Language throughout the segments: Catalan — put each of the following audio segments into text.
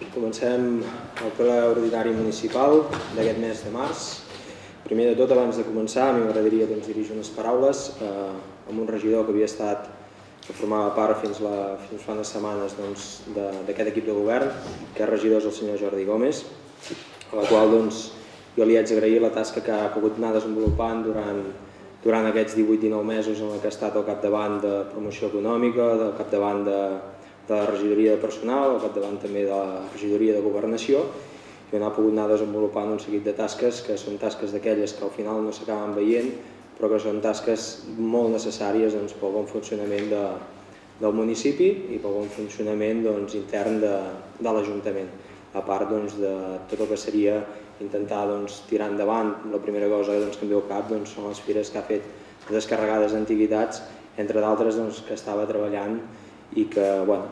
Comencem el ple ordinari municipal d'aquest mes de març. Primer de tot, abans de començar, a mi m'agradaria dirigir unes paraules amb un regidor que formava part fins fa unes setmanes d'aquest equip de govern, que és regidor, és el senyor Jordi Gómez, a la qual jo li haig d'agrair la tasca que ha pogut anar desenvolupant durant aquests 18-19 mesos en què ha estat al capdavant de promoció econòmica, al capdavant de la regidoria de personal, al capdavant també de la regidoria de governació, i on ha pogut anar desenvolupant un seguit de tasques que són tasques d'aquelles que al final no s'acaben veient, però que són tasques molt necessàries pel bon funcionament del municipi i pel bon funcionament intern de l'Ajuntament. A part de tot el que seria intentar tirar endavant, la primera cosa que em ve al cap són les fires que ha fet descarregades d'antiguitats, entre d'altres que estava treballant i que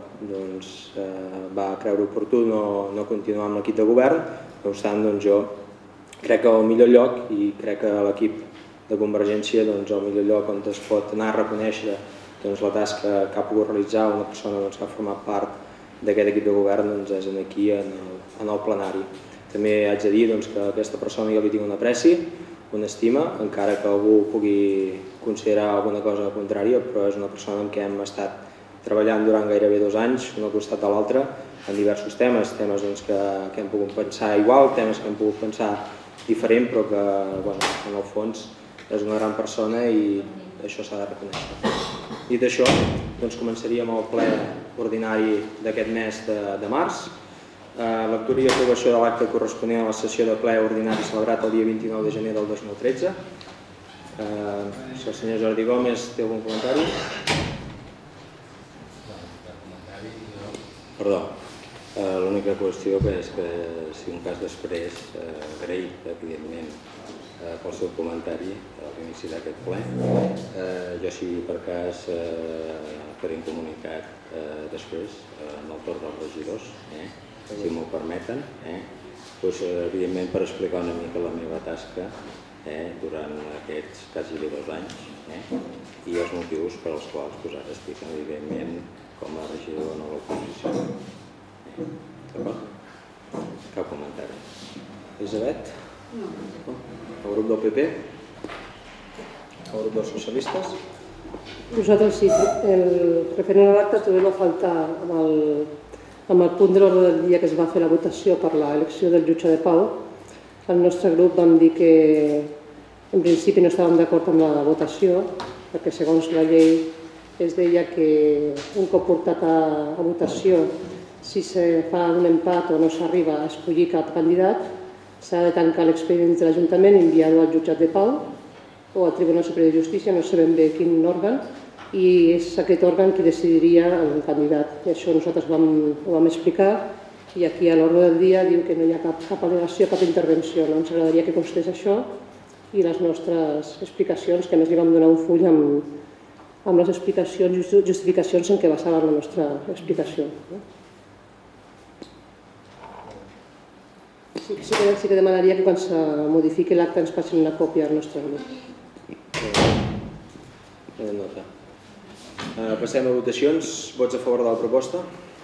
va creure oportú no continuar amb l'equip de govern. No obstant, jo crec que el millor lloc, i crec que l'equip de Convergència, el millor lloc on es pot anar a reconèixer la tasca que ha pogut realitzar una persona que ha format part d'aquest equip de govern és aquí, en el plenari. També haig de dir que a aquesta persona jo li tinc un apreci, una estima, encara que algú pugui considerar alguna cosa contrària, però és una persona amb què hem estat treballant durant gairebé 2 anys, un al costat de l'altre, en diversos temes que hem pogut pensar igual, temes que hem pogut pensar diferent, però que en el fons és una gran persona i això s'ha de reconèixer. Dit això, començaríem el ple ordinari d'aquest mes de març. Lectura i aprovació de l'acte corresponent a la sessió de ple ordinari celebrat el dia 29 de gener del 2013. Si el senyor Jordi Gómez té algun comentari? Perdó, l'única qüestió és que si un cas després, agraït, evidentment, pel seu comentari a l'inici d'aquest ple. Jo, si per cas faré un comunicat després, en el torn dels regidors, si m'ho permeten, evidentment per explicar una mica la meva tasca durant aquests quasi 2 anys i els motius per als quals ara estic, evidentment, com a regidor en l'oposició. D'acord? Cap comentari. Elisabet? No. El grup del PP? El grup dels socialistes? Nosaltres sí. El referent a l'acte trobem a faltar amb el punt de l'ordre del dia que es va fer la votació per l'elecció del jutge de pau. El nostre grup vam dir que en principi no estàvem d'acord amb la votació, perquè segons la llei es deia que un cop portat a votació, si se fa un empat o no s'arriba a escollir cap candidat, s'ha de tancar l'expedient de l'Ajuntament i enviar-ho al jutjat de pau o al Tribunal Superior de Justícia, no sabem bé quin òrgan, i és aquest òrgan qui decidiria el candidat. I això nosaltres ho vam explicar, i aquí a l'ordre del dia diu que no hi ha cap al·legació, cap intervenció. Ens agradaria que constés això i les nostres explicacions, que a més li vam donar un full amb les explicacions i justificacions en què basàvem la nostra explicació. Sí que demanaria que quan se modifiqui l'acte ens passin una còpia al nostre grup. Passem a votacions. Vots a favor de la proposta?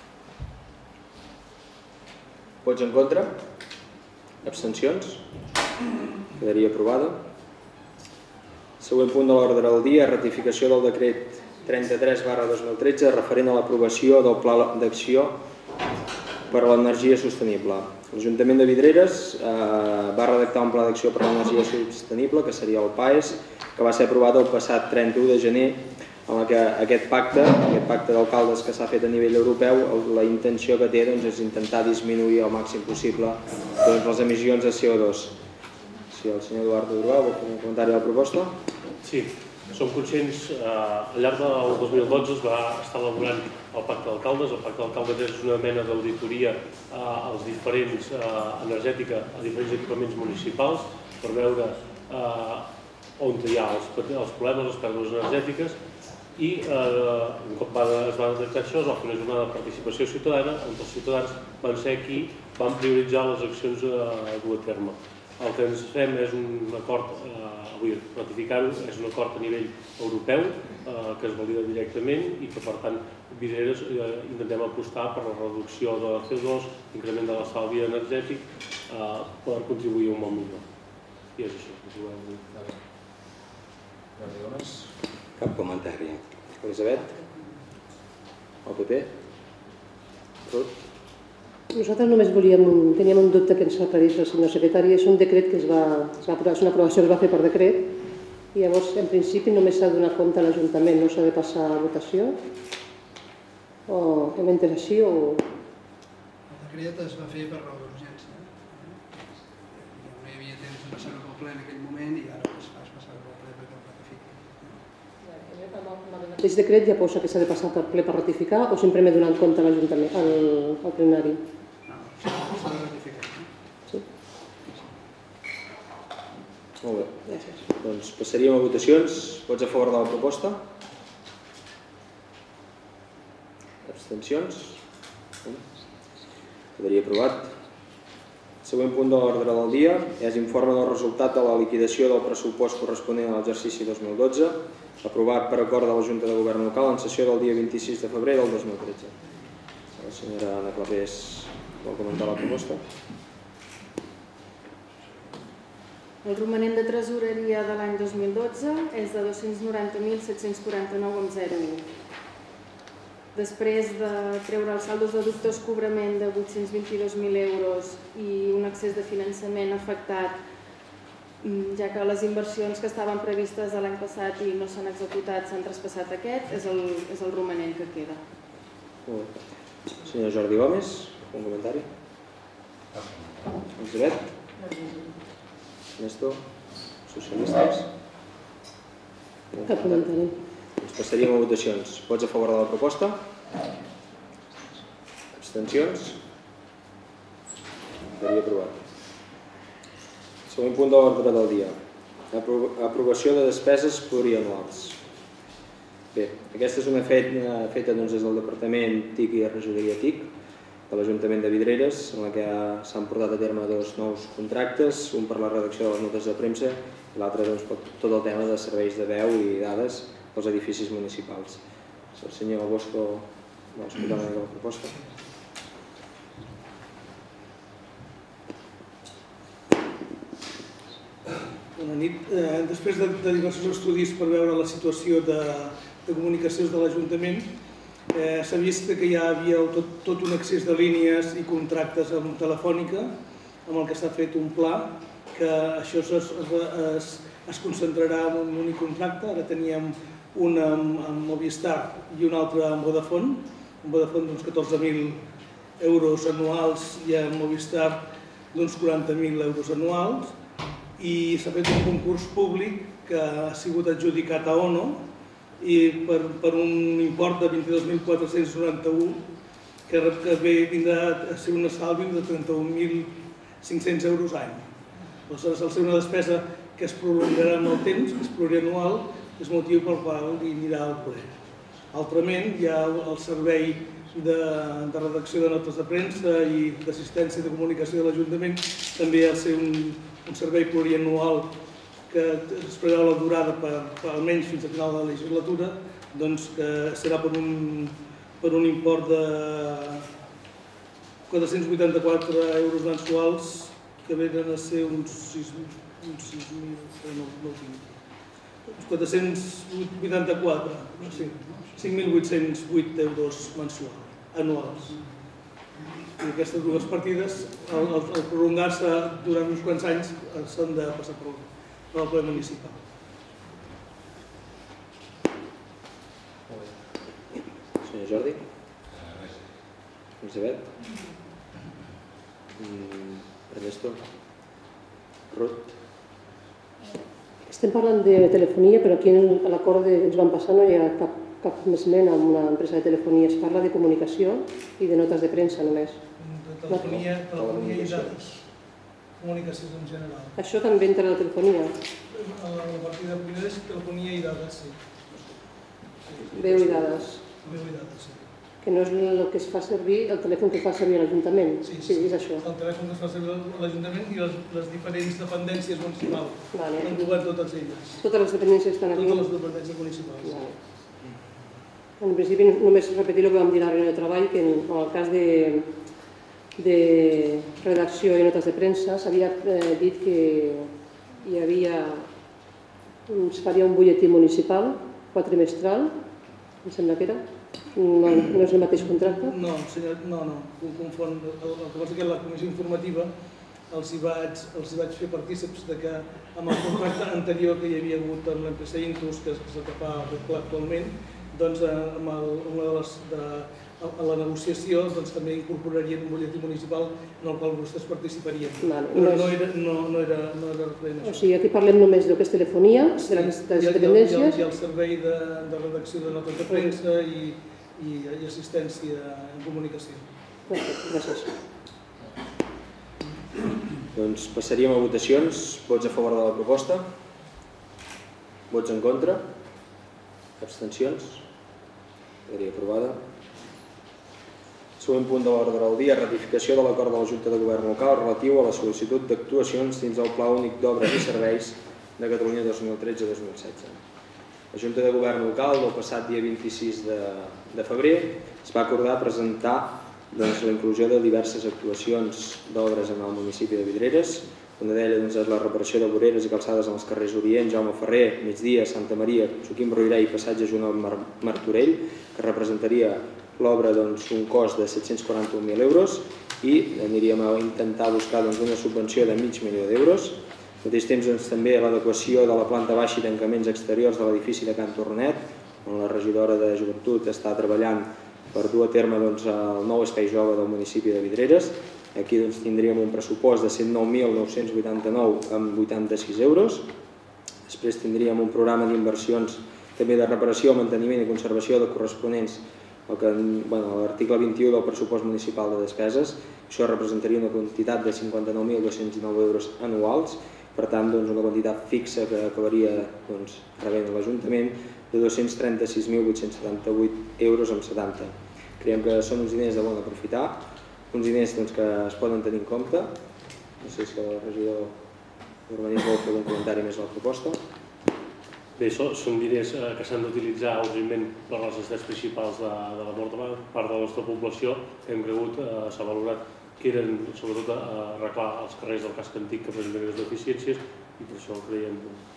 Vots en contra? Abstencions? Quedaria aprovada. Següent punt de l'ordre del dia, ratificació del decret 33/2013 referent a l'aprovació del Pla d'Acció per a l'Energia Sostenible. L'Ajuntament de Vidreres va redactar un Pla d'Acció per a l'Energia Sostenible, que seria el PAES, que va ser aprovat el passat 31 de gener, en què aquest pacte d'alcaldes que s'ha fet a nivell europeu, la intenció que té és intentar disminuir al màxim possible les emissions de CO2. Si el senyor Eduard Durbà vol fer un comentari a la proposta. Sí, som conscients, al llarg del 2012 es va estar elaborant el Pacte d'Alcaldes. El Pacte d'Alcaldes és una mena d'auditoria als diferents energètica, a diferents equipaments municipals, per veure on hi ha els problemes, les pèrdues energètiques, i un cop es va detectar això, es va fer una jornada de participació ciutadana, on els ciutadans van ser qui van prioritzar les accions a dur a terme. El que ens fem és un acord, avui ratificar-ho, és un acord a nivell europeu que es valida directament i que per tant Vidreres intentem apostar per la reducció de CO2, increment de l'estalvi energètic per contribuir a un món millor. I és això. Cap comentari. Elisabet? El PP? Ruth? Nosaltres només teníem un dubte que ens ha aclarit el senyor secretari. És un decret que és una aprovació que es va fer per decret i llavors en principi només s'ha de donar compte a l'Ajuntament, no s'ha de passar a votació. O hem entès així o... El decret es va fer per raó d'urgència. No hi havia temps de passar-ho pel ple en aquell moment i ara es fa passar-ho pel ple perquè el ratifiqui. El mateix decret ja posa que s'ha de passar per ple per ratificar o sempre m'he donat compte a l'Ajuntament, al plenari? S'ha de ratificar. Sí. Molt bé. Doncs passaríem a votacions. Vots a favor de la proposta? Abstencions? Quedaria aprovat. El següent punt de l'ordre del dia és informe del resultat de la liquidació del pressupost corresponent a l'exercici 2012, aprovat per acord de la Junta de Govern Local en sessió del dia 26 de febrer del 2013. La senyora Anna Clapés vol comentar la proposta. El romanent de tresoreria de l'any 2012 és de 290.749,01. Després de treure els saldos de dubtós cobrament de 822.000 euros i un excés de finançament afectat, ja que les inversions que estaven previstes l'any passat i no s'han executat s'han traspassat aquest, és el romanent que queda. Molt bé. Senyor Jordi Gómez, un comentari? Elisabet? Néstor? Socialistes? Cap comentari. Ens passaríem a votacions. Vots a favor de la proposta? Abstencions? Quedaria aprovat. Següent punt de l'ordre del dia. Aprovació de despeses plurianuals. Bé, aquesta és una feta des del Departament TIC i Regidoria TIC de l'Ajuntament de Vidreres, en la que s'han portat a terme dos nous contractes, un per la redacció de les notes de premsa i l'altre tot el tema de serveis de veu i dades dels edificis municipals. El senyor Bosco vol explicar una mica la proposta. Bona nit. Després de diversos estudis per veure la situació de comunicacions de l'Ajuntament, s'ha vist que ja havia tot un excés de línies i contractes amb Telefònica, amb el que s'ha fet un pla, que això es concentrarà en un únic contracte. Ara teníem un amb Movistar i un altre amb Vodafone. Amb Vodafone d'uns 14.000 euros anuals i amb Movistar d'uns 40.000 euros anuals. I s'ha fet un concurs públic que ha sigut adjudicat a ONO i per un import de 22.491 que vindrà a ser un estalvi de 31.500 euros any. Aleshores, al ser una despesa que es prolongarà amb el temps, que és plurianual, és motiu pel qual hi anirà al ple. Altrament, hi ha el servei de redacció de notes de premsa i d'assistència de comunicació de l'Ajuntament, també ha de ser un servei plurianual que es preveu la durada per almenys fins a final de la legislatura, doncs que serà per un import de 484 euros mensuals, que venen a ser uns 484, 5.808 euros anuals. I aquestes dues partides, al prolongar-se durant uns quants anys, s'han de passar per al ple municipal. Senyor Jordi? Elisabet? Ernesto? Ruth? Estem parlant de telefonia, però aquí a l'acord que ens van passar no hi ha cap esment amb una empresa de telefonia. Es parla de comunicació i de notes de premsa només. De telefonia i dades. Comunicacions en general. Això també entra a la telefonia? La partida primera és telefonia i dades, sí. Veu i dades. Veu i dades, sí. Que no és el que es fa servir, el telèfon que fa servir a l'Ajuntament. Sí, és això. El telèfon que es fa servir a l'Ajuntament i les diferents dependències municipals. Vale. Englobat totes elles. Totes les dependències estan aquí? Totes les dependències municipals. Vale. En principi, només repetir el que vam dir a la reunió de treball, que en el cas de redacció i notes de premsa s'havia dit que hi havia, es faria un butlletí municipal quadrimestral, em sembla que era. No és el mateix contracte? No, senyor, no, ho confon. El que passa que la comissió informativa els hi vaig fer partícips que amb el contracte anterior que hi havia hagut amb l'empresa Intus, que és el que fa actualment, doncs amb a la negociació també incorporarien un butlletí municipal en el qual vostès participarien. Però no era referent a això. O sigui, aquí parlem només del que és telefonia, de les dependències... I el servei de redacció de notes de premsa i assistència en comunicació. Gràcies. Doncs passaríem a votacions. Vots a favor de la proposta? Vots en contra? Abstencions? Quedaria aprovada. Següent punt de l'ordre del dia, ratificació de l'acord de la Junta de Govern Local relatiu a la sol·licitud d'actuacions dins el Pla Únic d'Obres i Serveis de Catalunya 2013-2016. La Junta de Govern Local, el passat dia 26 de febrer, es va acordar presentar la inclusió de diverses actuacions d'obres en el municipi de Vidreres. Una d'elles és la reparació de voreres i calçades en els carrers Orient, Jaume Ferrer, Migdia, Santa Maria, Joaquim Roirà i Passatge Joan Martorell, que representaria l'obra un cost de 741.000 euros i aniríem a intentar buscar una subvenció de $500.000 d'euros. Al mateix temps també l'adequació de la planta baixa i tancaments exteriors de l'edifici de Can Torronet, on la regidora de Joventut està treballant per dur a terme el nou espai jove del municipi de Vidreres. Aquí tindríem un pressupost de 109.989 amb 86 euros. Després tindríem un programa d'inversions també de reparació, manteniment i conservació de corresponents a l'article 21 del pressupost municipal de despeses. Això representaria una quantitat de 59.209 euros anuals, per tant una quantitat fixa que acabaria rebent l'Ajuntament de 236.878 euros amb 70. Creiem que són uns diners de bon aprofitar, uns diners que es poden tenir en compte. No sé si el regidor d'Urbanisme vol fer algun comentari més a la proposta. Bé, són diners que s'han d'utilitzar urgentment per a les necessitats principals de la part de la nostra població. Hem cregut, s'ha valorat que eren sobretot a arreglar els carrers del casc antic que presenten les deficiències i per això creiem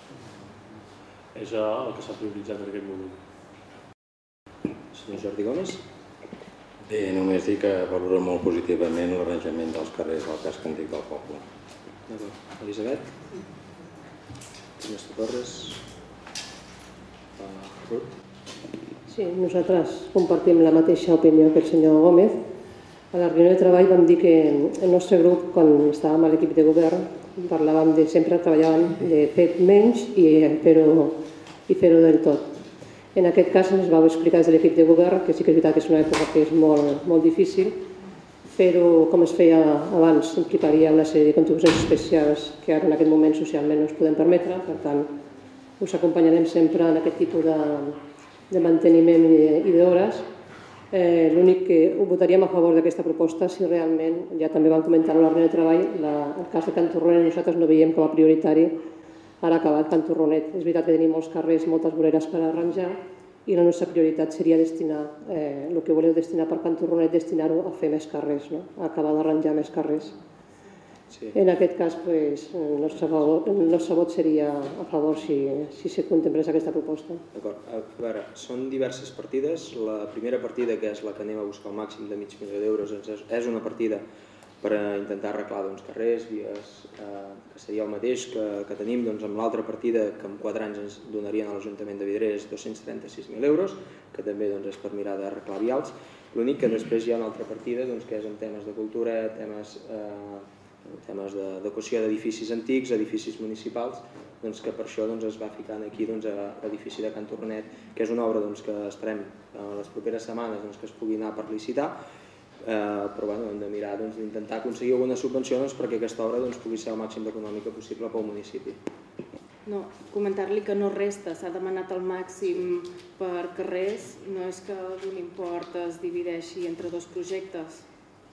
que és el que s'ha prioritzat en aquest moment. Senyor Jordi Gómez. Bé, només dir que valoro molt positivament l'arranjament dels carrers del casc antic del poble. Elisabet. Senyor Torres. Sí, nosaltres compartim la mateixa opinió que el senyor Gómez. A la reunió de treball vam dir que el nostre grup, quan estàvem a l'equip de govern, parlàvem de sempre treballàvem de fer menys i fer-ho del tot. En aquest cas ens vau explicar des de l'equip de govern que sí que és veritat que és una època que és molt difícil, fer-ho com es feia abans implicaria una sèrie de contribucions especials que ara en aquest moment socialment no ens podem permetre, per tant us acompanyarem sempre en aquest tipus de manteniment i d'hores. L'únic que votaríem a favor d'aquesta proposta si realment, ja també vam comentar en la reunió de treball, el cas de Can Torronet nosaltres no veiem com a prioritari ara acabar Can Torronet. És veritat que tenim molts carrers, moltes voreres per arranjar i la nostra prioritat seria destinar, el que voleu destinar per Can Torronet, destinar-ho a fer més carrers, a acabar d'arranjar més carrers. En aquest cas, el nostre vot seria a favor si se contemplés aquesta proposta. D'acord. A veure, són diverses partides. La primera partida, que és la que anem a buscar el màxim de $500.000 d'euros, és una partida per intentar arreglar carrers, vies, que seria el mateix que tenim amb l'altra partida que en 4 anys ens donarien a l'Ajuntament de Vidreres 236.000 euros, que també és per mirar d'arreglar vials. L'únic que després hi ha una altra partida que és en temes de cultura, temes d'adequació d'edificis antics, edificis municipals, que per això es va ficant aquí a l'edifici de Can Torronet, que és una obra que esperem en les properes setmanes que es pugui anar per licitar, però hem de mirar d'intentar aconseguir alguna subvenció perquè aquesta obra pugui ser el màxim econòmica possible pel municipi. No, comentar-li que no resta, s'ha demanat el màxim per carrers, no és que un import es divideixi entre dos projectes.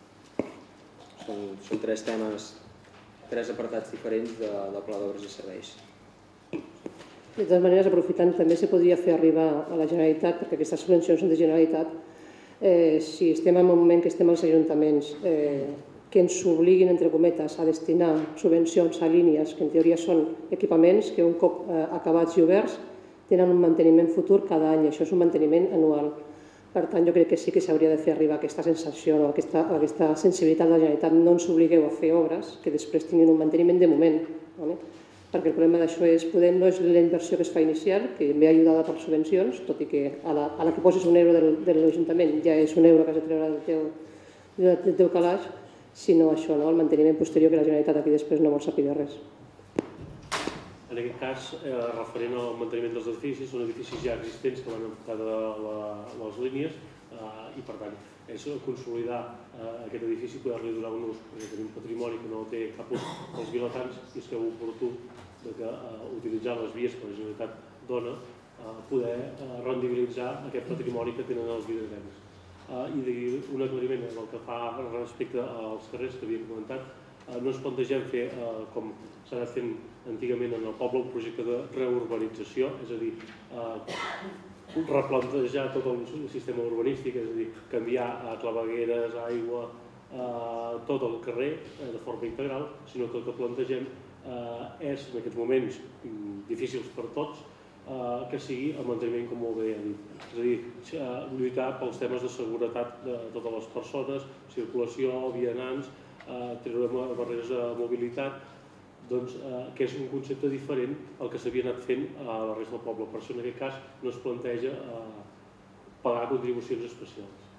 Són 3 temes, 3 apartats diferents del Pla d'Obres i Serveis. De totes maneres, aprofitant, també se podria fer arribar a la Generalitat, perquè aquestes subvencions són de Generalitat, si estem en un moment que estem als ajuntaments, que ens obliguin, entre cometes, a destinar subvencions a línies que en teoria són equipaments que un cop acabats i oberts tenen un manteniment futur cada any, això és un manteniment anual. Per tant, jo crec que sí que s'hauria de fer arribar aquesta sensació, aquesta sensibilitat de la Generalitat. No ens obligueu a fer obres que després tinguin un manteniment de moment, perquè el problema d'això és poder no és la inversió que es fa inicial, que ve ajudada per subvencions, tot i que a la que poses un euro de l'Ajuntament ja és un euro que has de treure del teu calaix, sinó això, el manteniment posterior, que la Generalitat aquí després no vol saber res. En aquest cas, referent al manteniment dels edificis, són edificis ja existents que van afectar les línies i, per tant, és consolidar aquest edifici i poder-li donar un ús, perquè tenim patrimoni que no té cap ús als vilatans i es creu oportú utilitzar les vies que la Generalitat dona poder rendibilitzar aquest patrimoni que tenen els vilatans. I un aclariment del que fa respecte als carrers que havíem comentat, no ens plantegem fer, com s'ha anat fent antigament en el poble, un projecte de reurbanització, és a dir, replantejar tot el sistema urbanístic, és a dir, canviar clavegueres, aigua, tot el carrer de forma integral, sinó que el que plantegem és, en aquests moments difícils per tots, que sigui el manteniment, com molt bé ha dit. És a dir, lluitar pels temes de seguretat de totes les persones, circulació, vianants, treure barreres de mobilitat, que és un concepte diferent al que s'havia anat fent a la resta del poble. Per això, en aquest cas, no es planteja pagar contribucions especials.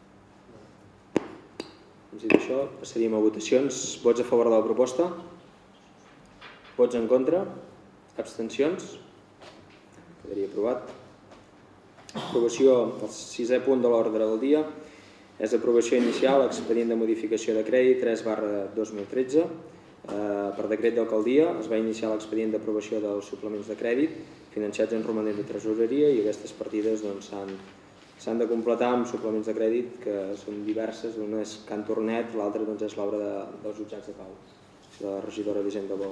Dit això, passaríem a votacions. Vots a favor de la proposta? Vots en contra? Abstencions? Quedaria aprovat. Aprovació, el 6è punt de l'ordre del dia, és aprovació inicial, expedient de modificació de crèdit 3/2013. Per decret d'alcaldia es va iniciar l'expedient d'aprovació dels suplements de crèdit finançats en romanent de tresoreria i aquestes partides s'han de completar amb suplements de crèdit que són diverses. Una és Can Tornet, l'altra és l'obra dels jutjats de pau, de la regidora d'Hisenda Bou.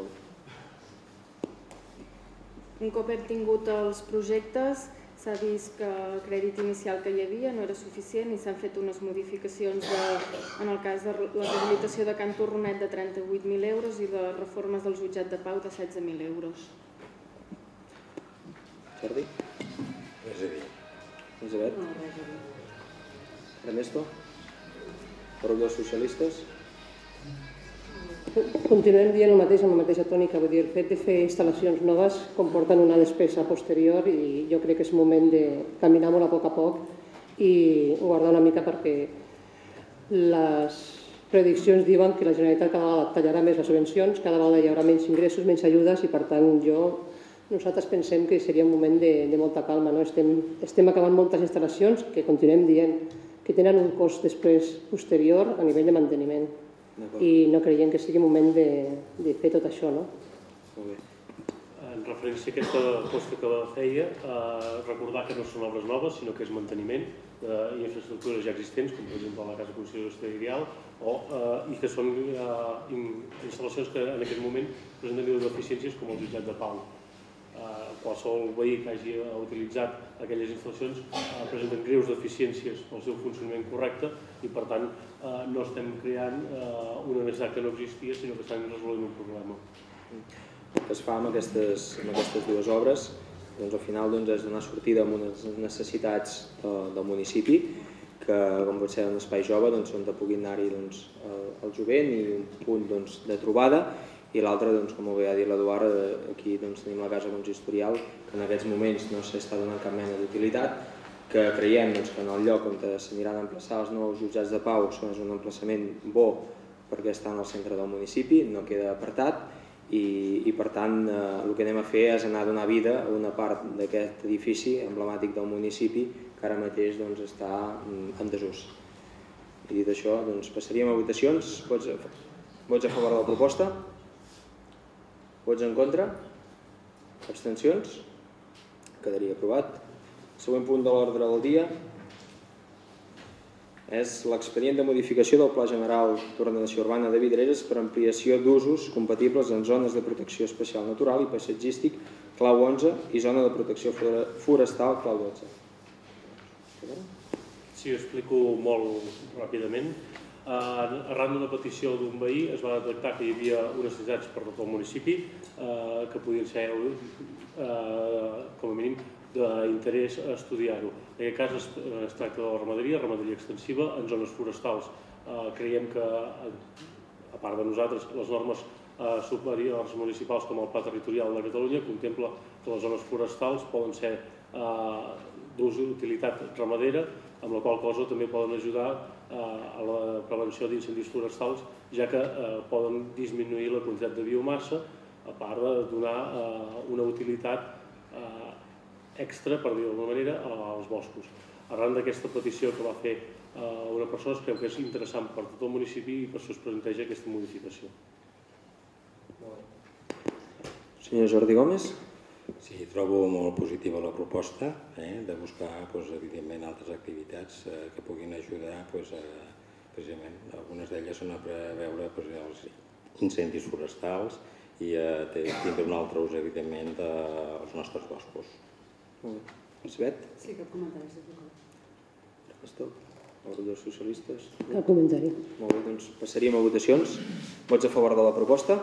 Un cop hem tingut els projectes, s'ha vist que el crèdit inicial que hi havia no era suficient i s'han fet unes modificacions, en el cas de la rehabilitació de Can Tornet de 38.000 euros i de reformes del jutjat de pau de 16.000 euros. Jordi? Res a dir. Elisabet? Ernesto? Grup dels socialistes? Continuem dient el mateix amb la mateixa tònica, vull dir, el fet de fer instal·lacions noves comporten una despesa posterior i jo crec que és moment de caminar molt a poc i guardar una mica perquè les prediccions diuen que la Generalitat cada vegada tallarà més les subvencions, cada vegada hi haurà menys ingressos, menys ajudes i per tant nosaltres pensem que seria un moment de molta calma. Estem acabant moltes instal·lacions que continuem dient que tenen un cost després posterior a nivell de manteniment. I no creiem que sigui moment de fer tot això, no? Molt bé. En referència a aquesta aposta que feia, recordar que no són obres noves, sinó que és manteniment d'infraestructures ja existents, com per exemple la Casa Consideració Ideal, i que són instal·lacions que en aquest moment presenten deficiències com el jutjat de pau. Qualsevol veí que hagi utilitzat aquelles instal·lacions presenten greus deficiències pel seu funcionament correcte i per tant no estem creant una necessitat que no existia, sinó que estem resolent un problema. El que es fa amb aquestes dues obres al final és donar sortida a unes necessitats del municipi que, com pot ser un espai jove, on pugui anar-hi el jovent i un punt de trobada, i l'altre, com ho bé ha dit l'Eduard, aquí tenim la casa consistorial que en aquests moments no s'està donant cap mena d'utilitat, que creiem que en el lloc on s'aniran a emplaçar els nous jutjats de pau és un emplaçament bo perquè està en el centre del municipi, no queda apartat i per tant el que anem a fer és anar a donar vida a una part d'aquest edifici emblemàtic del municipi que ara mateix està en desús. I dit això, passaríem a votacions. Vots a favor de la proposta? Vots en contra? Abstencions? Quedaria aprovat. El següent punt de l'ordre del dia és l'expedient de modificació del Pla General d'Ordenació Urbana de Vidreres per ampliació d'usos compatibles en zones de protecció especial natural i paisatgístic clau 11 i zona de protecció forestal, clau 12. Sí, ho explico molt ràpidament. Arran d'una petició d'un veí es va detectar que hi havia unes necessitats per tot el municipi que podien ser, com a mínim, d'interès a estudiar-ho. En aquest cas es tracta de la ramaderia extensiva en zones forestals. Creiem que, a part de nosaltres, les normes superiors municipals com el Pla Territorial de Catalunya contempla que les zones forestals poden ser d'ús d'utilitat ramadera, amb la qual cosa també poden ajudar a la prevenció d'incendis forestals, ja que poden disminuir la quantitat de biomassa, a part de donar una utilitat extra, per dir-ho d'alguna manera, als boscos. Arran d'aquesta petició que va fer una persona, creu que és interessant per tot el municipi i per això es planteja aquesta modificació. Senyor Jordi Gómez. Sí, trobo molt positiva la proposta de buscar, evidentment, altres activitats que puguin ajudar, precisament, algunes d'elles són a preveure els incendis forestals i tindre un altre ús, evidentment, dels nostres boscos. Molt bé. Elisabet? Sí, cap comentari, si Pastor? Els socialistes? Cap comentari. Molt bé, doncs passaríem a votacions. Vots a favor de la proposta?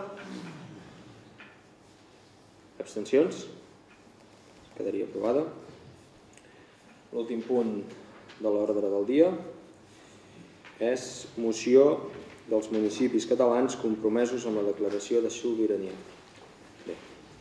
Abstencions? Quedaria aprovada. L'últim punt de l'ordre del dia és moció dels municipis catalans compromesos amb la declaració de sobirania. Bé.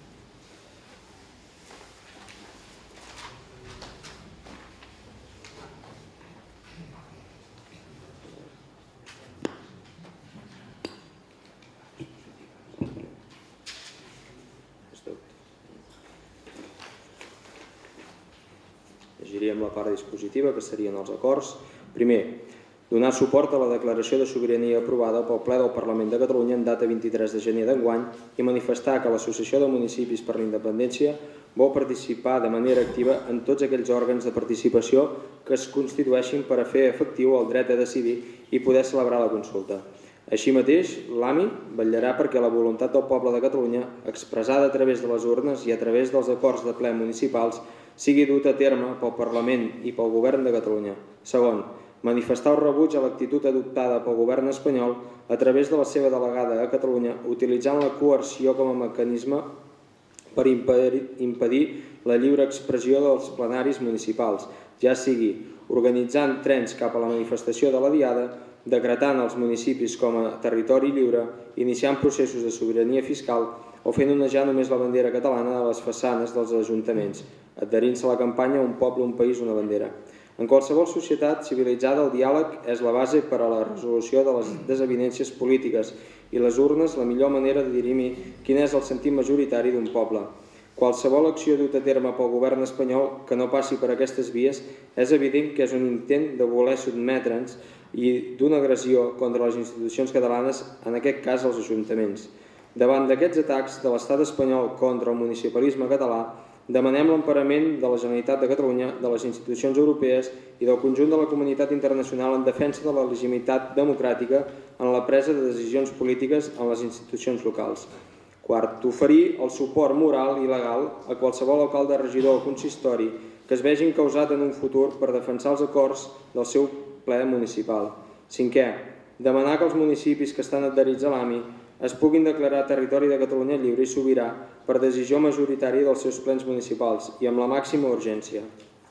Llegiríem la part dispositiva, que serien els acords. Primer, donar suport a la declaració de sobirania aprovada pel ple del Parlament de Catalunya en data 23 de gener d'enguany i manifestar que l'Associació de Municipis per la Independència vol participar de manera activa en tots aquells òrgans de participació que es constitueixin per a fer efectiu el dret a decidir i poder celebrar la consulta. Així mateix, l'AMI vetllarà perquè la voluntat del poble de Catalunya, expressada a través de les urnes i a través dels acords de ple municipals, sigui dut a terme pel Parlament i pel Govern de Catalunya. Segon, manifestar el rebuig a l'actitud adoptada pel Govern espanyol a través de la seva delegada a Catalunya, utilitzant la coerció com a mecanisme per impedir la lliure expressió dels plenaris municipals, ja sigui organitzant trens cap a la manifestació de la Diada, decretant els municipis com a territori lliure, iniciant processos de sobirania fiscal o fent onejar només la bandera catalana de les façanes dels ajuntaments, adherint-se a la campanya Un poble, un país, una bandera. En qualsevol societat civilitzada, el diàleg és la base per a la resolució de les desavinences polítiques i les urnes la millor manera de dirimir quin és el sentit majoritari d'un poble. Qualsevol acció dut a terme pel govern espanyol que no passi per aquestes vies és evident que és un intent de voler sotmetre'ns i d'una agressió contra les institucions catalanes, en aquest cas els ajuntaments. Davant d'aquests atacs de l'estat espanyol contra el municipalisme català, demanem l'emparament de la Generalitat de Catalunya, de les institucions europees i del conjunt de la comunitat internacional en defensa de la legitimitat democràtica en la presa de decisions polítiques en les institucions locals. Quart, oferir el suport moral i legal a qualsevol alcalde, regidor o consistori que es vegi encausat en un futur per defensar els acords del seu ple municipal. Cinquè, demanar que els municipis que estan adherits a l'AMI es puguin declarar territori de Catalunya lliure i sobirà per decisió majoritària dels seus plens municipals i amb la màxima urgència.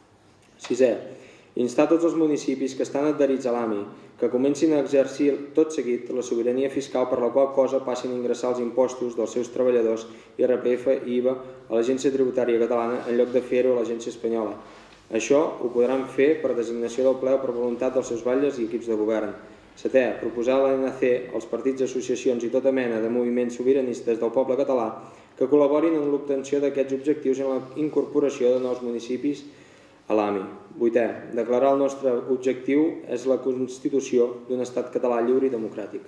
Sisè, instar tots els municipis que estan adherits a l'AMI que comencin a exercir tot seguit la sobirania fiscal per la qual cosa passin a ingressar els impostos dels seus treballadors IRPF i IVA a l'Agència Tributària Catalana en lloc de fer-ho a l'Agència Espanyola. Això ho podran fer per designació del ple o per voluntat dels seus batlles i equips de govern. Setè, proposar a l'ANC, els partits, associacions i tota mena de moviments sobiranistes del poble català que col·laborin en l'obtenció d'aquests objectius i en la incorporació de nous municipis a l'AMI. Vuitè, declarar el nostre objectiu és la constitució d'un estat català lliure i democràtic.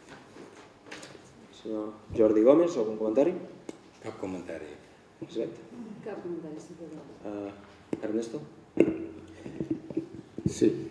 Senyor Jordi Gómez, algun comentari? Cap comentari. Cap comentari, si podeu. Ernesto. Sí.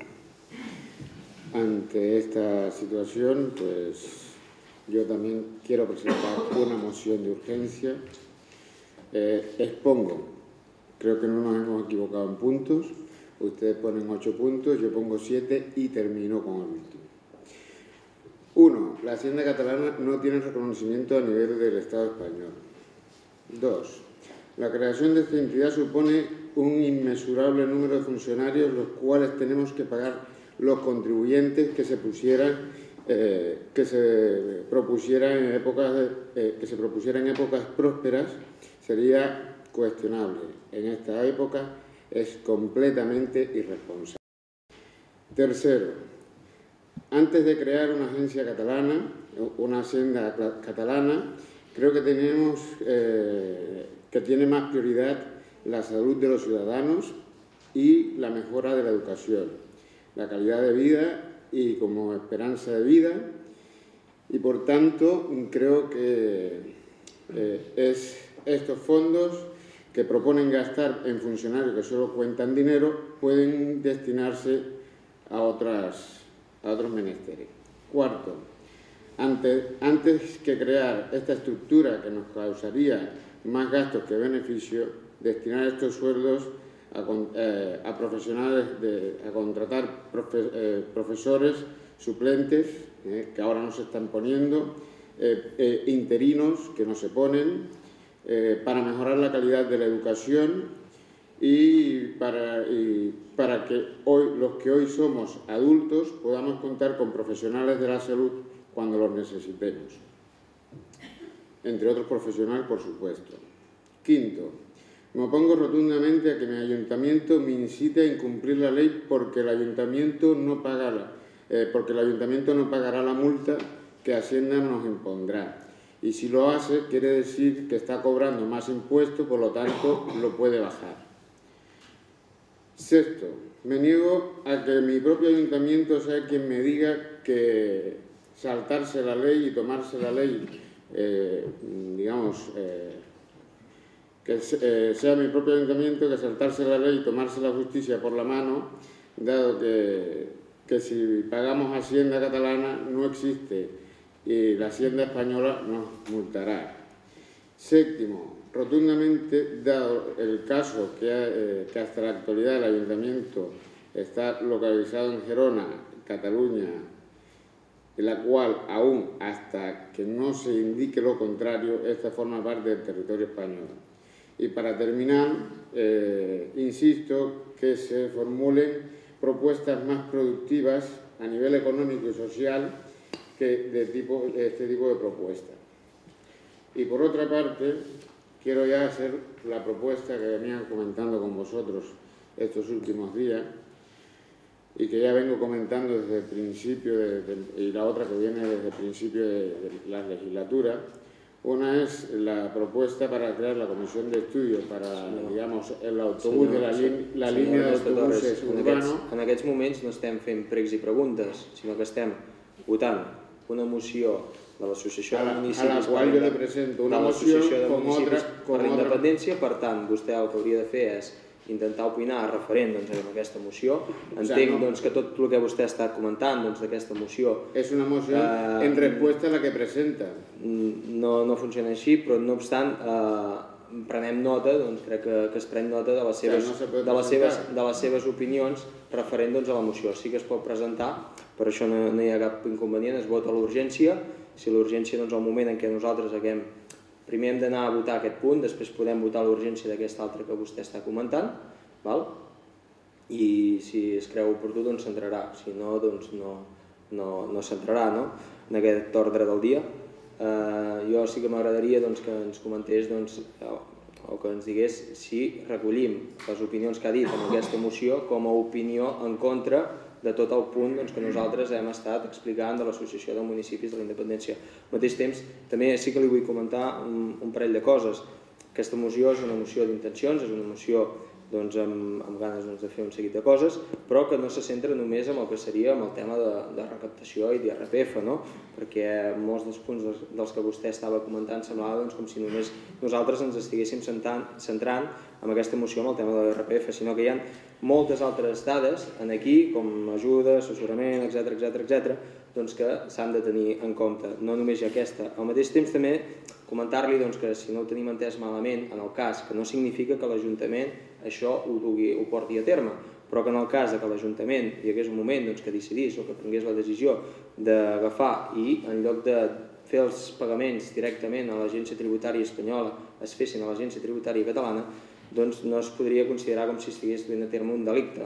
Ante esta situación, pues yo también quiero presentar una moción de urgencia expongo. Creo que no nos hemos equivocado en puntos. Ustedes ponen 8 puntos, yo pongo 7 y termino con el último. 1. La Hacienda catalana no tiene reconocimiento a nivel del Estado español. 2. La creación de esta entidad supone un inmesurable número de funcionarios, los cuales tenemos que pagar los contribuyentes que se propusieran en épocas prósperas. Sería cuestionable. En esta época es completamente irresponsable. Tercero, antes de crear una agencia catalana, una hacienda catalana, creo que tiene más prioridad la salud de los ciudadanos y la mejora de la educación, la calidad de vida y como esperanza de vida, y por tanto creo que estos fondos que proponen gastar en funcionarios que solo cuentan dinero pueden destinarse a otros menesteres. Cuarto, antes que crear esta estructura que nos causaría más gastos que beneficios, destinar estos sueldos a profesionales, a contratar profesores suplentes, que ahora no se están poniendo, interinos que no se ponen, para mejorar la calidad de la educación y para que los que hoy somos adultos podamos contar con profesionales de la salud cuando los necesitemos, entre otros profesionales, por supuesto. Quinto, me opongo rotundamente a que mi ayuntamiento me incite a incumplir la ley porque el ayuntamiento no pagará la multa que Hacienda nos impondrá. Y si lo hace, quiere decir que está cobrando más impuestos, por lo tanto, lo puede bajar. Sexto, me niego a que mi propio ayuntamiento sea quien me diga que saltarse la ley y tomarse la ley, que sea mi propio ayuntamiento que saltarse la ley y tomarse la justicia por la mano, dado que si pagamos Hacienda catalana no existe y la Hacienda española nos multará. Séptimo, rotundamente, dado el caso que hasta la actualidad el ayuntamiento está localizado en Gerona, Cataluña, en la cual aún hasta que no se indique lo contrario, esta forma parte del territorio español. Y para terminar, insisto que se formulen propuestas más productivas a nivel económico y social que este tipo de propuestas. Y por otra parte, quiero ya hacer la propuesta que venía comentando con vosotros estos últimos días y que ya vengo comentando desde el principio, y la otra que viene desde el principio de la legislatura. Una es la propuesta para crear la comissió d'estudi para, digamos, l'autobús de la línia d'autobusos urbanos. En aquests moments no estem fent pregs i preguntes, sinó que estem votant una moció de l'Associació de Municipis per la Independència. Per tant, vostè el que hauria de fer és intentar opinar referent en aquesta moció. Entenc que tot el que vostè està comentant d'aquesta moció... És una moció en resposta a la que presenta. No funciona així, però no obstant prenem nota, crec que es pren nota de les seves opinions referent a la moció. Sí que es pot presentar, per això no hi ha cap inconvenient, es vota l'urgència. Si l'urgència, al moment en què nosaltres haguem... Primer hem d'anar a votar aquest punt, després podem votar l'urgència d'aquesta altra que vostè està comentant, i si es creu oportú s'entrarà, si no, no s'entrarà en aquest ordre del dia. Jo sí que m'agradaria que ens comentés o que ens digués si recollim les opinions que ha dit en aquesta moció com a opinió en contra de tot el punt que nosaltres hem estat explicant de l'Associació de Municipis de la Independència. Al mateix temps, també sí que li vull comentar un parell de coses. Aquesta moció és una moció d'intencions, és una moció amb ganes de fer un seguit de coses, però que no se centra només en el que seria el tema de recaptació i d'IRPF, perquè molts dels punts dels que vostè estava comentant semblava com si només nosaltres ens estiguéssim centrant en aquesta moció en el tema de l'IRPF, sinó que hi ha moltes altres dades aquí, com ajuda, assessorament, etc, doncs que s'han de tenir en compte, no només hi ha aquesta. Al mateix temps també comentar-li que si no ho tenim entès malament, en el cas que no significa que l'Ajuntament això ho porti a terme, però que en el cas que l'Ajuntament hi hagués un moment que decidís o que prengués la decisió d'agafar i en lloc de fer els pagaments directament a l'Agència Tributària Espanyola es fessin a l'Agència Tributària Catalana, doncs no es podria considerar com si estigués duent a terme un delicte.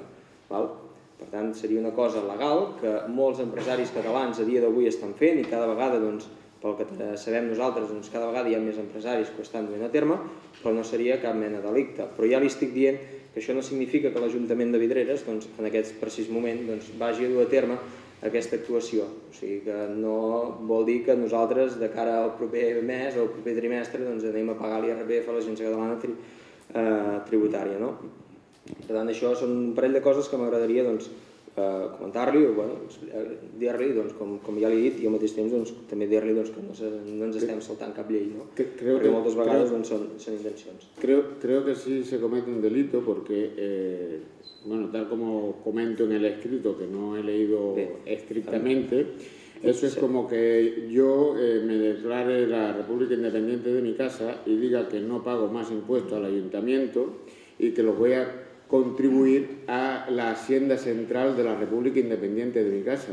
Per tant, seria una cosa legal que molts empresaris catalans a dia d'avui estan fent i cada vegada, pel que sabem nosaltres, cada vegada hi ha més empresaris que ho estan duent a terme, però no seria cap mena de delicte. Però ja li estic dient que això no significa que l'Ajuntament de Vidreres en aquest precís moment vagi a dur a terme aquesta actuació. O sigui que no vol dir que nosaltres de cara al proper mes o al proper trimestre anem a pagar l'IRPF a l'Agència Catalana Tributària. Per tant, això són un parell de coses que m'agradaria comentar-li o dir-li, com ja li he dit, i al mateix temps també dir-li que no ens estem saltant cap llei, perquè moltes vegades són intencions. Creo que sí se comete un delito porque, tal como comento en el escrito, que no he leído estrictamente, eso es como que yo me declare la República Independiente de mi casa y diga que no pago más impuestos al ayuntamiento y que los voy a contribuir a la Hacienda Central de la República Independiente de mi casa.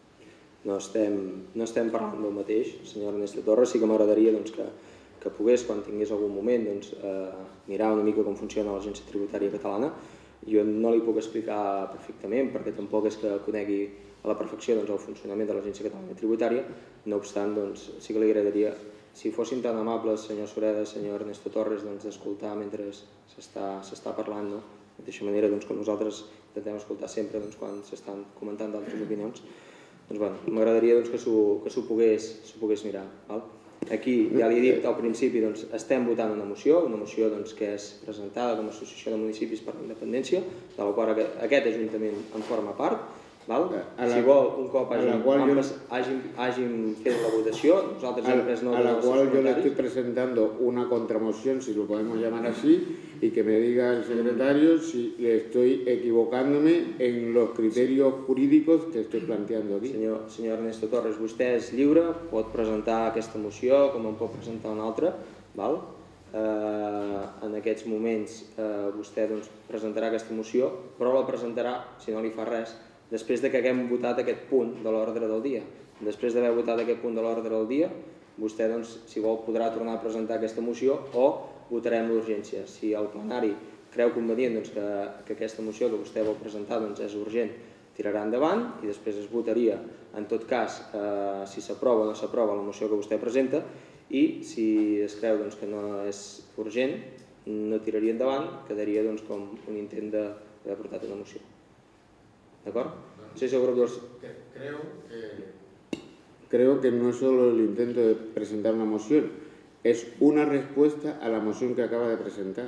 No estem parlant del mateix, senyor Ernesto Torres. Sí que m'agradaria que pogués, quan tingués algun moment, mirar una mica com funciona l'Agència Tributària Catalana. Jo no li puc explicar perfectament, perquè tampoc és que conegui a la perfecció el funcionament de l'Agència Catalana Tributària. No obstant, sí que li agradaria, si fossin tan amables, senyor Sureda, senyor Ernesto Torres, d'escoltar mentre s'està parlant, de la mateixa manera que nosaltres intentem escoltar sempre quan s'estan comentant d'altres opinions. M'agradaria que s'ho pogués mirar. Aquí, ja li he dit al principi, estem votant una moció que és presentada com a Associació de Municipis per la Independència, de la qual aquest Ajuntament en forma part. Si vol, un cop hàgim fet la votació, nosaltres hem pres nota dels comentaris. A la cual yo le estoy comentaris. presentando una contramoción, si lo podemos llamar así, y que me diga el secretario si le estoy equivocándome en los criterios jurídicos que estoy planteando aquí. Senyor Ernesto Torres, vostè és lliure, pot presentar aquesta moció com en pot presentar una altra. En aquests moments vostè presentarà aquesta moció, però la presentarà, si no li fa res, després que haguem votat aquest punt de l'ordre del dia. Després d'haver votat aquest punt de l'ordre del dia, vostè, si vol, podrà tornar a presentar aquesta moció o votarem l'urgència. Si el plenari creu convenient que aquesta moció que vostè vol presentar és urgent, tirarà endavant i després es votaria, en tot cas, si s'aprova o no s'aprova la moció que vostè presenta, i si es creu que no és urgent, no tiraria endavant, quedaria com un intent d'haver portat una moció. ¿D'acord? Sí, seguro que Creo que no es solo el intento de presentar una moción, es una respuesta a la moción que acaba de presentar.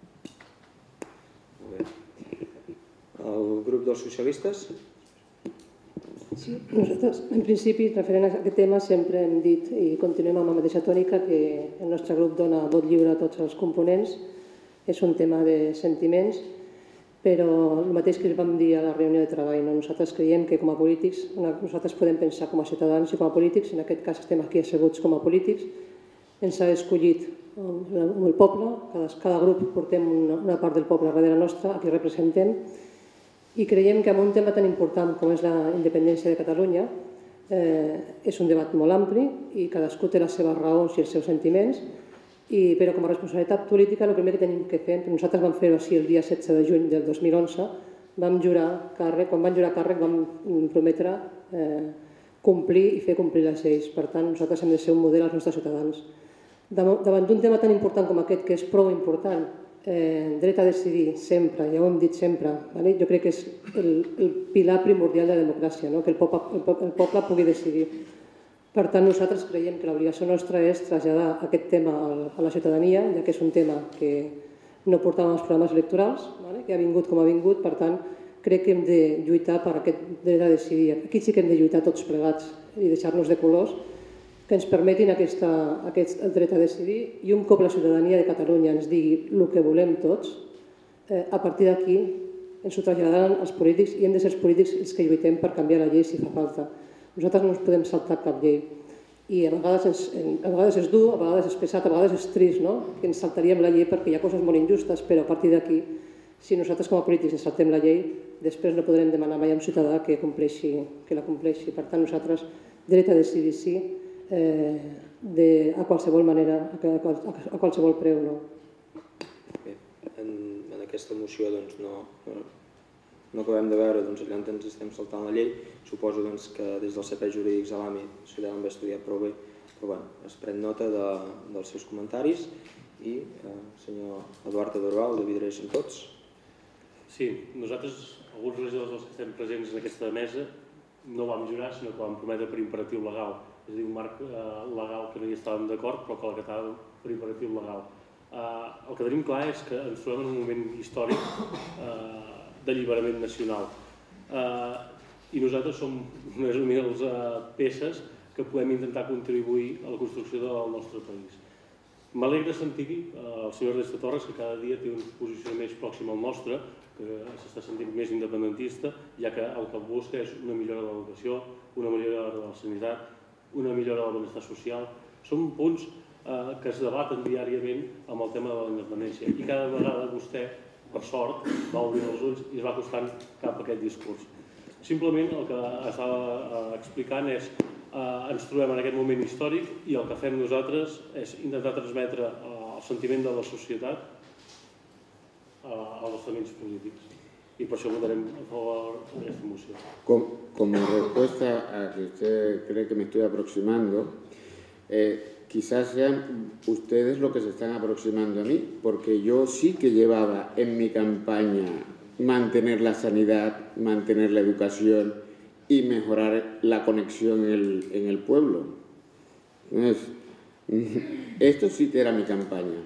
El grup dels socialistes? Sí, nosaltres, en principi, referent a aquest tema, sempre hem dit i continuem amb la mateixa tònica que el nostre grup dona vot lliure a tots els components. És un tema de sentiments, però el mateix que vam dir a la reunió de treball, nosaltres creiem que com a polítics, nosaltres podem pensar com a ciutadans i com a polítics, en aquest cas estem aquí asseguts com a polítics, ens ha escollit el poble, cada grup portem una part del poble darrere nostra, aquí representem, i creiem que en un tema tan important com és la independència de Catalunya és un debat molt ampli i cadascú té les seves raons i els seus sentiments, però com a responsabilitat política el primer que tenim que fer, nosaltres vam fer-ho així el dia 16 de juny del 2011, vam jurar càrrec, quan vam jurar càrrec vam prometre complir i fer complir les lleis. Per tant, nosaltres hem de ser un model als nostres ciutadans. Davant d'un tema tan important com aquest, que és prou important, dret a decidir sempre, ja ho hem dit sempre, jo crec que és el pilar primordial de la democràcia, que el poble pugui decidir. Per tant, nosaltres creiem que l'obligació nostra és traslladar aquest tema a la ciutadania, ja que és un tema que no portàvem als programes electorals, que ha vingut com ha vingut, per tant, crec que hem de lluitar per aquest dret a decidir. Aquí sí que hem de lluitar tots plegats i deixar-nos de colors que ens permetin aquest dret a decidir, i un cop la ciutadania de Catalunya ens digui el que volem tots, a partir d'aquí ens ho traslladaran als polítics i hem de ser els polítics els que lluitem per canviar la llei si fa falta. Nosaltres no ens podem saltar cap llei i a vegades és dur, a vegades és pesat, a vegades és trist, que ens saltaríem la llei perquè hi ha coses molt injustes, però a partir d'aquí, si nosaltres com a polítics ens saltem la llei, després no podrem demanar mai a un ciutadà que la compleixi. Per tant, nosaltres, dret a decidir sí, a qualsevol manera, a qualsevol preu. Bé, en aquesta moció no acabem de veure allà on ens estem saltant la llei. Suposo que des dels serveis jurídics de l'AMI s'ho deuen haver estudiat prou bé, però es pren nota dels seus comentaris i senyor Eduard Adorval, de Vidreres amb tots. Sí, nosaltres, alguns regidors que estem presents en aquesta mesa, no vam jurar, sinó que vam prometre per imperatiu legal. És a dir, un marc legal que no hi estàvem d'acord, però que l'acatàvem per imperatiu legal. El que tenim clar és que ens trobem en un moment històric d'alliberament nacional. I nosaltres som unes humils peces que podem intentar contribuir a la construcció del nostre país. M'alegra sentir el senyor Ernesto Torres, que cada dia té una posició més pròxima al nostre, que s'està sentint més independentista, ja que el que busca és una millora de l'educació, una millora de la sanitat, una millora del benestar social. Són punts que es debaten diàriament amb el tema de la independència i cada vegada vostè, per sort, va obrint els ulls i es va acostant cap a aquest discurs. Simplement el que estava explicant és ens trobem en aquest moment històric i el que fem nosaltres és intentar transmetre el sentiment de la societat als estaments polítics. Y por eso votarem a favor de esta moción. Como respuesta a que usted cree que me estoy aproximando, quizás sean ustedes los que se están aproximando a mí, porque yo sí que llevaba en mi campaña mantener la sanidad, mantener la educación y mejorar la conexión en el pueblo. Entonces, esto sí que era mi campaña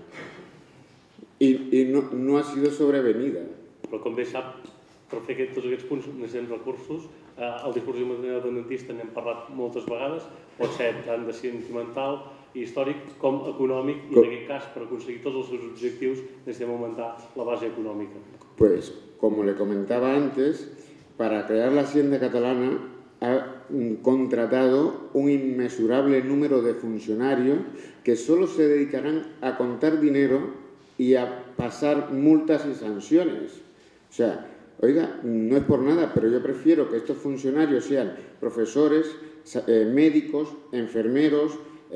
y no ha sido sobrevenida. Però com bé sap, per fer tots aquests punts necessitem recursos. El discurs independentista n'hem parlat moltes vegades, pot ser tant de sentimental i històric com econòmic, i en aquest cas, per aconseguir tots els seus objectius, necessitem augmentar la base econòmica. Pues, como le comentaba antes, para crear la Hacienda Catalana ha contratado un inmesurable número de funcionarios que solo se dedicarán a contar dinero y a pasar multas y sanciones. O sea, oiga, no es por nada, pero yo prefiero que estos funcionarios sean profesores, médicos, enfermeros,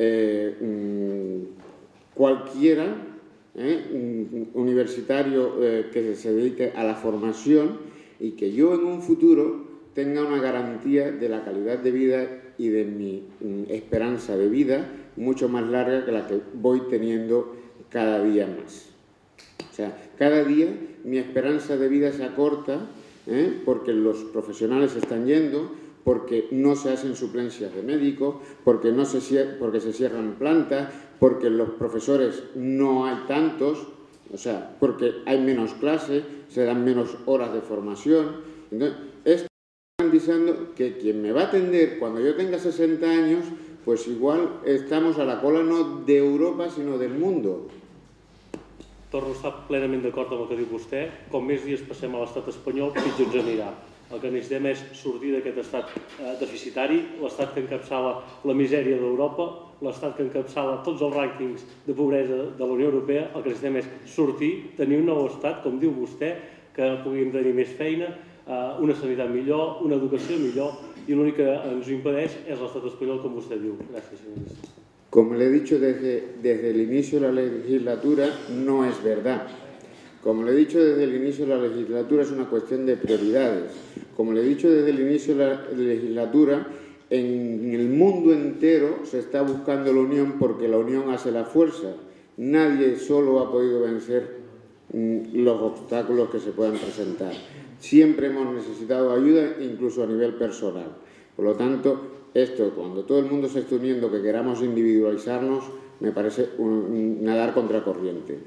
cualquiera universitario que se dedique a la formación y que yo en un futuro tenga una garantía de la calidad de vida y de mi esperanza de vida mucho más larga que la que voy teniendo cada día más. O sea, cada día mi esperanza de vida se acorta porque los profesionales se están yendo, porque no se hacen suplencias de médicos, porque se cierran plantas, porque los profesores no hay tantos, o sea, porque hay menos clases, se dan menos horas de formación. Entonces, esto está garantizando que quien me va a atender cuando yo tenga 60 años, pues igual estamos a la cola no de Europa, sino del mundo. Torno a estar plenament d'acord amb el que diu vostè. Com més dies passem a l'estat espanyol, pitjor ens anirà. El que necessitem és sortir d'aquest estat deficitari, l'estat que encapçala la misèria d'Europa, l'estat que encapçala tots els rànquings de pobresa de la Unió Europea. El que necessitem és sortir, tenir un nou estat, com diu vostè, que puguem tenir més feina, una sanitat millor, una educació millor, i l'únic que ens ho impedeix és l'estat espanyol, com vostè diu. Gràcies, senyor ministre. Como le he dicho desde el inicio de la legislatura, no es verdad. Como le he dicho desde el inicio de la legislatura, es una cuestión de prioridades. Como le he dicho desde el inicio de la legislatura, en el mundo entero se está buscando la unión porque la unión hace la fuerza. Nadie solo ha podido vencer los obstáculos que se puedan presentar. Siempre hemos necesitado ayuda, incluso a nivel personal. Por lo tanto, esto, cuando todo el mundo se esté uniendo, que queramos individualizarnos, me parece nadar contracorriente.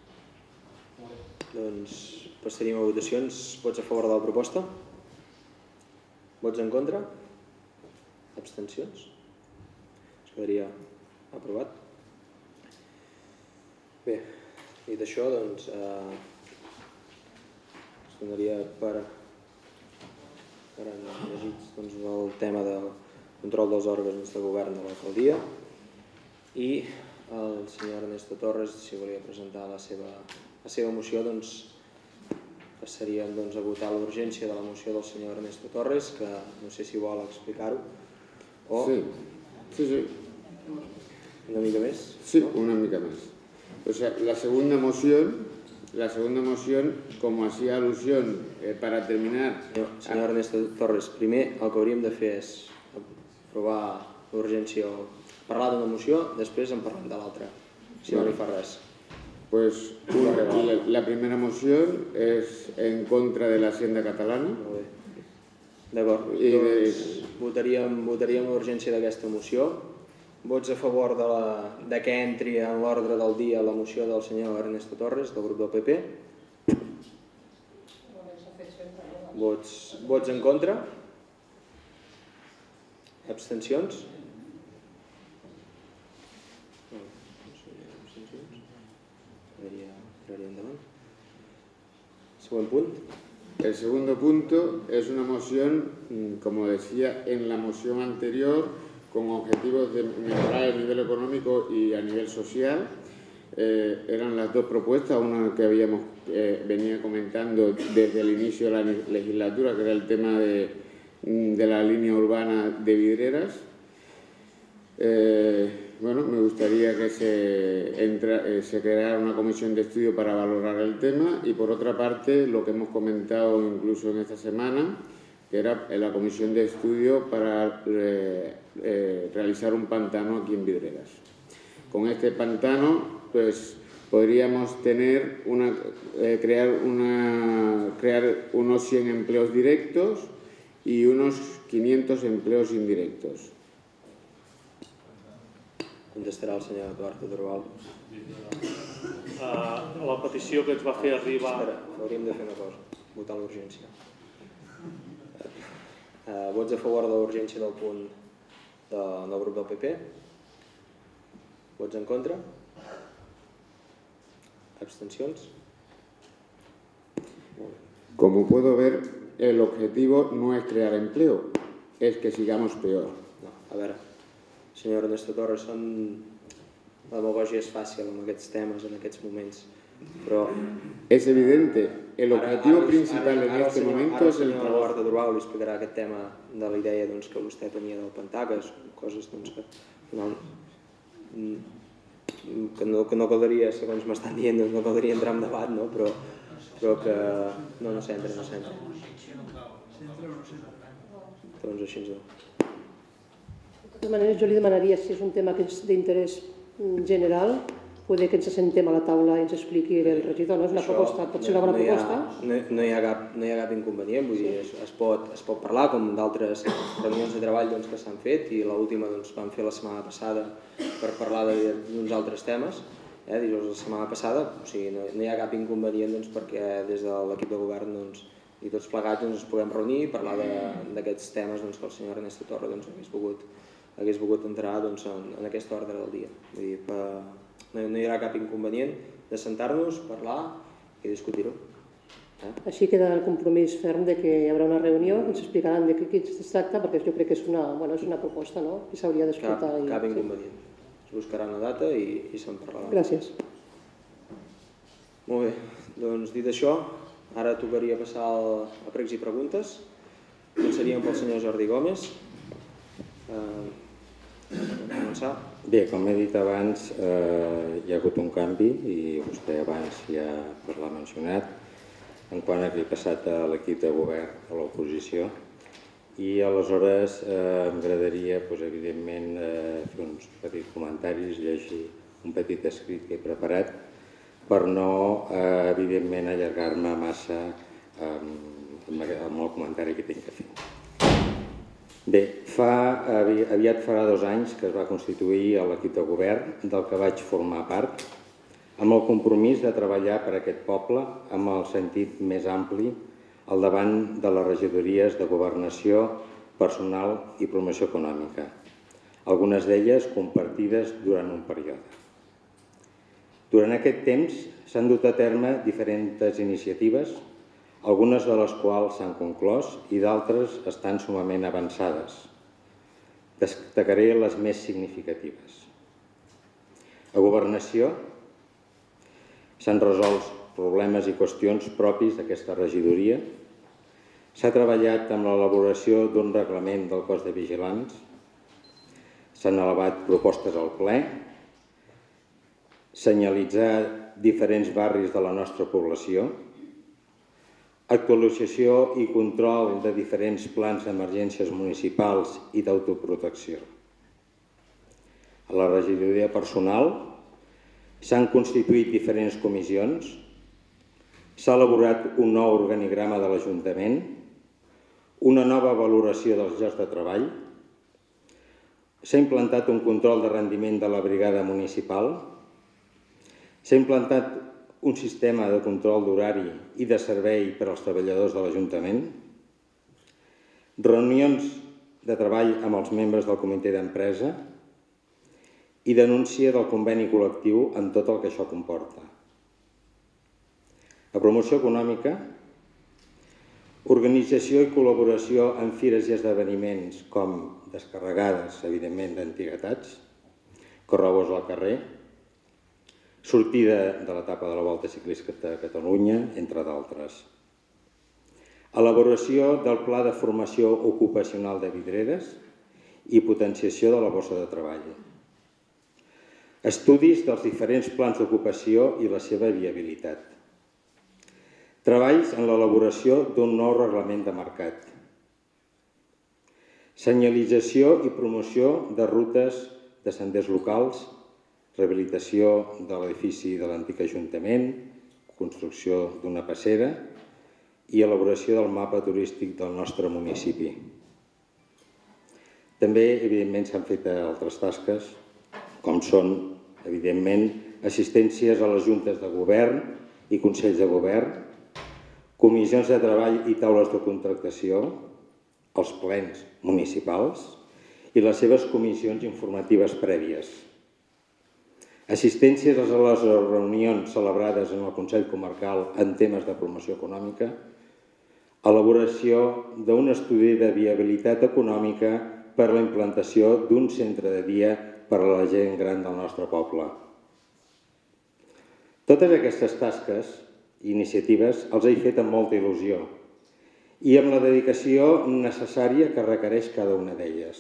Doncs passaríem a votacions. Vots a favor de la proposta? Vots en contra? Abstencions? Es quedaria aprovat. Bé, dit això, doncs, donaria per llegits el tema del control dels òrgans de govern de l'alcaldia, i el senyor Ernesto Torres, si volia presentar la seva moció, passaríem a votar l'urgència de la moció del senyor Ernesto Torres, que no sé si vol explicar-ho. Sí. ¿Una mica més? Sí, una mica más. O sea, la segunda moción, como hacía alusión, para terminar... Senyor Ernesto Torres, primer el que hauríem de fer és aprovar l'urgència o parlar d'una moció, després en parlem de l'altra, si no li fa res. Pues la primera moción es en contra de la Hacienda catalana. Molt bé. D'acord, doncs votaríem l'urgència d'aquesta moció. Vots a favor de que entri en l'ordre del dia la moció del senyor Ernesto Torres, del grup del PP? Vots en contra? Abstencions? Següent punt. El segundo punto es una moción, como decía en la moción anterior, con objetivos de mejorar el nivel económico y a nivel social. Eran las dos propuestas, una que venía comentando desde el inicio de la legislatura, que era el tema de la línea urbana de Vidreras. Bueno, me gustaría que se creara una comisión de estudio para valorar el tema, y por otra parte lo que hemos comentado incluso en esta semana, que era la comisión de estudio para realizar un pantano aquí en Vidreras. Con este pantano pues podríamos tener crear unos 100 empleos directos y unos 500 empleos indirectos. Contestarà el senyor Eduard Turbal. La petició que ens va fer arribar... Espera, hauríem de fer una cosa, votar l'urgència. Vots a favor de l'urgència del punt del grup del PP? Vots en contra? Abstencions? Como puedo ver, el objetivo no es crear empleo, es que sigamos peor. No, a veure, senyor Ernesto Torres, la demagògia és fàcil en aquests temes, en aquests moments, però... Es evidente, el objetivo principal en este momento es el trabajo. Ara el senyor Eduard Turbal li explicarà aquest tema de la idea que vostè tenia del pantà, que són coses que no caldria, segons m'estan dient, no caldria entrar en debat, però que... No s'entra. S'entra o no s'entra? Doncs així ens ho... De totes maneres, jo li demanaria, si és un tema que és d'interès general, poder que ens assentem a la taula i ens expliqui el regidor. No és una proposta, pot ser una bona proposta. No hi ha cap inconvenient, vull dir, es pot parlar, com d'altres reunions de treball que s'han fet, i l'última vam fer la setmana passada per parlar d'uns altres temes, dijous la setmana passada, o sigui, no hi ha cap inconvenient perquè des de l'equip de govern i tots plegats ens puguem reunir i parlar d'aquests temes que el senyor Ernesto Torres hagués volgut entrar en aquest ordre del dia. Vull dir, no hi haurà cap inconvenient de sentar-nos, parlar i discutir-ho. Així queda el compromís ferm de que hi haurà una reunió, ens explicaran de què es tracta, perquè jo crec que és una proposta que s'hauria d'escoltar. Cap inconvenient. Es buscarà una data i se'n parlarà. Gràcies. Molt bé, doncs dit això, ara tocaria passar a pregs i preguntes. Començaríem pel senyor Jordi Gómez. Bé, com he dit abans, hi ha hagut un canvi, i vostè abans ja l'ha mencionat, en quan havia passat a l'equip de govern, a l'oposició, i aleshores m'agradaria, evidentment, fer uns petits comentaris, llegir un petit escrit que he preparat, per no, evidentment, allargar-me massa amb el comentari que tinc que fer. Bé, aviat farà 2 anys que es va constituir l'equip de govern del que vaig formar part, amb el compromís de treballar per aquest poble amb el sentit més ampli al davant de les regidories de governació, personal i promoció econòmica, algunes d'elles compartides durant un període. Durant aquest temps s'han dut a terme diferents iniciatives algunes de les quals s'han conclòs i d'altres estan sumament avançades. Destacaré les més significatives. A Governació s'han resolt problemes i qüestions propis d'aquesta regidoria. S'ha treballat amb l'elaboració d'un reglament del cos de vigilants. S'han elevat propostes al ple, senyalitzar diferents barris de la nostra població, actualització i control de diferents plans d'emergències municipals i d'autoprotecció. A la regidoria personal s'han constituït diferents comissions, s'ha elaborat un nou organigrama de l'Ajuntament, una nova valoració dels llocs de treball, s'ha implantat un control de rendiment de la brigada municipal, s'ha implantat un sistema de control d'horari i de servei per als treballadors de l'Ajuntament, reunions de treball amb els membres del comitè d'empresa i denúncia del conveni col·lectiu amb tot el que això comporta. La promoció econòmica, organització i col·laboració en fires i esdeveniments com descarregades, evidentment, d'antiguitats, correbous al carrer, sortida de l'etapa de la Volta Ciclista de Catalunya, entre d'altres. Elaboració del Pla de Formació Ocupacional de Vidreres i potenciació de la borsa de treball. Estudis dels diferents plans d'ocupació i la seva viabilitat. Treballs en l'elaboració d'un nou reglament de mercat. Senyalització i promoció de rutes de senders locals, rehabilitació de l'edifici de l'antic Ajuntament, construcció d'una passera i elaboració del mapa turístic del nostre municipi. També, evidentment, s'han fet altres tasques, com són, evidentment, assistències a les juntes de govern i consells de govern, comissions de treball i taules de contractació, els plens municipals i les seves comissions informatives prèvies. Assistències a les reunions celebrades en el Consell Comarcal en temes de promoció econòmica, elaboració d'un estudi de viabilitat econòmica per a la implantació d'un centre de dia per a la gent gran del nostre poble. Totes aquestes tasques i iniciatives els he fet amb molta il·lusió i amb la dedicació necessària que requereix cada una d'elles.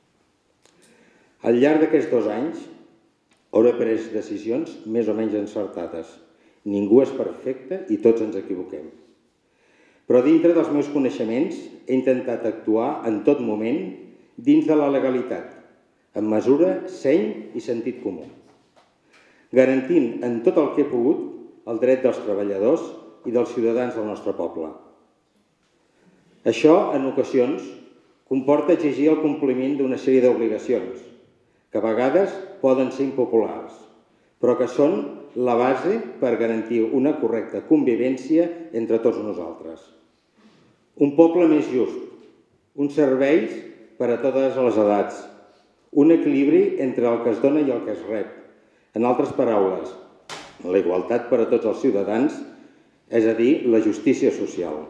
Al llarg d'aquests 2 anys hauré pres decisions més o menys encertades. Ningú és perfecte i tots ens equivoquem. Però dintre dels meus coneixements he intentat actuar en tot moment dins de la legalitat, amb mesura, seny i sentit comú, garantint en tot el que he pogut el dret dels treballadors i dels ciutadans del nostre poble. Això, en ocasions, comporta exigir el compliment d'una sèrie d'obligacions, que a vegades poden ser impopulars, però que són la base per garantir una correcta convivència entre tots nosaltres. Un poble més just, uns serveis per a totes les edats, un equilibri entre el que es dona i el que es rep. En altres paraules, la igualtat per a tots els ciutadans, és a dir, la justícia social.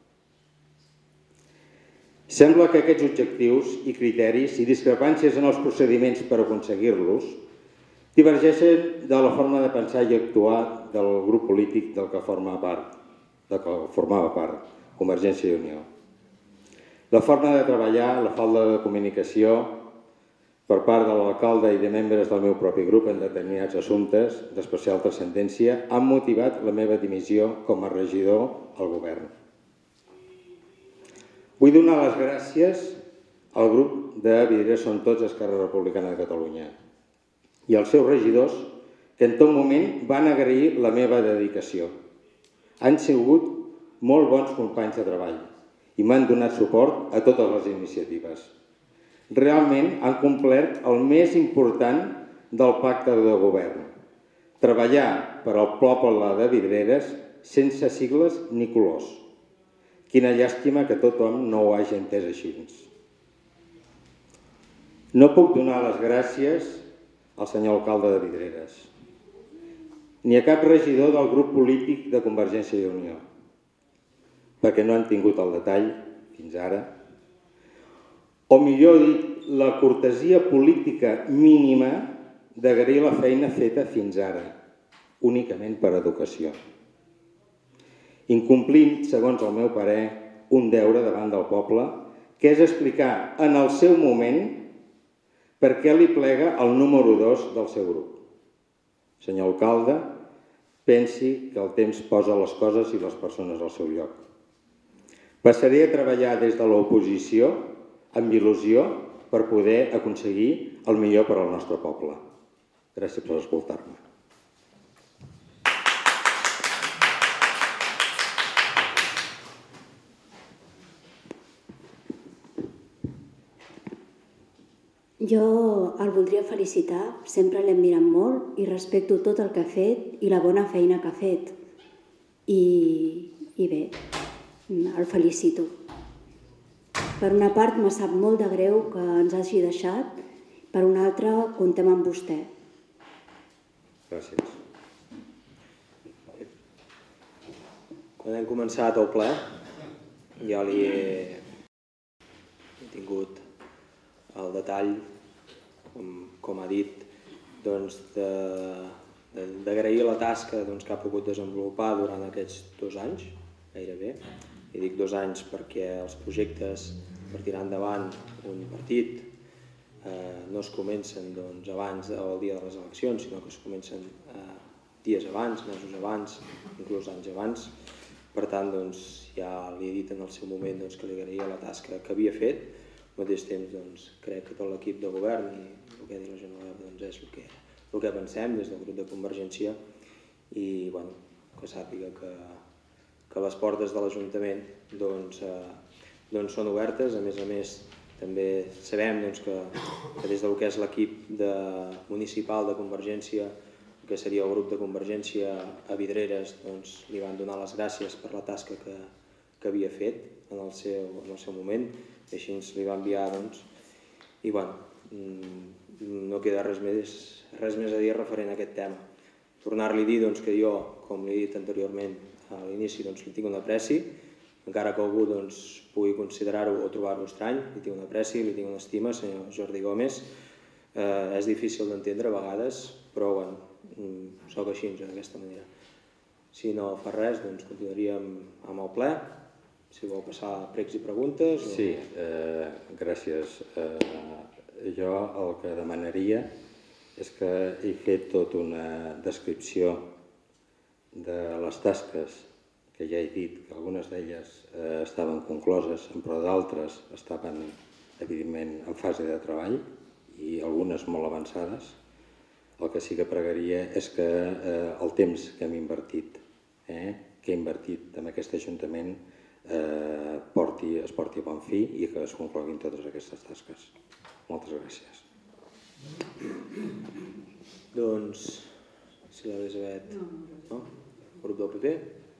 Sembla que aquests objectius i criteris i discrepàncies en els procediments per aconseguir-los divergeixen de la forma de pensar i actuar del grup polític del que formava part, Convergència i Unió. La forma de treballar, la falta de comunicació per part de l'alcalde i de membres del meu propi grup en determinats assumptes d'especial transcendència han motivat la meva dimissió com a regidor al govern. Vull donar les gràcies al grup de Vidreres Som Tots Esquerra Republicana de Catalunya i als seus regidors que en tot moment van agrair la meva dedicació. Han sigut molt bons companys de treball i m'han donat suport a totes les iniciatives. Realment han complert el més important del pacte de govern, treballar per al poble de Vidreres sense sigles ni colors. Quina llàstima que tothom no ho hagi entès així. No puc donar les gràcies al senyor alcalde de Vidreres, ni a cap regidor del grup polític de Convergència i Unió. perquè no han tingut el detall fins ara, o millor dit, la cortesia política mínima d'agrair la feina feta fins ara, únicament per educació, incomplint, segons el meu parer, un deure davant del poble, que és explicar en el seu moment per què li plega el número 2 del seu grup. Senyor alcalde, pensi que el temps posa les coses i les persones al seu lloc. Passaré a treballar des de l'oposició amb il·lusió per poder aconseguir el millor per al nostre poble. Gràcies per escoltar-me. Jo el voldria felicitar, sempre l'hem mirat molt i respecto tot el que ha fet i la bona feina que ha fet. I bé, el felicito. Per una part, me sap molt de greu que ens hagi deixat, per una altra, comptem amb vostè. Gràcies. Quan hem començat el ple, jo li he tingut el detall, com ha dit, d'agrair la tasca que ha pogut desenvolupar durant aquests 2 anys, gairebé. I dic 2 anys perquè els projectes per tirar endavant un partit no es comencen abans del dia de les eleccions, sinó que es comencen dies abans, mesos abans, inclús anys abans. Per tant, ja li he dit en el seu moment que li agraïa la tasca que havia fet. Al mateix temps, crec que tot l'equip de govern i el que ha dit la Genoveva és el que pensem des del grup de Convergència i que sàpiga que les portes de l'Ajuntament són obertes. A més, també sabem que des del que és l'equip municipal de Convergència, que seria el grup de Convergència a Vidreres, li van donar les gràcies per la tasca que havia fet en el seu moment, i així ens li va enviar. I no queda res més a dir referent a aquest tema. Tornar-li a dir que jo, com li he dit anteriorment a l'inici, li tinc un apreci, encara que algú pugui considerar-ho o trobar-ho estrany, li tinc un apreci, li tinc una estima, senyor Jordi Gómez. És difícil d'entendre a vegades, però soc així, d'aquesta manera. Si no fa res, continuaríem amb el ple. Si vol passar a pregs i preguntes... Sí, gràcies. Jo el que demanaria és que he fet tota una descripció de les tasques que ja he dit, que algunes d'elles estaven concloses, però d'altres estaven, evidentment, en fase de treball i algunes molt avançades. El que sí que pregaria és que el temps que hem invertit, que he invertit en aquest Ajuntament, es porti a bon fi i que es concloguin totes aquestes tasques. Moltes gràcies. Doncs, si l'Elisabet... No? El grup del PP?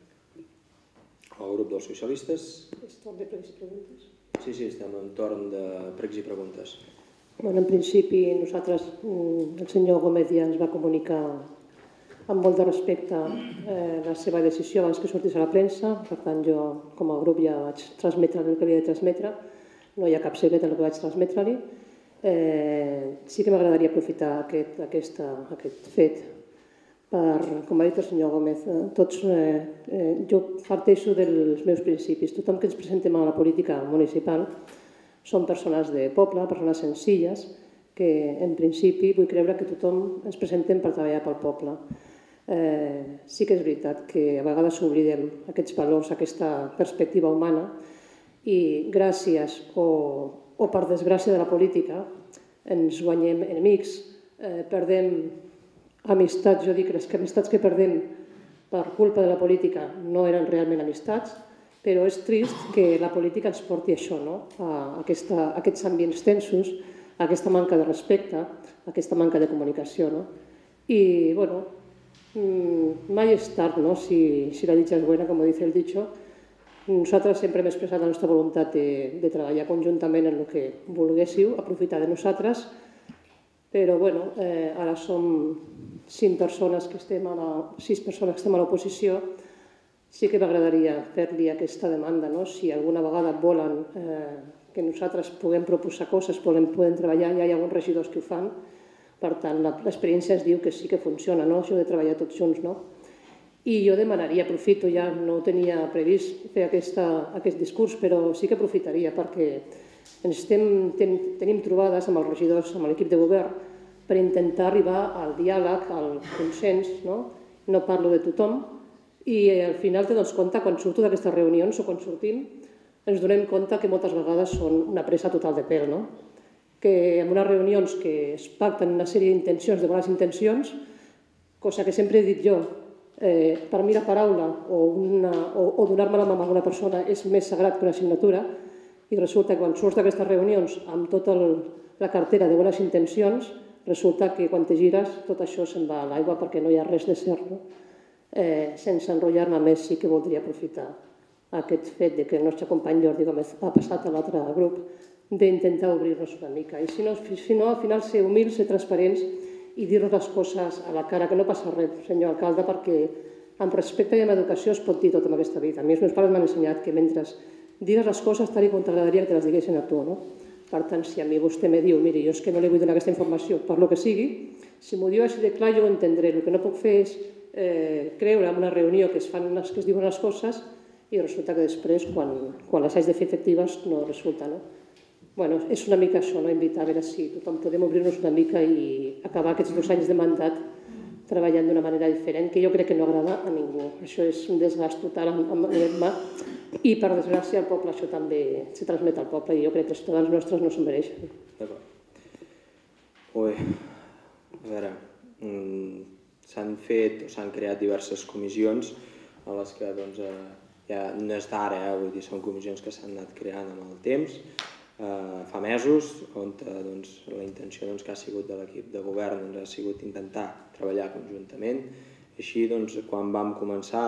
El grup dels socialistes? És torn de pregs i preguntes? Sí, estem en torn de pregs i preguntes. En principi, nosaltres, el senyor Gómez ja ens va comunicar amb molt de respecte la seva decisió abans que sortís a la premsa. Per tant, jo, com a grup, ja vaig transmetre el que havia de transmetre. No hi ha cap secret en el que vaig transmetre-li. Sí que m'agradaria aprofitar aquest fet per, com ha dit el senyor Gómez, jo parteixo dels meus principis. Tothom que ens presentem a la política municipal són persones de poble, persones senzilles, que en principi vull creure que tothom ens presentem per treballar pel poble. Sí que és veritat que a vegades oblidem aquests valors, aquesta perspectiva humana, i gràcies o per desgràcia de la política ens guanyem enemics, perdem amistats. Jo dic que les amistats que perdem per culpa de la política no eren realment amistats, però és trist que la política ens porti a això, a aquests ambients tensos, a aquesta manca de respecte, a aquesta manca de comunicació. I, bueno, mai és tard, si la dicha és buena, com dice el dicho. Nosaltres sempre hem expressat la nostra voluntat de treballar conjuntament en el que volguéssiu, aprofitar de nosaltres, però bueno, ara som 6 persones que estem a l'oposició Sí que m'agradaria fer-li aquesta demanda, si alguna vegada volen que nosaltres puguem proposar coses, podem treballar, ja hi ha alguns regidors que ho fan, per tant, l'experiència ens diu que sí que funciona, això de treballar tots junts. I jo demanaria, aprofito, ja no tenia previst fer aquest discurs, però sí que aprofitaria perquè tenim trobades amb els regidors, amb l'equip de govern, per intentar arribar al diàleg, al consens, no parlo de tothom, i al final te dones compte, quan surto d'aquestes reunions o quan sortim, ens donem compte que moltes vegades són una presa total de pèl, que en unes reunions que es pacten una sèrie d'intencions, de bones intencions, cosa que sempre he dit jo, per mi la paraula o donar-me la mà a alguna persona és més sagrat que una signatura, i resulta que quan surts d'aquestes reunions amb tota la cartera de bones intencions, resulta que quan te gires tot això se'n va a l'aigua perquè no hi ha res de cert. Sense enrotllar-me més, sí que voldria aprofitar aquest fet que el nostre company Jordi Gómez ha passat a l'altre grup, d'intentar obrir-nos una mica. I si no, al final ser humils, ser transparents i dir-nos les coses a la cara, que no passa res, senyor alcalde, perquè amb respecte i amb educació es pot dir tot en aquesta vida. A mi els meus pares m'han ensenyat que mentre digues les coses tal com t'agradaria que te les diguessin a tu. Per tant, si a mi vostè me diu, miri, jo és que no li vull donar aquesta informació per lo que sigui, si m'ho diu així de clar jo ho entendré. El que no puc fer és creure en una reunió que es diuen les coses i resulta que després, quan les haig de fer efectives, no resulta. Bueno, és una mica això, invitar a veure si tothom podem obrir-nos una mica i acabar aquests 2 anys de mandat treballant d'una manera diferent, que jo crec que no agrada a ningú. Això és un desgast total amb mà i, per desgràcia, al poble això també se transmet al poble i jo crec que els ciutadans nostres no s'ho mereixen. D'acord. Molt bé. A veure, s'han fet o s'han creat diverses comissions a les que ja no és d'ara, vull dir, són comissions que s'han anat creant amb el temps, fa mesos, on la intenció que ha sigut de l'equip de govern ha sigut intentar treballar conjuntament. Així, quan vam començar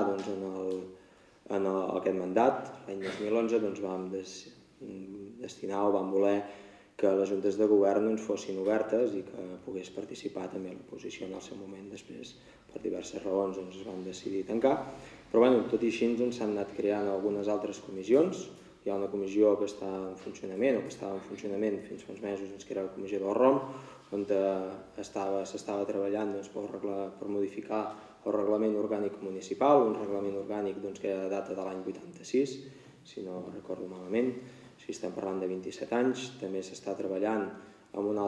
en aquest mandat, l'any 2011, vam destinar o vam voler que les juntes de govern fossin obertes i que pogués participar també l'oposició en el seu moment. Després, per diverses raons, es van decidir tancar. Però, tot i així, s'han anat creant algunes altres comissions. Hi ha una comissió que està en funcionament, o que estava en funcionament fins fa uns mesos, que era la comissió del ROM, on s'estava treballant per modificar el reglament orgànic municipal, un reglament orgànic que data de l'any 86, si no recordo malament. Si estem parlant de 27 anys, també s'està treballant en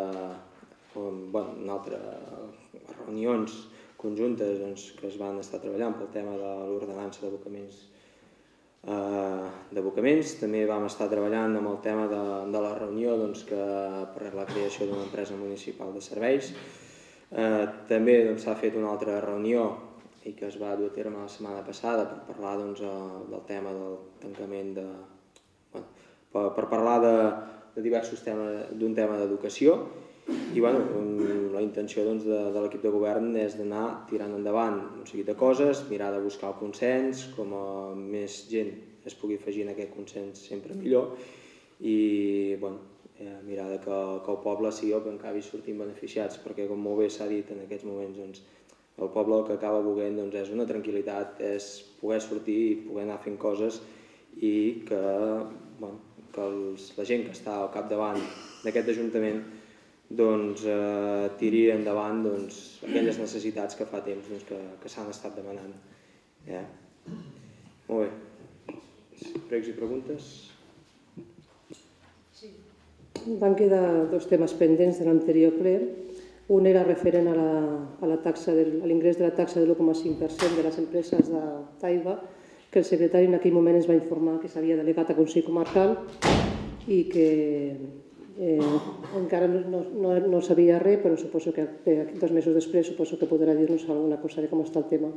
reunions conjuntes que es van estar treballant pel tema de l'ordenança d'abocaments. També vam estar treballant amb el tema de la reunió per la creació d'una empresa municipal de serveis. També s'ha fet una altra reunió i que es va dur a terme la setmana passada per parlar del tema del tancament per parlar de diversos temes, d'un tema d'educació. I la intenció de l'equip de govern és d'anar tirant endavant un seguit de coses, mirar de buscar el consens, com més gent es pugui afegir en aquest consens sempre millor, i mirar que el poble sigui el que acabi sortint beneficiats, perquè com molt bé s'ha dit en aquests moments, el poble el que acaba volent és una tranquil·litat, és poder sortir i poder anar fent coses i que la gent que està al capdavant d'aquest ajuntament tiri endavant aquelles necessitats que fa temps que s'han estat demanant. Molt bé. Pregs i preguntes? Van quedar 2 temes pendents de l'anterior ple. Un era referent a l'ingrés de la taxa de l'1,5% de les empreses d'AIVA, que el secretari en aquell moment ens va informar que s'havia delegat a Consell Comarcal i que encara no sabia res, però suposo que 2 mesos després suposo que podrà dir-nos alguna cosa de com està el tema.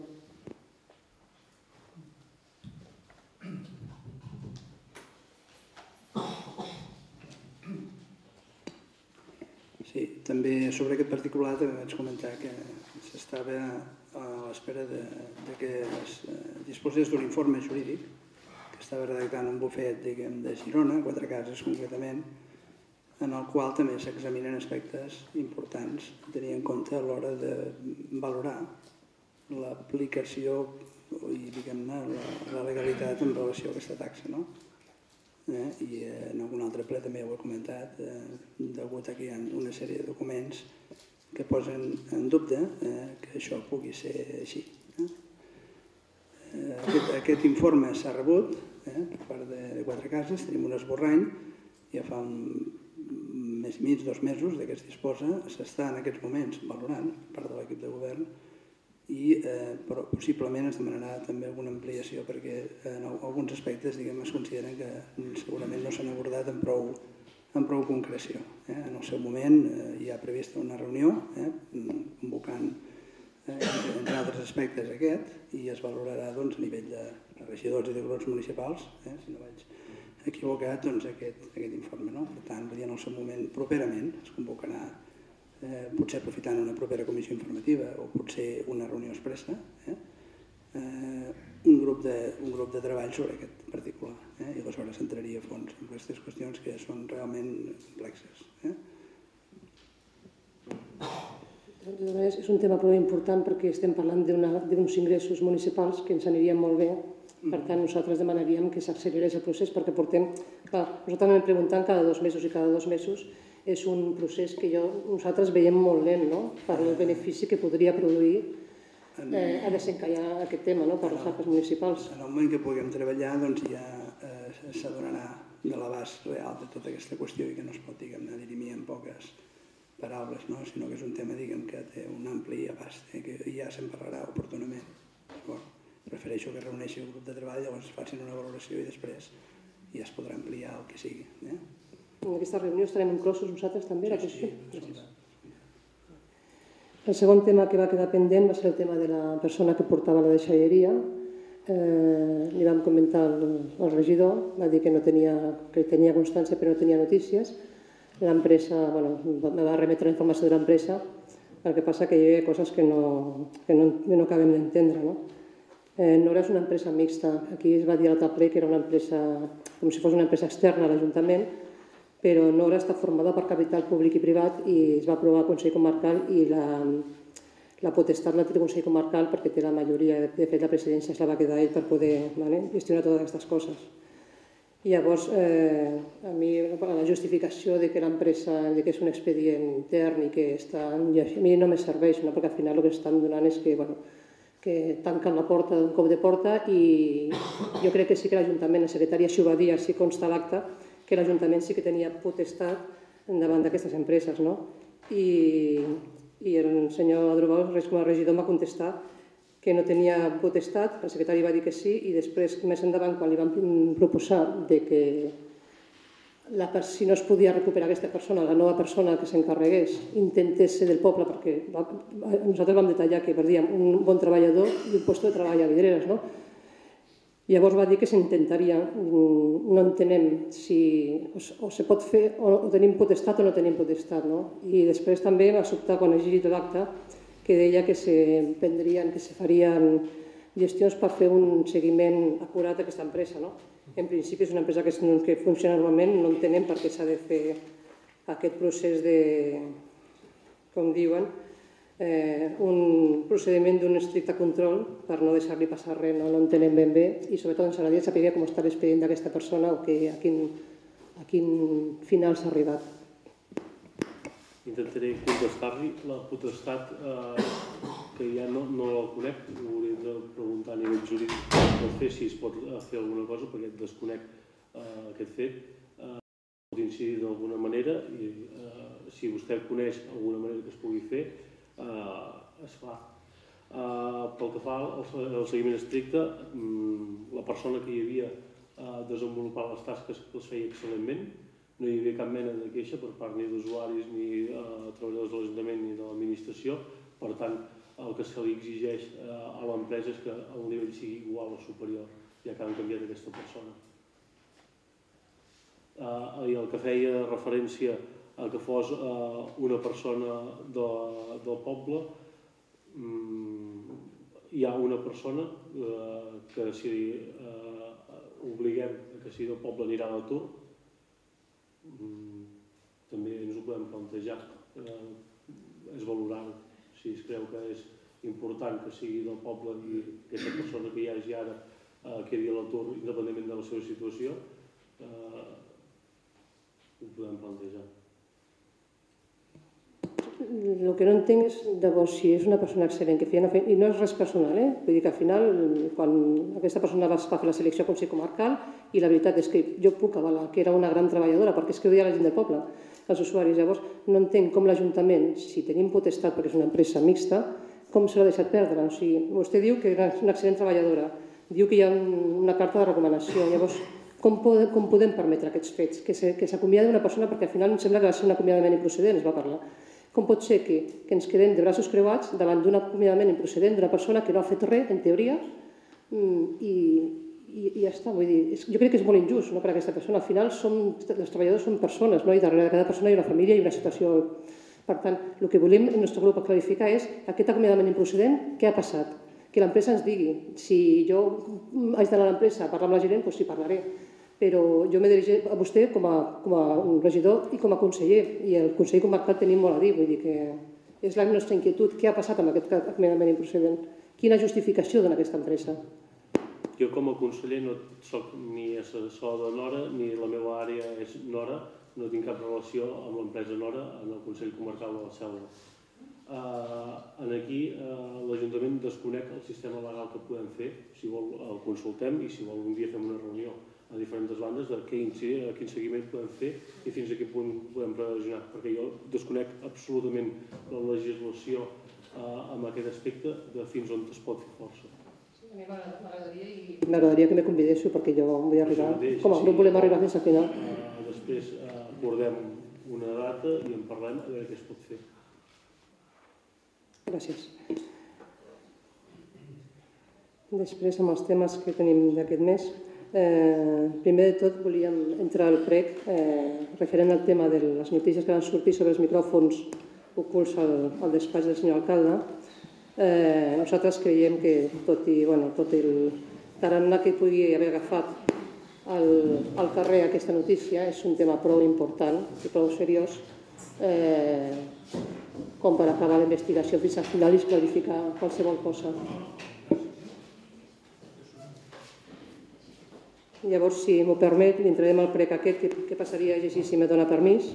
Sí, també sobre aquest particular també vaig comentar que s'estava a l'espera que es disposés d'un informe jurídic que estava redactant un bufet de Girona, 4 cases concretament, en el qual també s'examinen aspectes importants a tenir en compte a l'hora de valorar l'aplicació, i diguem-ne la legalitat en relació a aquesta taxa, no? I en algun altre ple també ho he comentat, degut a que hi ha una sèrie de documents que posen en dubte que això pugui ser així. Aquest informe s'ha rebut per part de 4 cases, tenim un esborrany, ja fa un mes i mig, 2 mesos de que es disposa, s'està en aquests moments valorant per part de l'equip de govern, però possiblement es demanarà també alguna ampliació perquè en alguns aspectes es consideren que segurament no s'han abordat amb prou concreció. En el seu moment hi ha prevista una reunió convocant entre altres aspectes aquest i es valorarà a nivell de regidors i de grups municipals, si no vaig equivocat, aquest informe. Per tant, en el seu moment, properament, es convocarà potser aprofitant una propera comissió informativa o potser una reunió expressa, un grup de treball sobre aquest particular. I aleshores entraria a fons en aquestes qüestions que són realment complexes. És un tema prou important perquè estem parlant d'uns ingressos municipals que ens anirien molt bé. Per tant, nosaltres demanaríem que s'accelerés el procés perquè portem... Nosaltres anem preguntant cada 2 mesos i cada 2 mesos és un procés que nosaltres veiem molt lent, per el benefici que podria produir a desencallar aquest tema per les arques municipals. En el moment que puguem treballar ja s'adonarà de l'abast real de tota aquesta qüestió i que no es pot dirimir en poques paraules, sinó que és un tema que té un ampli abast, que ja se'n parlarà oportunament. Prefereixo que reuneixi el grup de treball, llavors facin una valoració i després ja es podrà ampliar el que sigui. En aquesta reunió estarem inclosos nosaltres també? Sí. El segon tema que va quedar pendent va ser el tema de la persona que portava la deixalleria. Li vam comentar al regidor, va dir que tenia constància però no tenia notícies. L'empresa, me va remetre la informació de l'empresa, el que passa que hi havia coses que no acabem d'entendre. Nora és una empresa mixta. Aquí es va dir a l'altre ple que era una empresa, com si fos una empresa externa a l'Ajuntament, però Nora està formada per capital públic i privat i es va aprovar al Consell Comarcal i la potestat la té el Consell Comarcal perquè té la majoria. De fet, la presidència se la va quedar ell per poder gestionar totes aquestes coses. I llavors, a mi la justificació de que l'empresa és un expedient intern i que a mi no me serveix, perquè al final el que estan donant és que tanquen la porta d'un cop de porta i jo crec que sí que l'Ajuntament, la secretària així ho va dir, així consta l'acta, que l'Ajuntament sí que tenia potestat davant d'aquestes empreses. I el senyor Adrubau, com a regidor, em va contestar que no tenia potestat, el secretari va dir que sí, i després, més endavant, quan li vam proposar que si no es podia recuperar aquesta persona, la nova persona que s'encarregués intentés ser del poble, perquè nosaltres vam detallar que perdíem un bon treballador i un lloc de treball a Vidreres, llavors va dir que s'intentaria, no entenem si o se pot fer o tenim potestat o no tenim potestat. I després també va sobtar quan he llegit l'acte que deia que se farien gestions per fer un seguiment acurat d'aquesta empresa. En principi és una empresa que funciona normalment, no entenem per què s'ha de fer aquest procés de, com diuen, un procediment d'un estricte control per no deixar-li passar res, no entenem ben bé i sobretot ens agradaria saber com està l'expedient d'aquesta persona o a quin final s'ha arribat. Intentaré contestar-li. La potestat, que ja no la conec, ho hauria de preguntar a nivell jurídic per fer si es pot fer alguna cosa, perquè desconec aquest fet. Pot incidir d'alguna manera i si vostè coneix alguna manera que es pugui fer, es fa. Pel que fa al seguiment estricte, la persona que hi havia desenvolupant les tasques les feia excel·lentment, no hi havia cap mena de queixa per part ni d'usuaris, ni treballadors de l'Ajuntament ni de l'administració. Per tant, el que se li exigeix a l'empresa és que el nivell sigui igual o superior, ja que han canviat aquesta persona. I el que feia referència a que fos una persona del poble, hi ha una persona que si obliguem que si del poble anirà a l'atur, també ens ho podem plantejar, és valorar-ho. Si es creu que és important que sigui del poble i aquesta persona que hi hagi ara quedi a l'atur independentment de la seva situació, ho podem plantejar. El que no entenc és llavors si és una persona excel·lent que feia una feina, i no és res personal, vull dir que al final quan aquesta persona va fer la selecció a Consell Comarcal i la veritat és que jo puc avalar que era una gran treballadora perquè és que ho deia la gent del poble, els usuaris. Llavors no entenc com l'Ajuntament, si tenim potestat perquè és una empresa mixta, com se l'ha deixat perdre. O sigui, vostè diu que era una excel·lent treballadora, diu que hi ha una carta de recomanació, llavors com podem permetre aquests fets? Que s'acomiada una persona, perquè al final em sembla que va ser un acomiadament improcedent, es va parlar. Com pot ser que ens quedem de braços creuats davant d'un acomiadament improcedent d'una persona que no ha fet res, en teoria, i ja està. Vull dir, jo crec que és molt injust per a aquesta persona. Al final, els treballadors són persones, i darrere de cada persona hi ha una família i una situació. Per tant, el que volem el nostre grup clarificar és aquest acomiadament improcedent, què ha passat? Que l'empresa ens digui. Si jo haig d'anar a l'empresa a parlar amb la gerent, doncs sí, parlaré. Però jo me dirigeixo a vostè com a regidor i com a conseller, i el Consell Comarcal tenim molt a dir, vull dir que és la nostra inquietud. Què ha passat amb aquest acomiadament improcedent? Quina justificació dona aquesta empresa? Jo com a conseller no soc ni assessor de Nora, ni la meva àrea és Nora, no tinc cap relació amb l'empresa Nora en el Consell Comarcal de la Selva. Aquí l'Ajuntament desconec el sistema legal que podem fer, si vol el consultem i si vol un dia fem una reunió a diferents bandes de quin seguiment podem fer i fins a quin punt podem previsionar, perquè jo desconec absolutament la legislació en aquest aspecte de fins on es pot fer força. A mi m'agradaria que me convidéssiu perquè jo vull arribar, com a grup volem arribar fins al final. Després acordem una data i en parlem a veure què es pot fer. Gràcies. Després, amb els temes que tenim d'aquest mes, primer de tot volíem entrar al prec referent al tema de les notícies que van sortir sobre els micròfons ocults al despatx del senyor alcalde. Nosaltres creiem que tot el tarannà que pugui haver agafat al carrer aquesta notícia és un tema prou important i prou seriós com per acabar la investigació fins al final i clarificar qualsevol cosa. Llavors, si m'ho permet, entrarem al prec aquest, que passaria a llegir si me dona permís.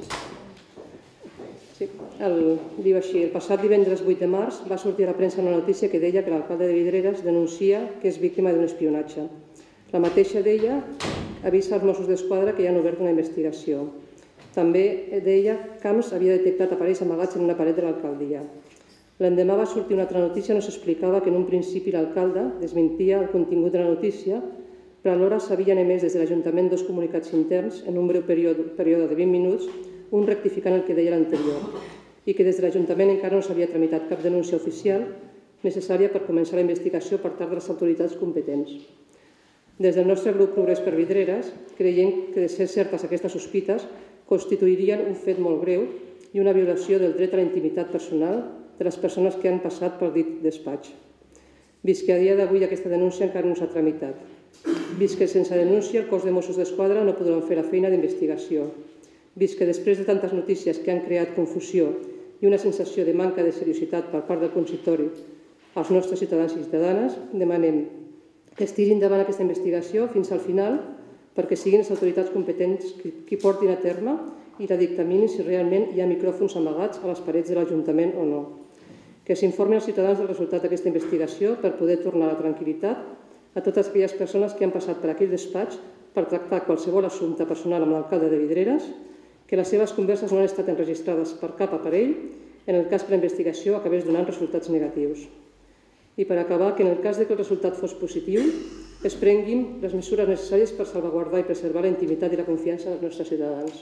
Diu així: el passat divendres 8 de març va sortir a la premsa una notícia que deia que l'alcalde de Vidreres denuncia que és víctima d'un espionatge. La mateixa deia avisa als Mossos d'Esquadra que ja han obert una investigació. També deia que Camps havia detectat aparells amagats en una paret de l'alcaldia. L'endemà va sortir una altra notícia on s'explicava que en un principi l'alcalde desmentia el contingut de la notícia, però alhora s'havien emès des de l'Ajuntament dos comunicats interns en un breu període de 20 minuts, un rectificant el que deia l'anterior, i que des de l'Ajuntament encara no s'havia tramitat cap denúncia oficial necessària per començar la investigació per part de les autoritats competents. Des del nostre grup Progrés per Vidreres creiem que, de ser certes aquestes sospites, constituirien un fet molt greu i una violació del dret a la intimitat personal de les persones que han passat pel dit despatx. Vist que a dia d'avui aquesta denúncia encara no s'ha tramitat. Vist que sense denúncia el cos de Mossos d'Esquadra no podran fer la feina d'investigació. Vist que després de tantes notícies que han creat confusió i una sensació de manca de seriositat per part del consistori als nostres ciutadans i ciutadanes, demanem que es tiri endavant aquesta investigació fins al final perquè siguin les autoritats competents qui portin a terme i la dictaminin si realment hi ha micròfons amagats a les parets de l'Ajuntament o no. Que s'informi als ciutadans del resultat d'aquesta investigació per poder tornar la tranquil·litat a totes aquelles persones que han passat per aquell despatx per tractar qualsevol assumpte personal amb l'alcalde de Vidreres, que les seves converses no han estat enregistrades per cap aparell en el cas que la investigació acabés donant resultats negatius. I per acabar, que en el cas que el resultat fos positiu, es prenguin les mesures necessàries per salvaguardar i preservar la intimitat i la confiança dels nostres ciutadans.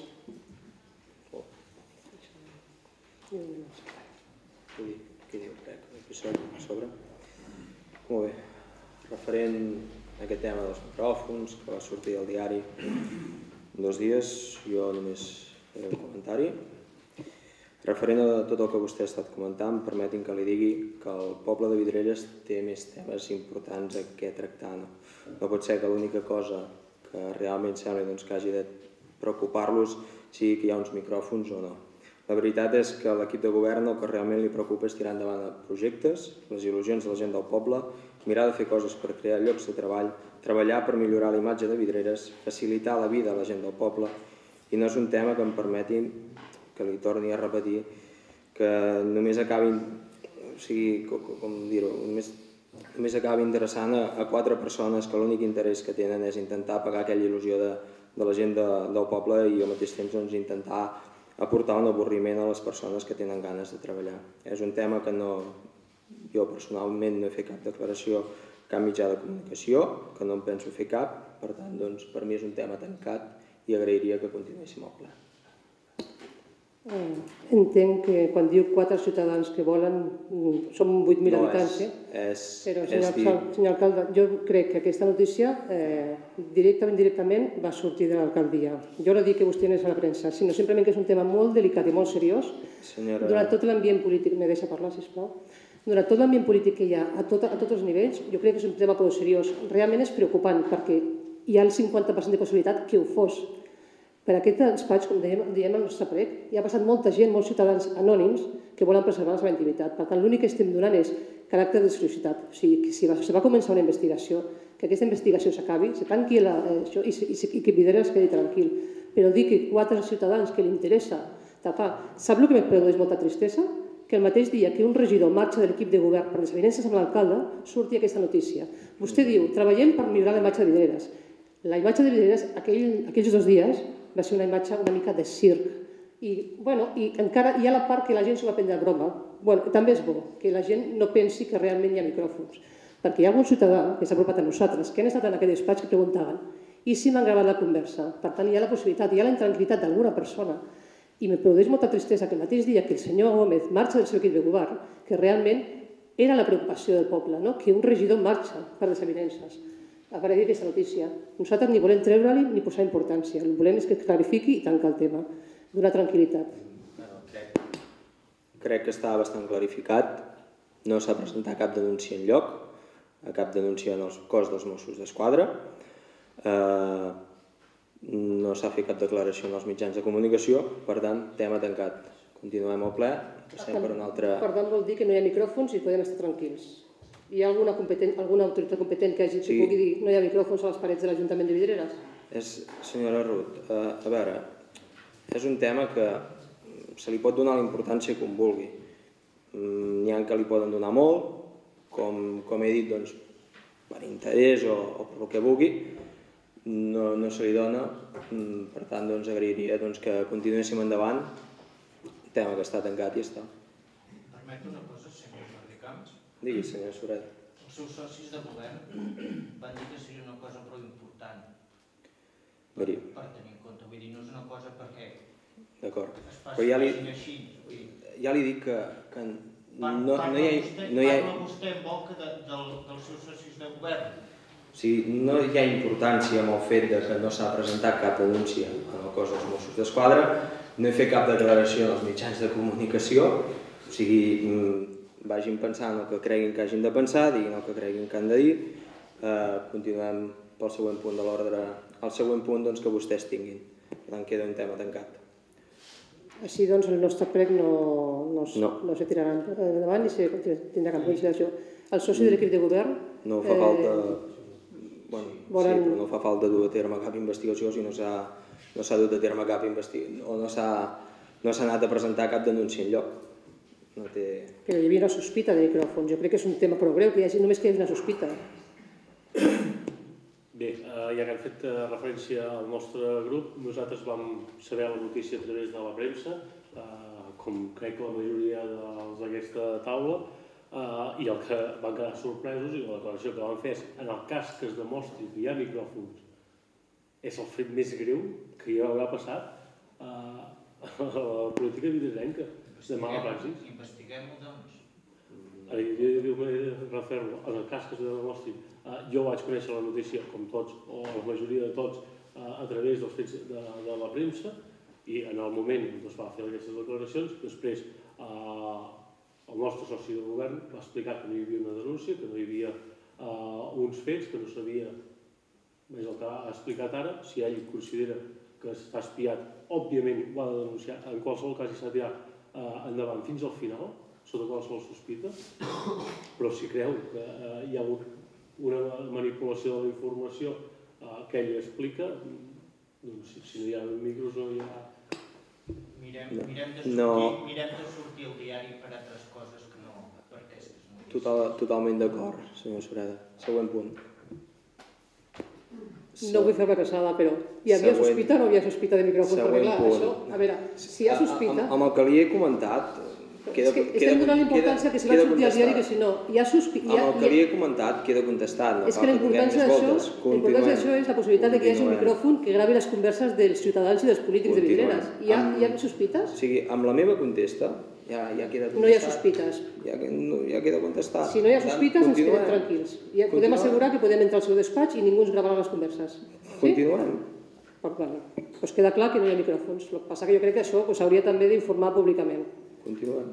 Què diu a sobre? Molt bé. Referent a aquest tema dels micròfons, que va sortir al diari en 2 dies, jo només faré un comentari. Referent a tot el que vostè ha estat comentant, permetin que li digui que el poble de Vidreres té més temes importants a què tractar. No pot ser que l'única cosa que realment sembla que hagi de preocupar-los sigui que hi ha uns micròfons o no. La veritat és que a l'equip de govern el que realment li preocupa és tirar endavant projectes, les il·lusions de la gent del poble, mirar de fer coses per crear llocs de treball, treballar per millorar la imatge de Vidreres, facilitar la vida a la gent del poble, i no és un tema que em permeti, que li torni a repetir, que només acabin, o sigui, com dir-ho, només acabi interessant a 4 persones que l'únic interès que tenen és intentar pagar aquella il·lusió de la gent del poble i al mateix temps intentar aportar un avorriment a les persones que tenen ganes de treballar. És un tema que jo personalment no he fet cap declaració a cap mitjà de comunicació, que no en penso fer cap, per tant, per mi és un tema tancat i agrairia que continuéssim al ple. Entenc que quan diu 4 ciutadans que volen, som 8.000 habitants, però senyor alcalde, jo crec que aquesta notícia directament va sortir de l'alcaldia. Jo no dic que vostè anés a la premsa, sinó simplement que és un tema molt delicat i molt seriós. Durant tot l'ambient polític, me deixa parlar, sisplau, durant tot l'ambient polític que hi ha a tots els nivells, jo crec que és un tema prou seriós. Realment és preocupant perquè hi ha el 50% de possibilitat que ho fos. Per aquest despatx, com diem al nostre prec, hi ha passat molta gent, molts ciutadans anònims que volen preservar la seva intimitat. Per tant, l'únic que estem donant és caràcter de seriositat. O sigui, que si se va començar una investigació, que aquesta investigació s'acabi, se tanqui això i que Vidreres quedi tranquil. Però dir que 4 ciutadans que li interessa tapar... Sap el que em produeix molta tristesa? Que el mateix dia que un regidor marxa de l'equip de govern per desavinences amb l'alcalde, surti aquesta notícia. Vostè diu, treballem per millorar la imatge de Vidreres. La imatge de Vidreres, aquells 2 dies, va ser una imatge una mica de circ. I encara hi ha la part que la gent s'ho va prendre a broma. També és bo que la gent no pensi que realment hi ha micròfons. Perquè hi ha algun ciutadà que s'ha apropat a nosaltres, que han estat en aquest despatx que preguntaven i si m'han gravat la conversa. Per tant, hi ha la possibilitat, hi ha la intranquil·litat d'alguna persona. I me produeix molta tristesa que el mateix dia que el senyor Gómez marxa del seu equip de govern, que realment era la preocupació del poble, que un regidor marxa per desavinences. Aparegui aquesta notícia. Nosaltres ni volem treure-li ni posar importància. El que volem és que clarifiqui i tancar el tema. Donar tranquil·litat. Crec que està bastant clarificat. No s'ha presentat cap denúncia enlloc, cap denúncia en el cos dels Mossos d'Esquadra. No s'ha fet cap declaració en els mitjans de comunicació. Per tant, tema tancat. Continuem al ple. Passem per un altre... Per tant, vol dir que no hi ha micròfons i podem estar tranquils. Hi ha alguna autoritat competent que pugui dir no hi ha micròfons a les parets de l'Ajuntament de Vidreres? Senyora Ruth, a veure, és un tema que se li pot donar la importància com vulgui. N'hi ha que li poden donar molt, com he dit, per interès o per el que vulgui, no se li dona. Per tant, agrairia que continuéssim endavant, tema que està tancat i està. Permet una cosa, senyor Jordi Camps? Digui, senyor Soret. Els seus socis de govern van dir que seria una cosa prou important per tenir en compte. Vull dir, no és una cosa perquè es faci així. Ja li dic que Parla vostè en boca dels seus socis de govern. O sigui, no hi ha importància amb el fet que no s'ha presentat cap denúncia en el cos dels Mossos d'Esquadra, no he fet cap declaració als mitjans de comunicació, o sigui, vagin pensant el que creguin que hagin de pensar, diguin el que creguin que han de dir, continuem pel següent punt de l'ordre, el següent punt que vostès tinguin. Per tant, queda un tema tancat. Així doncs el nostre prec no se tirarà endavant ni se tindrà cap consideració. El soci de l'equip de govern... No fa falta... Sí, però no fa falta dur a terme cap investigació si no s'ha dut a terme cap investigació o no s'ha anat a presentar cap denúncia enlloc. Però hi havia una sospita de micròfons. Jo crec que és un tema prou greu, que només que hi hagi una sospita. Bé, ja que han fet referència al nostre grup, nosaltres vam saber la notícia a través de la premsa, com crec que la majoria d'aquesta taula, i el que van quedar sorpresos i la declaració que van fer és, en el cas que es demostri que hi ha micròfons, és el fet més greu que hi haurà passat a la política vidrerenca. Investiguem-ho, doncs. Refer-lo, en el cas que es demostri. Jo vaig conèixer la notícia, com tots, o la majoria de tots, a través dels fets de la premsa, i en el moment es va fer aquestes declaracions. Després el nostre soci de govern va explicar que no hi havia una denúncia, que no hi havia uns fets, que no sabia, més el que ha explicat ara, si ell considera que està espiat, òbviament ho ha de denunciar, en qualsevol cas hi s'ha de tirar endavant fins al final, sota qualsevol sospita, però si creu que hi ha hagut una manipulació de la informació que ell explica, doncs si no hi ha micros no hi ha... Mirem de sortir al diari per altres coses que no per aquestes notícies. Totalment d'acord, senyor Sureda. Següent punt. No vull fer repassada, però hi havia sospita o no hi havia sospita de micròfons per arreglar això? A veure, si hi ha sospita... Amb el que li he comentat... Estem donant l'importància que si va sortir al diari que si no hi ha sospita... Amb el que li he comentat queda contestat. És que la importància d'això és la possibilitat que hi hagi un micròfon que gravi les converses dels ciutadans i dels polítics de Vidreres. Hi ha sospites? O sigui, amb la meva contesta ja queda contestat. No hi ha sospites. Ja queda contestat. Si no hi ha sospites ens quedem tranquils. Podem assegurar que podem entrar al seu despatx i ningú ens gravarà les converses. Continuem. Doncs queda clar que no hi ha micròfons. El que passa que jo crec que això s'hauria també d'informar públicament. Continuem.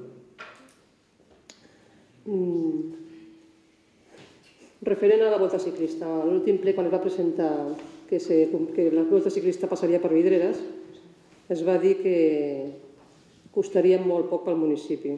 Referent a la Volta Ciclista, a l'últim ple quan es va presentar que la Volta Ciclista passaria per Vidreres, es va dir que costaria molt poc pel municipi.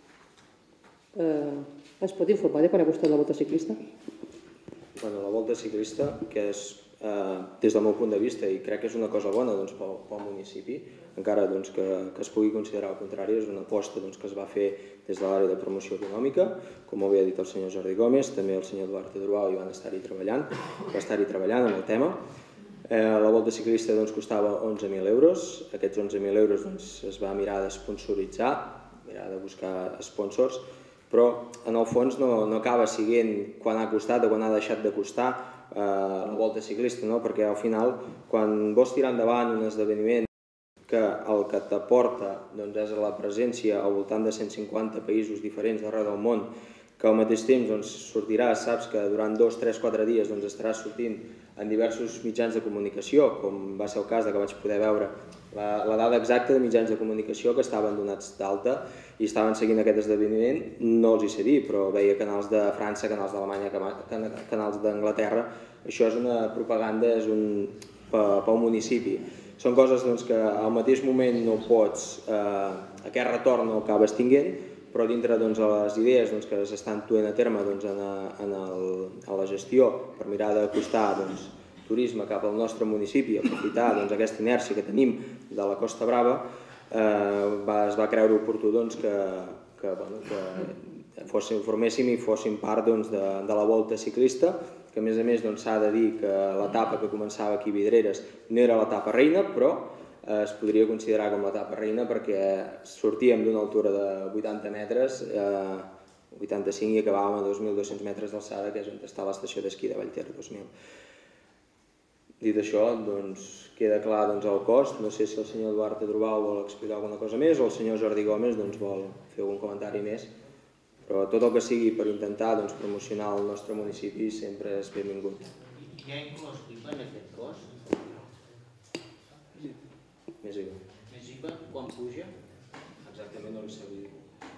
Ens pot informar de quan ha costat la Volta Ciclista? Bueno, la Volta Ciclista, que és, des del meu punt de vista, i crec que és una cosa bona pel municipi, encara que es pugui considerar el contrari, és una aposta que es va fer des de l'àrea de promoció econòmica, com ho havia dit el senyor Jordi Gómez, també el senyor Eduard Adruau hi van estar-hi treballant, amb el tema. La Volta Ciclista costava 11.000 euros, aquests 11.000 euros es va mirar d'esponsoritzar, mirar de buscar sponsors, però en el fons no acaba sent quan ha costat o quan ha deixat de costar la Volta Ciclista, perquè al final quan vols tirar endavant un esdeveniment que el que t'aporta és la presència al voltant de 150 països diferents d'arreu del món, que al mateix temps sortiràs, saps que durant 2, 3, 4 dies estaràs sortint en diversos mitjans de comunicació, com va ser el cas que vaig poder veure la dada exacta de mitjans de comunicació que estaven donats d'alta i estaven seguint aquest esdeveniment, no els hi sé dir, però veia canals de França, canals d'Alemanya, canals d'Anglaterra. Això és una propaganda pel municipi. Són coses que al mateix moment no pots, aquest retorn no acabes tinguent, però dintre de les idees que s'estan duent a terme a la gestió per mirar d'acostar turisme cap al nostre municipi, aprofitar aquesta inèrcia que tenim de la Costa Brava, es va creure oportú que forméssim i fóssim part de la Volta Ciclista, que a més s'ha de dir que l'etapa que començava aquí a Vidreres no era l'etapa reina, però es podria considerar com l'etapa reina perquè sortíem d'una altura de 80 metres, 85, i acabàvem a 2.200 metres d'alçada, que és on està l'estació d'esquí de Vallter 2000. Dit això, queda clar el cost. No sé si el senyor Eduard Adruau vol explicar alguna cosa més o el senyor Jordi Gómez vol fer algun comentari més, però tot el que sigui per intentar promocionar el nostre municipi sempre és benvingut. Hi ha inclòs l'IVA en aquest cost? Més IVA. Més IVA? Quan puja? Exactament no li sabia dir.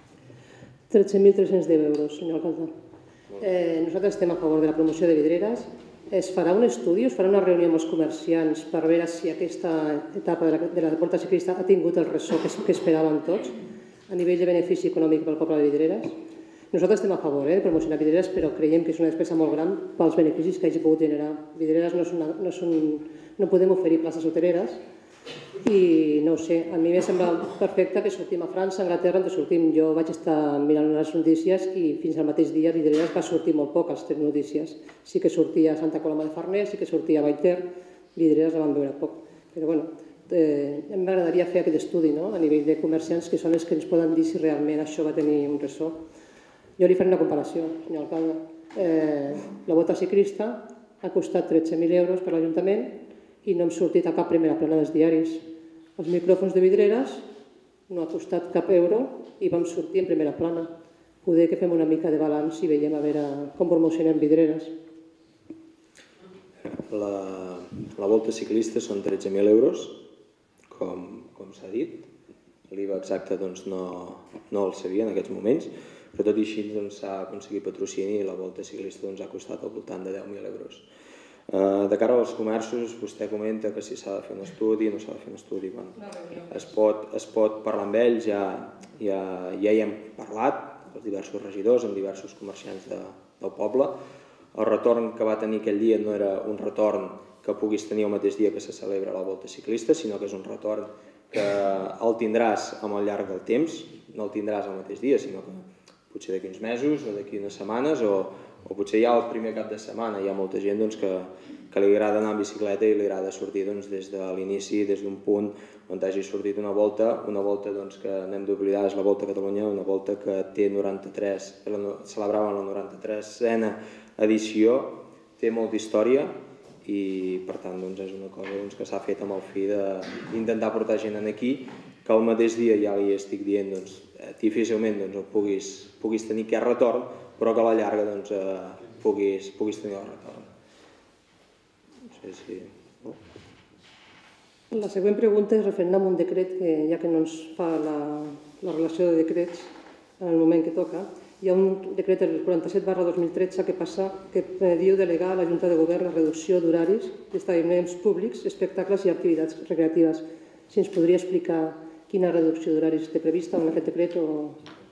13.310 euros, senyor alcalde. Nosaltres estem a favor de la promoció de Vidreres. Es farà un estudi, es farà una reunió amb els comerciants per veure si aquesta etapa de la Volta Ciclista ha tingut el ressò que esperaven tots a nivell de benefici econòmic pel poble de Vidreres. Nosaltres estem a favor de promocionar Vidreres, però creiem que és una despesa molt gran pels beneficis que hagi pogut generar. Vidreres no podem oferir places hoteleres i no ho sé, a mi m'ha semblat perfecte que sortim a França, a Anglaterra, on sortim. Jo vaig estar mirant les notícies i fins al mateix dia Vidreres va sortir molt poc als tres notícies. Sí que sortia a Santa Coloma de Farners, sí que sortia a Vallter, Vidreres la van veure poc. Però bueno, m'agradaria fer aquest estudi a nivell de comerciants, que són els que ens poden dir si realment això va tenir un ressò. Jo li faré una comparació, senyor alcalde. La Volta Ciclista ha costat 13.000 euros per l'Ajuntament i no hem sortit a cap primera plana dels diaris. Els micròfons de Vidreres no ha costat cap euro i vam sortir en primera plana. Poder que fem una mica de balanç i veiem a veure com promocionem Vidreres. La Volta Ciclista són 13.000 euros, com s'ha dit. L'IVA exacte no el sabia en aquests moments, però tot i així s'ha aconseguit patrocini i la Volta Ciclista ha costat al voltant de 10.000 euros. De cara als comerços, vostè comenta que si s'ha de fer un estudi, no s'ha de fer un estudi. Es pot parlar amb ells, ja hi hem parlat, els diversos regidors, amb diversos comerciants del poble. El retorn que va tenir aquell dia no era un retorn que puguis tenir el mateix dia que se celebra la volta ciclista, sinó que és un retorn que el tindràs al llarg del temps, no el tindràs el mateix dia, sinó que potser d'aquí uns mesos o d'aquí unes setmanes o potser ja el primer cap de setmana. Hi ha molta gent que li agrada anar en bicicleta i li agrada sortir des de l'inici, des d'un punt on hagi sortit una volta que n'hem d'oblidar, és la Volta a Catalunya, una volta que té 93, celebrava la 93a edició, té molta història i per tant és una cosa que s'ha fet amb el fi d'intentar portar gent aquí, que el mateix dia ja li estic dient difícilment puguis tenir aquest retorn, però que a la llarga puguis tenir el retorn. No sé si... La següent pregunta és referent a un decret que, ja que no ens fa la relació de decrets en el moment que toca, hi ha un decret, el 47/2013, que diu delegar a la Junta de Govern la reducció d'horaris d'establiments públics, espectacles i activitats recreatives. Si ens podria explicar quina reducció d'horaris té prevista en aquest decret o...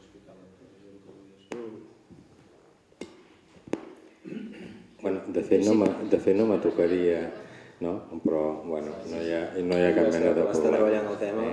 De fet no me tocaria, però no hi ha cap mena de problema. Està treballant el tema.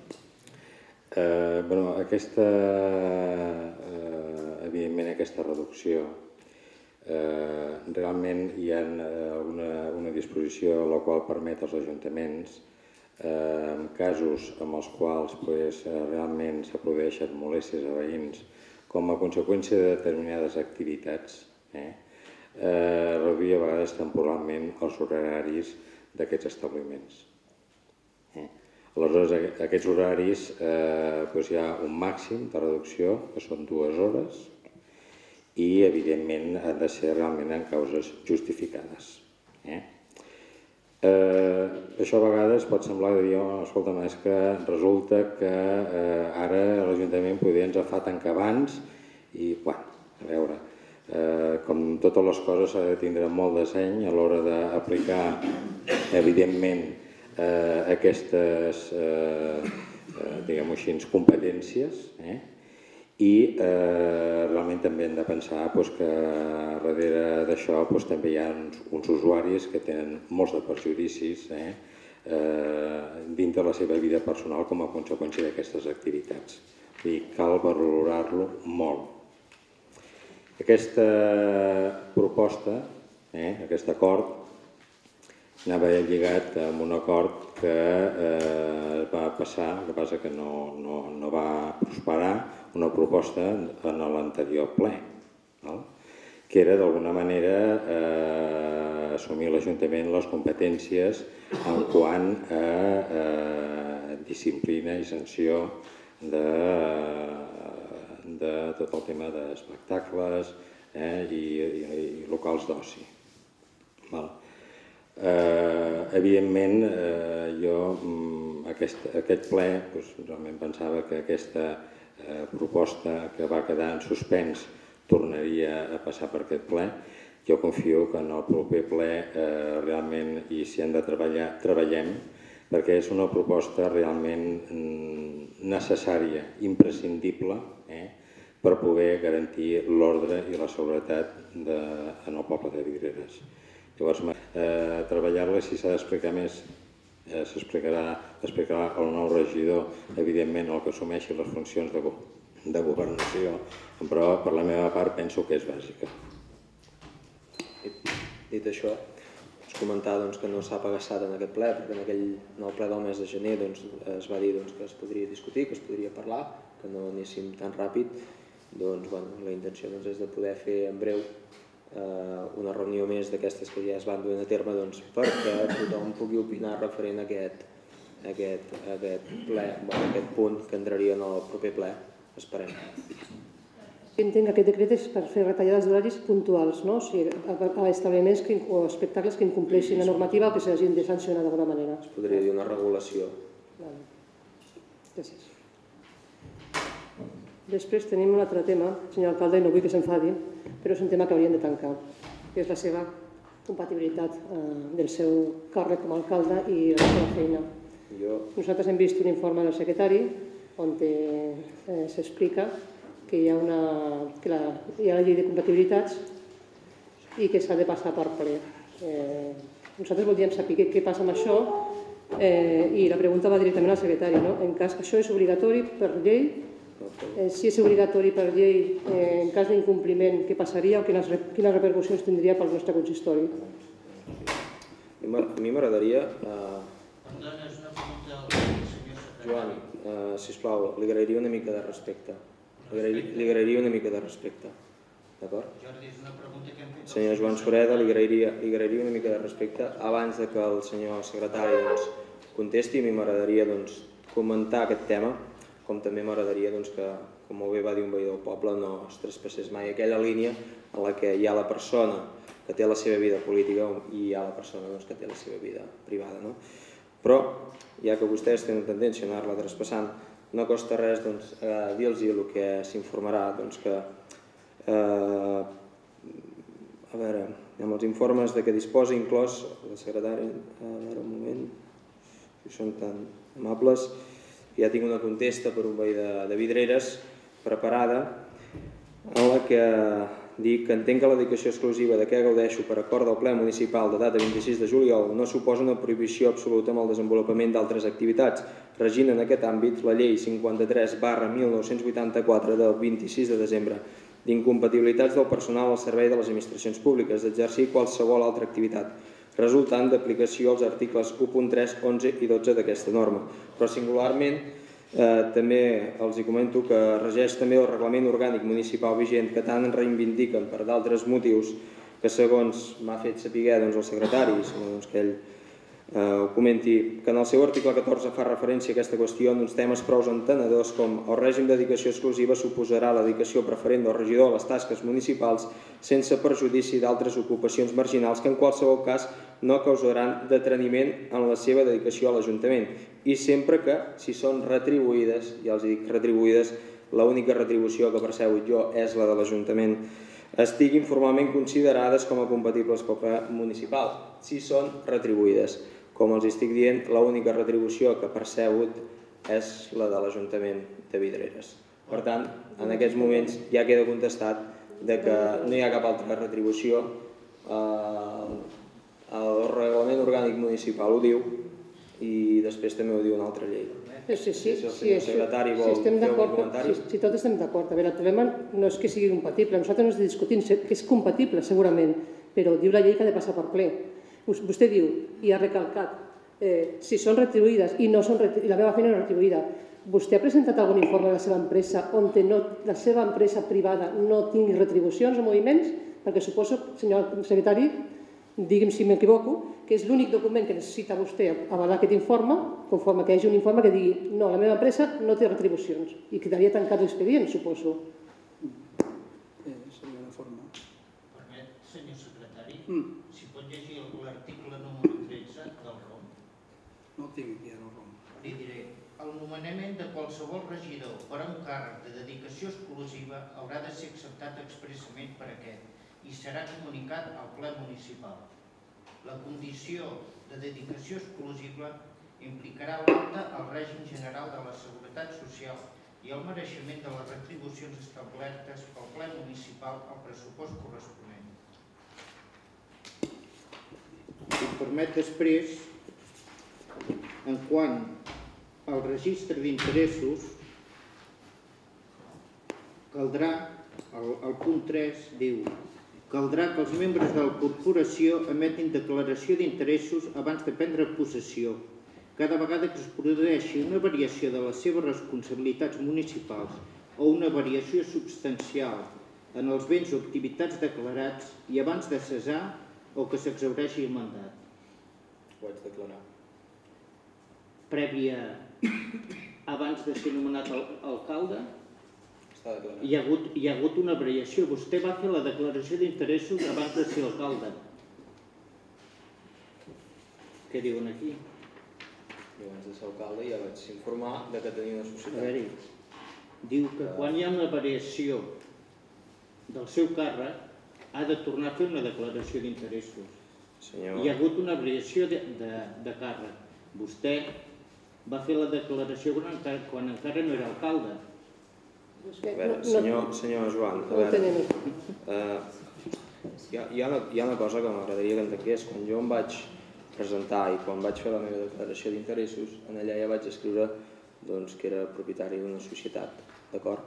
Evidentment aquesta reducció, realment hi ha una disposició la qual permet als ajuntaments, en casos en els quals realment se produeixen molèsties a veïns com a conseqüència de determinades activitats, reduir a vegades temporalment els horaris d'aquests establiments. Aleshores, aquests horaris hi ha un màxim de reducció, que són 2 hores, i evidentment han de ser realment en causes justificades. Això a vegades pot semblar que escolta'm, és que resulta que ara l'Ajuntament ens fa tancar abans i, a veure, com totes les coses s'ha de tindre molt de seny a l'hora d'aplicar, evidentment, aquestes, diguem-ho així, competències, i realment també hem de pensar que darrere d'això també hi ha uns usuaris que tenen molts de perjudicis dintre la seva vida personal com a conseqüència d'aquestes activitats. I cal valorar-lo molt. Aquesta proposta, aquest acord, anava lligat amb un acord que va passar, el que passa que no va prosperar, una proposta en l'anterior ple, que era d'alguna manera assumir l'Ajuntament les competències en quant a disciplina i sanció de tot el tema d'espectacles i locals d'oci. Evidentment, jo aquest ple realment pensava que aquesta proposta que va quedar en suspens tornaria a passar per aquest ple. Jo confio que en el proper ple realment, i si hem de treballar, treballem, perquè és una proposta realment necessària, imprescindible, per poder garantir l'ordre i la seguretat en el poble de Vidreres. Llavors, treballar-la, si s'ha d'explicar més, s'explicarà el nou regidor, evidentment, el que assumeixi les funcions de governació, però per la meva part penso que és bàsica. Dit això, comentar que no s'ha apagasat en aquest ple, perquè en el ple del mes de gener es va dir que es podria discutir, que es podria parlar, que no anéssim tan ràpid. La intenció és de poder fer en breu una reunió més d'aquestes que ja es van duent a terme perquè tothom pugui opinar referent a aquest punt que entraria en el proper ple. Esperem. Entenc que aquest decret és per fer retallades d'horaris puntuals, no? O sigui, a establiments o espectacles que incompleixin la normativa o que s'hagin de sancionar d'alguna manera. Es podria dir una regulació. Gràcies. Després tenim un altre tema, senyor alcalde, i no vull que s'enfadi, però és un tema que hauríem de tancar, que és la seva compatibilitat del seu càrrec com a alcalde i la seva feina. Nosaltres hem vist un informe del secretari on s'explica que hi ha la llei de compatibilitats i que s'ha de passar per ple. Nosaltres voldríem saber què passa amb això i la pregunta va directament al secretari. En cas que això és obligatori per llei, si és obligatori per llei, en cas d'incompliment, què passaria o quines repercussions tindria pel nostre consistori? A mi m'agradaria... Joan, sisplau, li agrairia una mica de respecte. Li agrairia una mica de respecte. D'acord? Senyor Joan Sureda, li agrairia una mica de respecte abans que el senyor secretari contesti. A mi m'agradaria comentar aquest tema, com també m'agradaria que, com molt bé va dir un veí del poble, no es traspassés mai aquella línia en la que hi ha la persona que té la seva vida política i hi ha la persona que té la seva vida privada. Però, ja que vostès tenen tendència a anar-la traspassant, no costa res dir-los el que s'informarà, que a veure, amb els informes de què disposa, inclòs el secretari, a veure un moment, si són tan amables, ja tinc una contesta per un veí de Vidreres preparada, en la que dic que entenc que la dedicació exclusiva de què gaudeixo per acord del ple municipal de data 26 de juliol no suposa una prohibició absoluta amb el desenvolupament d'altres activitats, regint en aquest àmbit la llei 53/1984 del 26 de desembre d'incompatibilitats del personal al servei de les administracions públiques d'exercir qualsevol altra activitat, resultant d'aplicació als articles 1.3, 11 i 12 d'aquesta norma. Però singularment també els comento que regeix també el reglament orgànic municipal vigent que tant reivindiquen per d'altres motius que segons m'ha fet saber el secretari, segons que ell ho comenti, que en el seu article 14 fa referència a aquesta qüestió en uns temes prou entenedors com el règim de dedicació exclusiva suposarà la dedicació preferent del regidor a les tasques municipals sense perjudici d'altres ocupacions marginals que en qualsevol cas no causaran deteniment en la seva dedicació a l'Ajuntament i sempre que, si són retribuïdes, ja els dic retribuïdes, l'única retribució que percebo jo és la de l'Ajuntament, estiguin formalment considerades com a compatibles pel ple municipal, si són retribuïdes. Com els estic dient, l'única retribució que percebut és la de l'Ajuntament de Vidreres. Per tant, en aquests moments ja queda contestat que no hi ha cap altra retribució. El reglament orgànic municipal ho diu i després també ho diu una altra llei. Si el senyor secretari vol fer un comentari. Si tots estem d'acord. A veure, el problema no és que sigui compatible. Nosaltres no estem discutint que és compatible, segurament, però diu la llei que ha de passar per ple. Vostè diu, i ha recalcat, si són retribuïdes i la meva feina no és retribuïda, vostè ha presentat algun informe de la seva empresa on la seva empresa privada no tingui retribucions o moviments? Perquè suposo, senyor secretari, digui'm si m'equivoco, que és l'únic document que necessita vostè avalar aquest informe, conforme que hi hagi un informe que digui no, la meva empresa no té retribucions i quedaria tancat l'expedient, suposo. Seria una forma. Permet, senyor secretari, si pot llegir l'article número 13 del ROM. No el tinc aquí, el ROM. Li diré, el nomenament de qualsevol regidor per a un càrrec de dedicació exclusiva haurà de ser acceptat expressament per aquest i serà comunicat al ple municipal. La condició de dedicació exclusiva implicarà l'alta al règim general de la Seguretat Social i el mereixement de les retribucions establertes pel ple municipal al pressupost corresponent. Si em permet després, en quant al registre d'interessos, caldrà, el punt 3 diu, caldrà que els membres de la corporació emetin declaració d'interessos abans de prendre possessió, cada vegada que es produeixi una variació de les seves responsabilitats municipals o una variació substancial en els béns o activitats declarats i abans de cessar o que s'exhaureixi el mandat. Ho haig de declarar. Prèvia, abans de ser nomenat alcalde, hi ha hagut una variació. Vostè va fer la declaració d'interessos abans de ser alcalde. Què diuen aquí? Abans de ser alcalde ja vaig informar que tenia una societat. A veure, diu que quan hi ha una variació del seu càrrec ha de tornar a fer una declaració d'interessos. Hi ha hagut una variació de càrrec. Vostè va fer la declaració quan encara no era alcalde. A veure, senyor Joan, a veure, hi ha una cosa que m'agradaria que entengués. Quan jo em vaig presentar i quan vaig fer la meva declaració d'interessos, en allà ja vaig escriure que era propietari d'una societat, d'acord?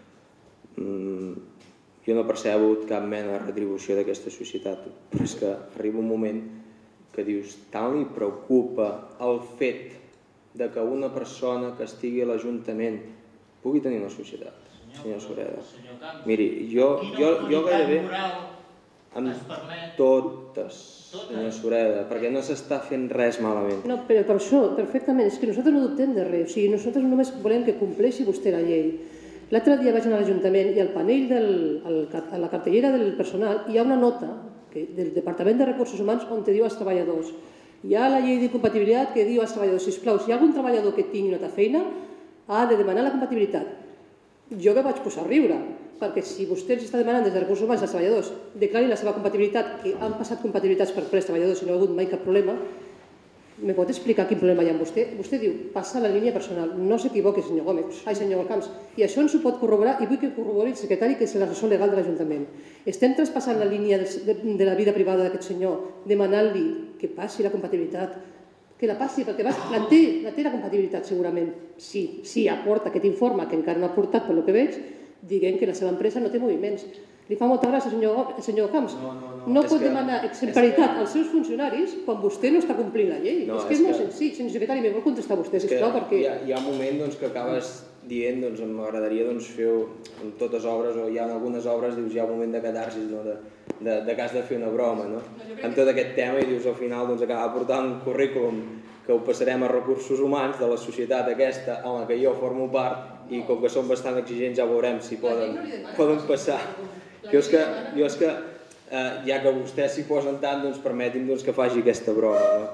Jo no percebo cap mena de retribució d'aquesta societat, però és que arriba un moment que dius, tant li preocupa el fet de que una persona que estigui a l'Ajuntament pugui tenir una societat, senyor Sureda. Miri, jo gairebé amb totes, senyor Sureda, perquè no s'està fent res malament. No, però per això, perfectament, és que nosaltres no dubtem de res, o sigui, nosaltres només volem que compleixi vostè la llei. L'altre dia vaig anar a l'Ajuntament i al panell, a la cartellera del personal, hi ha una nota del Departament de Recursos Humans on te diu als treballadors. Hi ha la llei d'incompatibilitat que diu als treballadors, sisplau, si hi ha algun treballador que tingui una altra feina, ha de demanar la compatibilitat. Jo me vaig posar a riure, perquè si vostè els està demanant des de Recursos Humans als treballadors declarin la seva compatibilitat, que han passat compatibilitats per ple treballadors i no hi ha hagut mai cap problema, me pot explicar quin problema hi ha amb vostè? Vostè diu, passa la línia personal, no s'equivoqui, senyor Gómez, senyor Camps, i això ens ho pot corroborar i vull que corrobori el secretari, que és l'assessor legal de l'Ajuntament. Estem traspassant la línia de la vida privada d'aquest senyor, demanant-li que passi la compatibilitat, que la passi, perquè la té la compatibilitat segurament. Si aporta aquest informe, que encara no ha aportat pel que veig, diguem que la seva empresa no té moviments. Li fa molta gràcia, senyor Camps. No pot demanar exemplaritat als seus funcionaris quan vostè no està complint la llei. És que és molt senzill. Senyor secretari, me vol contestar vostè, sisplau, perquè... Hi ha un moment que acabes dient, m'agradaria fer en totes obres, o hi ha algunes obres, hi ha un moment de catarsis, de que has de fer una broma, amb tot aquest tema, i dius, al final acaba portant un currículum que ho passarem a Recursos Humans de la societat aquesta en la que jo formo part, i com que són bastant exigents ja veurem si poden passar. Jo és que, ja que vostès s'hi posen tant, permeti'm que faci aquesta broma.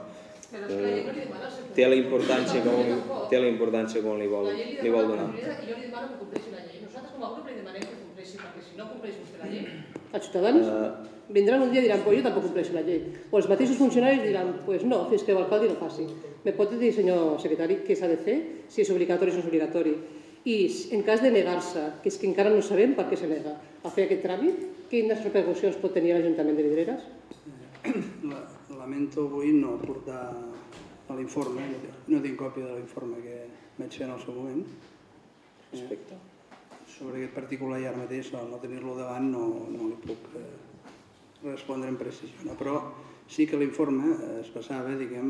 Té la importància com li vol donar. Jo li demano que compleixi la llei. Nosaltres com a grup li demanem que compleixi, perquè si no compleix vostè la llei, els ciutadans vindran un dia i diran, pues jo tampoc compleixo la llei. O els mateixos funcionaris diran, pues no, fins que l'alcalde no faci. Me pot dir, senyor secretari, què s'ha de fer, si és obligatori o no és obligatori? I en cas de negar-se, que és que encara no sabem per què se nega, a fer aquest tràmit, quines repercussions pot tenir l'Ajuntament de Vidreres? Lamento avui no portar l'informe, no tinc còpia de l'informe que vaig fer en el seu moment. Respecte. Sobre aquest particular i ara mateix, al no tenir-lo davant, no li puc respondre amb precisió. Però sí que l'informe es basava, diguem,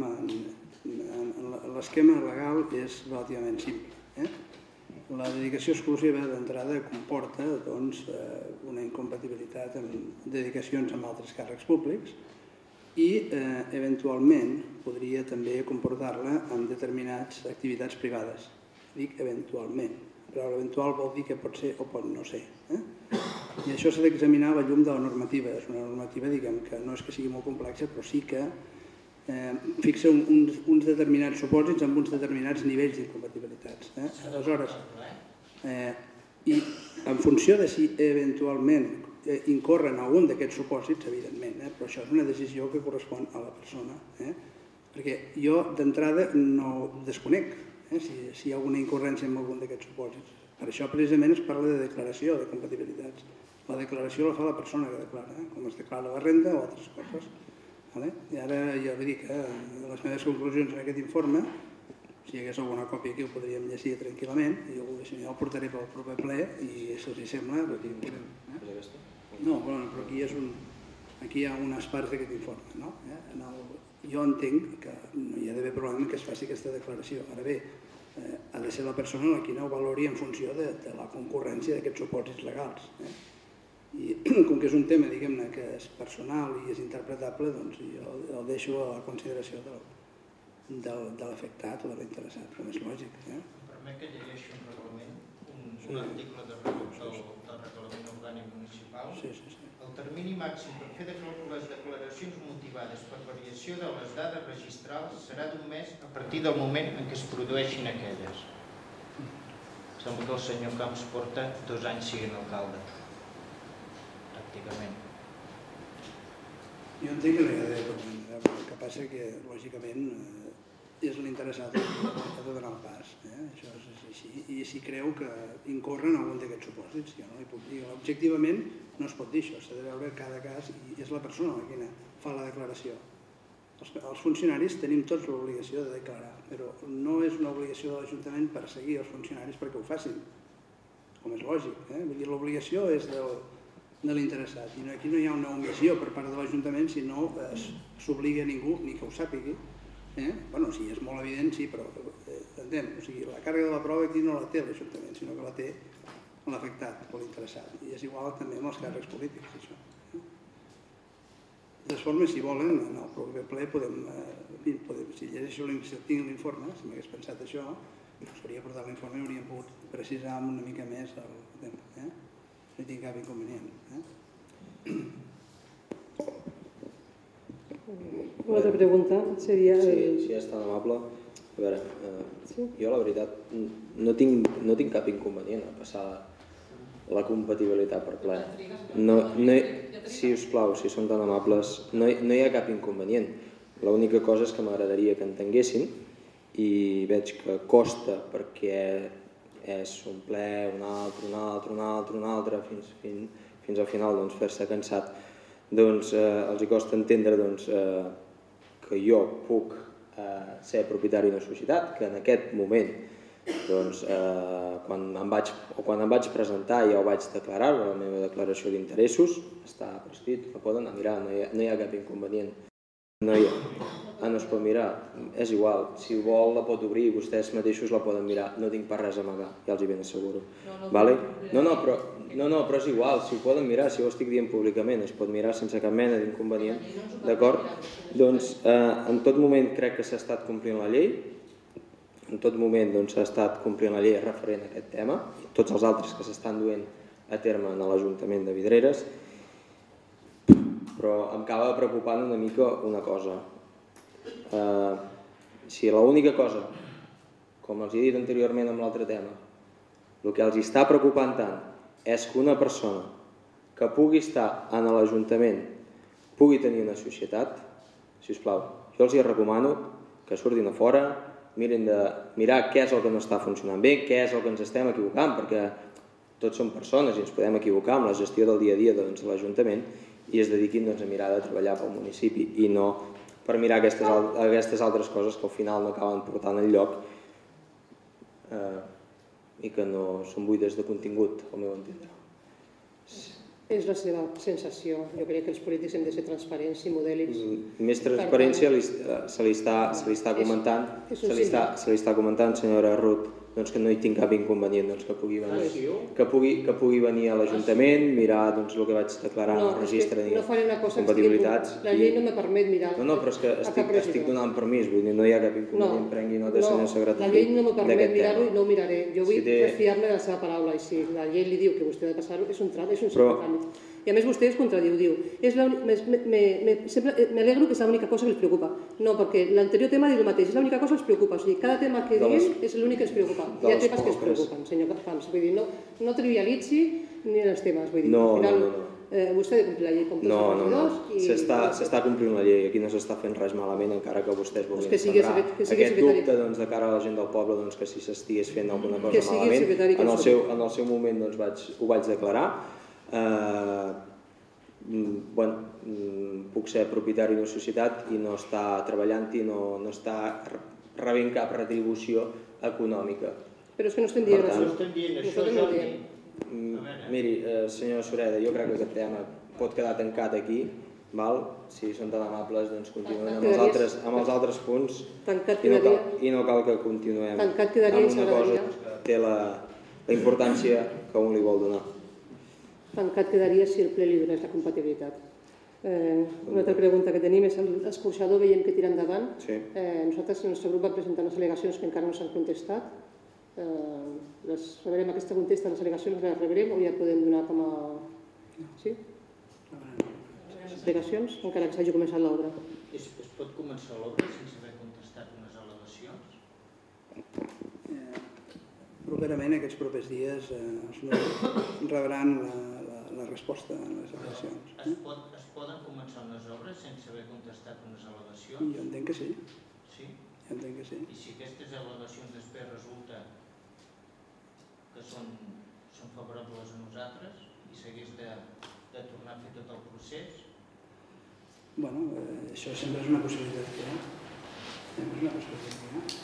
en l'esquema legal és relativament simple. La dedicació exclusiva d'entrada comporta una incompatibilitat amb dedicacions amb altres càrrecs públics i eventualment podria també comportar-la amb determinades activitats privades. Dic eventualment, però l'eventual vol dir que pot ser o pot no ser. I això s'ha d'examinar a la llum de la normativa. És una normativa, diguem, que no és que sigui molt complexa, però sí que fixa uns determinats supòsits amb uns determinats nivells d'incompatibilitats. Aleshores, i en funció de si eventualment incorren algun d'aquests supòsits, evidentment, però això és una decisió que correspon a la persona, perquè jo d'entrada no desconec si hi ha alguna incurrència en algun d'aquests supòsits. Per això precisament es parla de declaració de compatibilitats. La declaració la fa la persona que declara, com es declara la renda o altres coses. I ara ja li dic les meves conclusions en aquest informe, si hi hagués alguna còpia aquí ho podríem llegir tranquil·lament, i jo el portaré pel proper ple i si els sembla... No, però aquí hi ha unes parts d'aquest informe. Jo entenc que no hi ha d'haver problema que es faci aquesta declaració. Ara bé, ha de ser la persona la que ho valori en funció de la concurrència d'aquests supòsits legals. I com que és un tema, diguem-ne, que és personal i és interpretable, doncs jo el deixo a la consideració de l'afectat o de l'interessat, com és lògic. Permet que llegeixi un reglament, un article del reglament orgànic municipal. El termini màxim per fer les declaracions motivades per variació de les dades registrals serà d'un mes a partir del moment en què es produeixin aquelles. Sembla que el senyor Camps porta 2 anys sent alcalde. Pràcticament. Jo entenc que no hi ha d'haver problema. El que passa que, lògicament, és l'interessat a donar el pas. Això és així. I si creu que incorren algun d'aquests supòsits, jo no li puc dir. Objectivament no es pot dir això, s'ha de veure cada cas i és la persona la que fa la declaració. Els funcionaris tenim tots l'obligació de declarar, però no és una obligació de l'Ajuntament perseguir els funcionaris perquè ho facin, com és lògic. Vull dir, l'obligació és de l'interessat. I aquí no hi ha una omissió per part de l'Ajuntament si no s'obliga a ningú, ni que ho sàpigui. Bueno, sí, és molt evident, sí, però entén? O sigui, la càrrega de la prova aquí no la té l'Ajuntament, sinó que la té l'afectat o l'interessat. I és igual també amb els càrrecs polítics, això. De totes formes, si volen, en el proper ple podem, si llegeixo l'informe, si m'hagués pensat això, s'hauria portat l'informe i hauríem pogut precisar una mica més el tema. No hi tinc cap inconvenient. Una altra pregunta seria... Si és tan amable. A veure, jo la veritat no tinc cap inconvenient a passar la compatibilitat per ple. Si us plau, si són tan amables, no hi ha cap inconvenient. L'única cosa és que m'agradaria que entenguessin i veig que costa perquè és un ple, un altre, fins al final fer-se cansat. Doncs els costa entendre que jo puc ser propietari d'una societat, que en aquest moment quan em vaig presentar ja ho vaig declarar, la meva declaració d'interessos està per escrit, la poden anar a mirar, no hi ha cap inconvenient. No hi ha. No es pot mirar, és igual, si vol la pot obrir, vostès mateixos la poden mirar, no tinc per res a amagar, ja els hi ben asseguro. No, però és igual, si ho poden mirar, si ho estic dient públicament, es pot mirar sense cap mena d'inconvenient, d'acord? Doncs en tot moment crec que s'ha estat complint la llei, en tot moment s'ha estat complint la llei referent a aquest tema, i tots els altres que s'estan duent a terme en l'Ajuntament de Vidreres, però em acaba preocupant una mica una cosa. Si l'única cosa, com els he dit anteriorment amb l'altre tema, el que els està preocupant tant és que una persona que pugui estar en l'Ajuntament pugui tenir una societat, sisplau, jo els recomano que surtin a fora, mirin de mirar què és el que no està funcionant bé, què és el que ens estem equivocant, perquè tots som persones i ens podem equivocar amb la gestió del dia a dia de l'Ajuntament i es dediquin a mirar de treballar pel municipi i no per mirar aquestes altres coses que al final no acaben portant enlloc i que no són buides de contingut, al meu entendre. És la seva sensació. Jo crec que els polítics hem de ser transparents i modèlics. Més transparència se li està comentant, senyora Ruth, que no hi tinc cap inconvenient que pugui venir a l'Ajuntament, mirar el que vaig declarar en el registre de compatibilitats. La llei no me permet mirar. No, però és que estic donant permís, vull dir, no hi ha cap inconvenient, prengui nota, senyor secretari. La llei no me permet mirar-ho i no ho miraré. Jo vull fiar-me de la seva paraula i si la llei li diu que vostè ha de passar-ho, és un tràmit. I a més vostè es contradiu, diu, m'alegro que és l'única cosa que els preocupa. No, perquè l'anterior tema diu el mateix, és l'única cosa que els preocupa. O sigui, cada tema que diguem és l'únic que ens preocupa. Hi ha temes que ens preocupen, senyor Camps. Vull dir, no trivialitzi ni els temes. Vull dir, al final vostè ha de complir la llei com tots els regidors. S'està complint la llei, aquí no s'està fent res malament, encara que vostès vulguin sembrar aquest dubte de cara a la gent del poble que si s'estigués fent alguna cosa malament. En el seu moment ho vaig declarar. Puc ser propietari d'una societat i no estar treballant i no estar rebent cap retribució econòmica. Però és que no estem dient això. Miri, senyor Sureda, jo crec que aquest tema pot quedar tancat aquí, si són tan amables, doncs continuem amb els altres punts i no cal que continuem amb una cosa que té la importància que un li vol donar. Tancat quedaria si el ple li donés la compatibilitat. Una altra pregunta que tenim és l'escorxador, veiem que tira endavant. Nosaltres, el nostre grup va presentar unes al·legacions que encara no s'han contestat. Rebrem aquesta contesta, les al·legacions les rebrem o ja podem donar com a... Sí? Les al·legacions, encara que s'hagi començat l'obra. Es pot començar l'obra sense haver contestat unes al·legacions? Properament, aquests propers dies, rebran la resposta a les al·legacions. Es poden començar unes obres sense haver contestat unes al·legacions? Jo entenc que sí. Sí? Jo entenc que sí. I si aquestes al·legacions després resulta que són favorables a nosaltres i s'hagués de tornar a fer tot el procés? Bueno, això sempre és una possibilitat que hi ha. Sempre és una possibilitat que hi ha.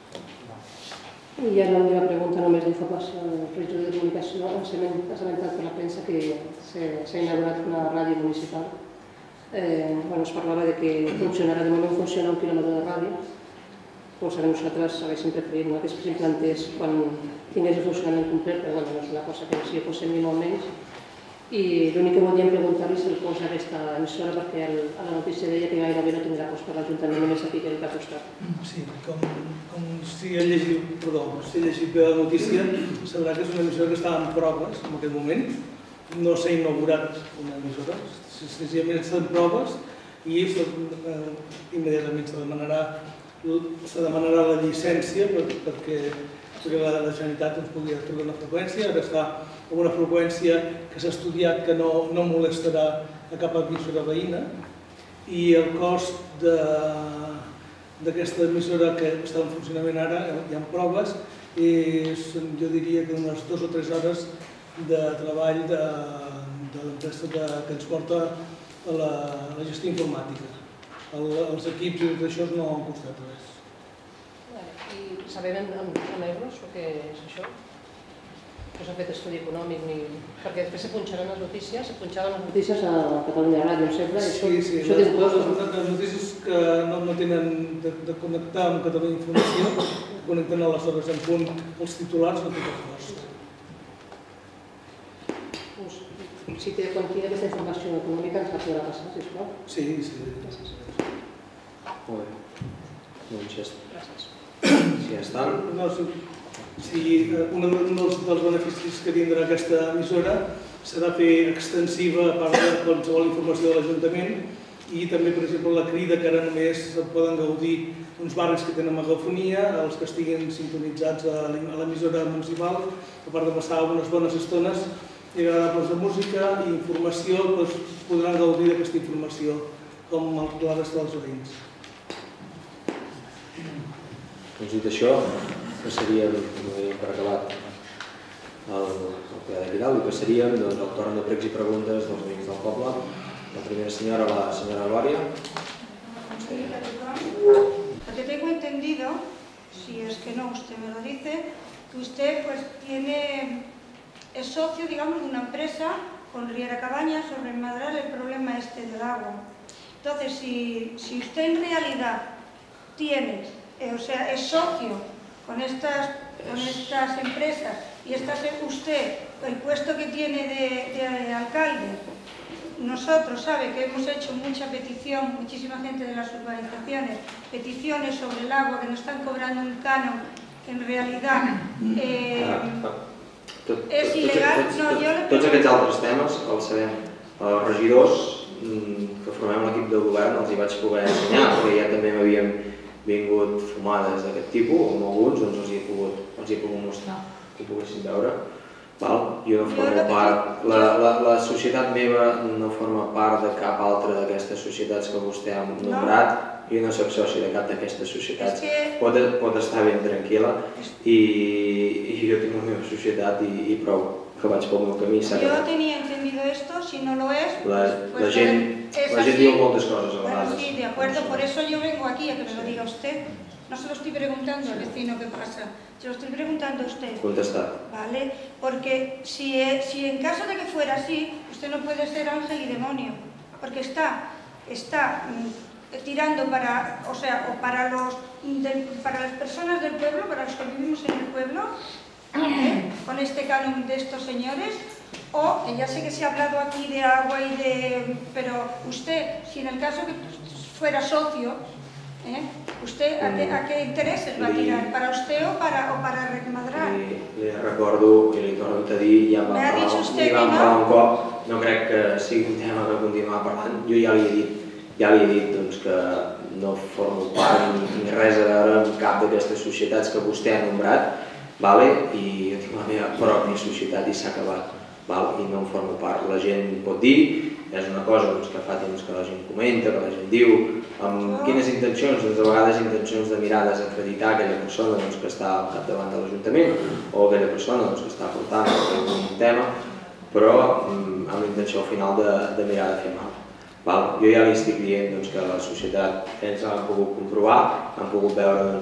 I ja l'última pregunta només d'informació. El regidor de Comunicació ha assabentat per la premsa que s'ha inaugurat una ràdio municipal. Es parlava de que funcionarà, de moment funciona 1 quilòmetre de ràdio, cosa que nosaltres haguéssim preferit que s'implantés quan tingués el funcionament complet, però no és una cosa que s'hi posem ni molt menys. I l'únic que volíem preguntar-li és el cost d'aquesta emissora, perquè a la notícia deia que gairebé no tindrà cost per l'Ajuntament, només aquí que el que ha costat. Sí, com si ha llegit bé la notícia, sabrà que és una emissora que està en proves en aquest moment. No s'ha inaugurat una emissora, senzillament està en proves i immediatament se demanarà la llicència perquè la Generalitat ens pugui atorgar una freqüència. Ara està amb una freqüència que s'ha estudiat que no molestarà a cap emissora veïna i el cost d'aquesta emissora que està en funcionament ara, hi ha proves, és, jo diria que unes 2 o 3 hores de treball de l'empresa que ens porta a la gestió informàtica. Els equips i tot això no han costat res. I sabem en euros el que és això? No s'ha fet estudi econòmic ni... Perquè després se punxaran les notícies, a Catalunya Ràdio, em sembla. Sí, les notícies que no tenen de connectar amb Catalunya Informació, connecten a les hores en punt els titulars, no té cap cost. Si té quantia aquesta informació econòmica ens la podrà passar, sisplau? Sí. Molt bé. Doncs ja està. Gràcies. Si ja estan. Un dels beneficis que tindrà aquesta emissora serà fer extensiva a part de qualsevol informació de l'Ajuntament i també, per exemple, la crida que ara només poden gaudir uns barris que tenen megafonia, els que estiguin sintonitzats a l'emissora municipal, a part de passar unes bones estones i agradables de música i informació, podran gaudir d'aquesta informació com la resta dels veïns. Doncs dit això, passaríem, per acabat el ple d'aquí dalt, i passaríem al torn de pregs i preguntes dels veïns del poble. La primera senyora, la senyora Glòria. Porque tengo entendido, si es que no, usted me lo dice, que usted es socio, digamos, de una empresa con Riera Cabañas sobre enmadrar el problema este del agua. Entonces, si usted en realidad tiene... es socio con estas empresas y está usted, el puesto que tiene de alcalde, nosotros sabe que hemos hecho mucha petición, muchísima gente de las urbanizaciones, peticiones sobre el agua que nos están cobrando un canon que en realidad és il·legal. Tots aquests altres temes els sabem. Els regidors que formem l'equip de govern els hi vaig poder ensenyar, perquè ja també m'havien vingut fumades d'aquest tipus, amb alguns els hi he pogut mostrar, que ho poguessin veure. Jo no formo part, la societat meva no forma part de cap altra d'aquestes societats que vostè ha nombrat, jo no soc soci de cap d'aquestes societats, pot estar ben tranquil·la i jo tinc la meva societat i prou, que vaig pel meu camí. Yo tenía entendido esto, si no lo es... La gent diu moltes coses a vegades. Bueno, sí, de acuerdo, por eso yo vengo aquí a que me lo diga usted. No se lo estoy preguntando al vecino qué pasa, se lo estoy preguntando a usted. Contestar. Vale, porque si en caso de que fuera así, usted no puede ser ángel y demonio, porque está tirando para las personas del pueblo, para los que vivimos en el pueblo, con este canon de estos señores, o que ya sé que se ha hablado aquí de agua pero usted, si en el caso que fuera socio, ¿usted a qué intereses va a tirar? ¿Para usted o para remadrar? Li recordo i li torno a dir, ja vam parlar un cop, no crec que sigui un tema que continuar parlant. Jo ja li he dit que no formo part ni res a veure amb cap d'aquestes societats que vostè ha nombrat, i jo tinc la meva pròpia societat i s'ha acabat. i no en formo part. La gent pot dir, és una cosa que fa temps que la gent comenta, que la gent diu, amb quines intencions, doncs a vegades intencions de mirar a desacreditar aquella persona que està al capdavant de l'Ajuntament o aquella persona que està portant algun tema, però amb la intenció al final de mirar de fer mal. Jo ja li estic dient que la societat, ells han pogut comprovar, han pogut veure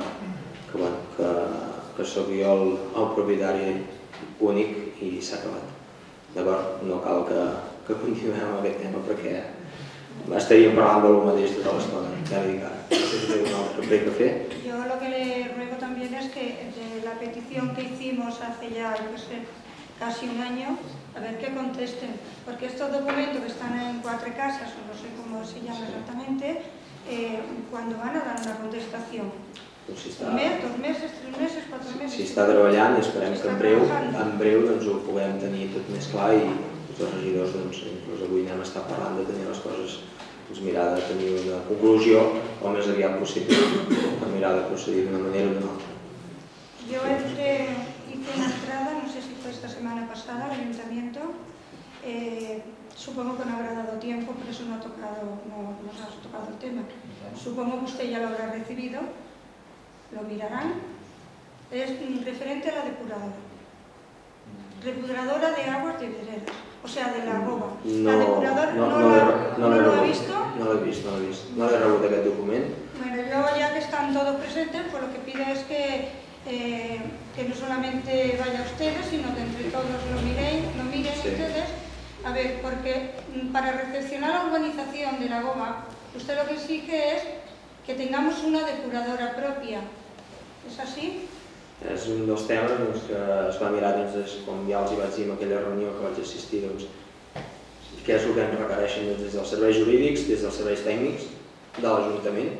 que sóc jo el propietari únic i s'ha acabat. D'acord? No cal que continuem amb aquest tema perquè estaríem parlant del mateix tota l'estona. Ja li dic ara. No sé si té una altra prec a fer. Yo lo que le ruego también es que de la petición que hicimos hace ya, casi un año, a ver qué contesten, porque estos documentos que están en 4 casas, o no sé cómo se llama exactamente, ¿cuándo van a dar una contestación? Un mes, 2 meses, 3 meses, 4 meses? Si està treballant i esperem que en breu ho puguem tenir tot més clar i els regidors, inclús avui anem a estar parlant de tenir les coses, mirar de tenir una conclusió el més aviat possible, per mirar de procedir d'una manera o d'una altra. Yo hice una entrada, no sé si fue esta semana pasada, al ayuntamiento. Supongo que no habrá dado tiempo, por eso no nos has tocado el tema. Supongo que usted ya lo habrá recibido, lo mirarán. Es referente a la depuradora. Depuradora de aguas de Vidreras, o sea, de la Goba. La depuradora no lo ha visto. No l'he vist, no l'he rebut aquest document. Bueno, yo ya que están todos presentes, pues lo que pido es que no solamente vaya a ustedes, sino que entre todos lo miren ustedes. A ver, porque para recepcionar la urbanización de la Goba, usted lo que exige es que tengamos una depuradora propia. ¿Es así? És un dels temes que es va mirar, com ja els hi vaig dir en aquella reunió que vaig assistir, què és el que ens requereixen des dels serveis jurídics, des dels serveis tècnics de l'Ajuntament.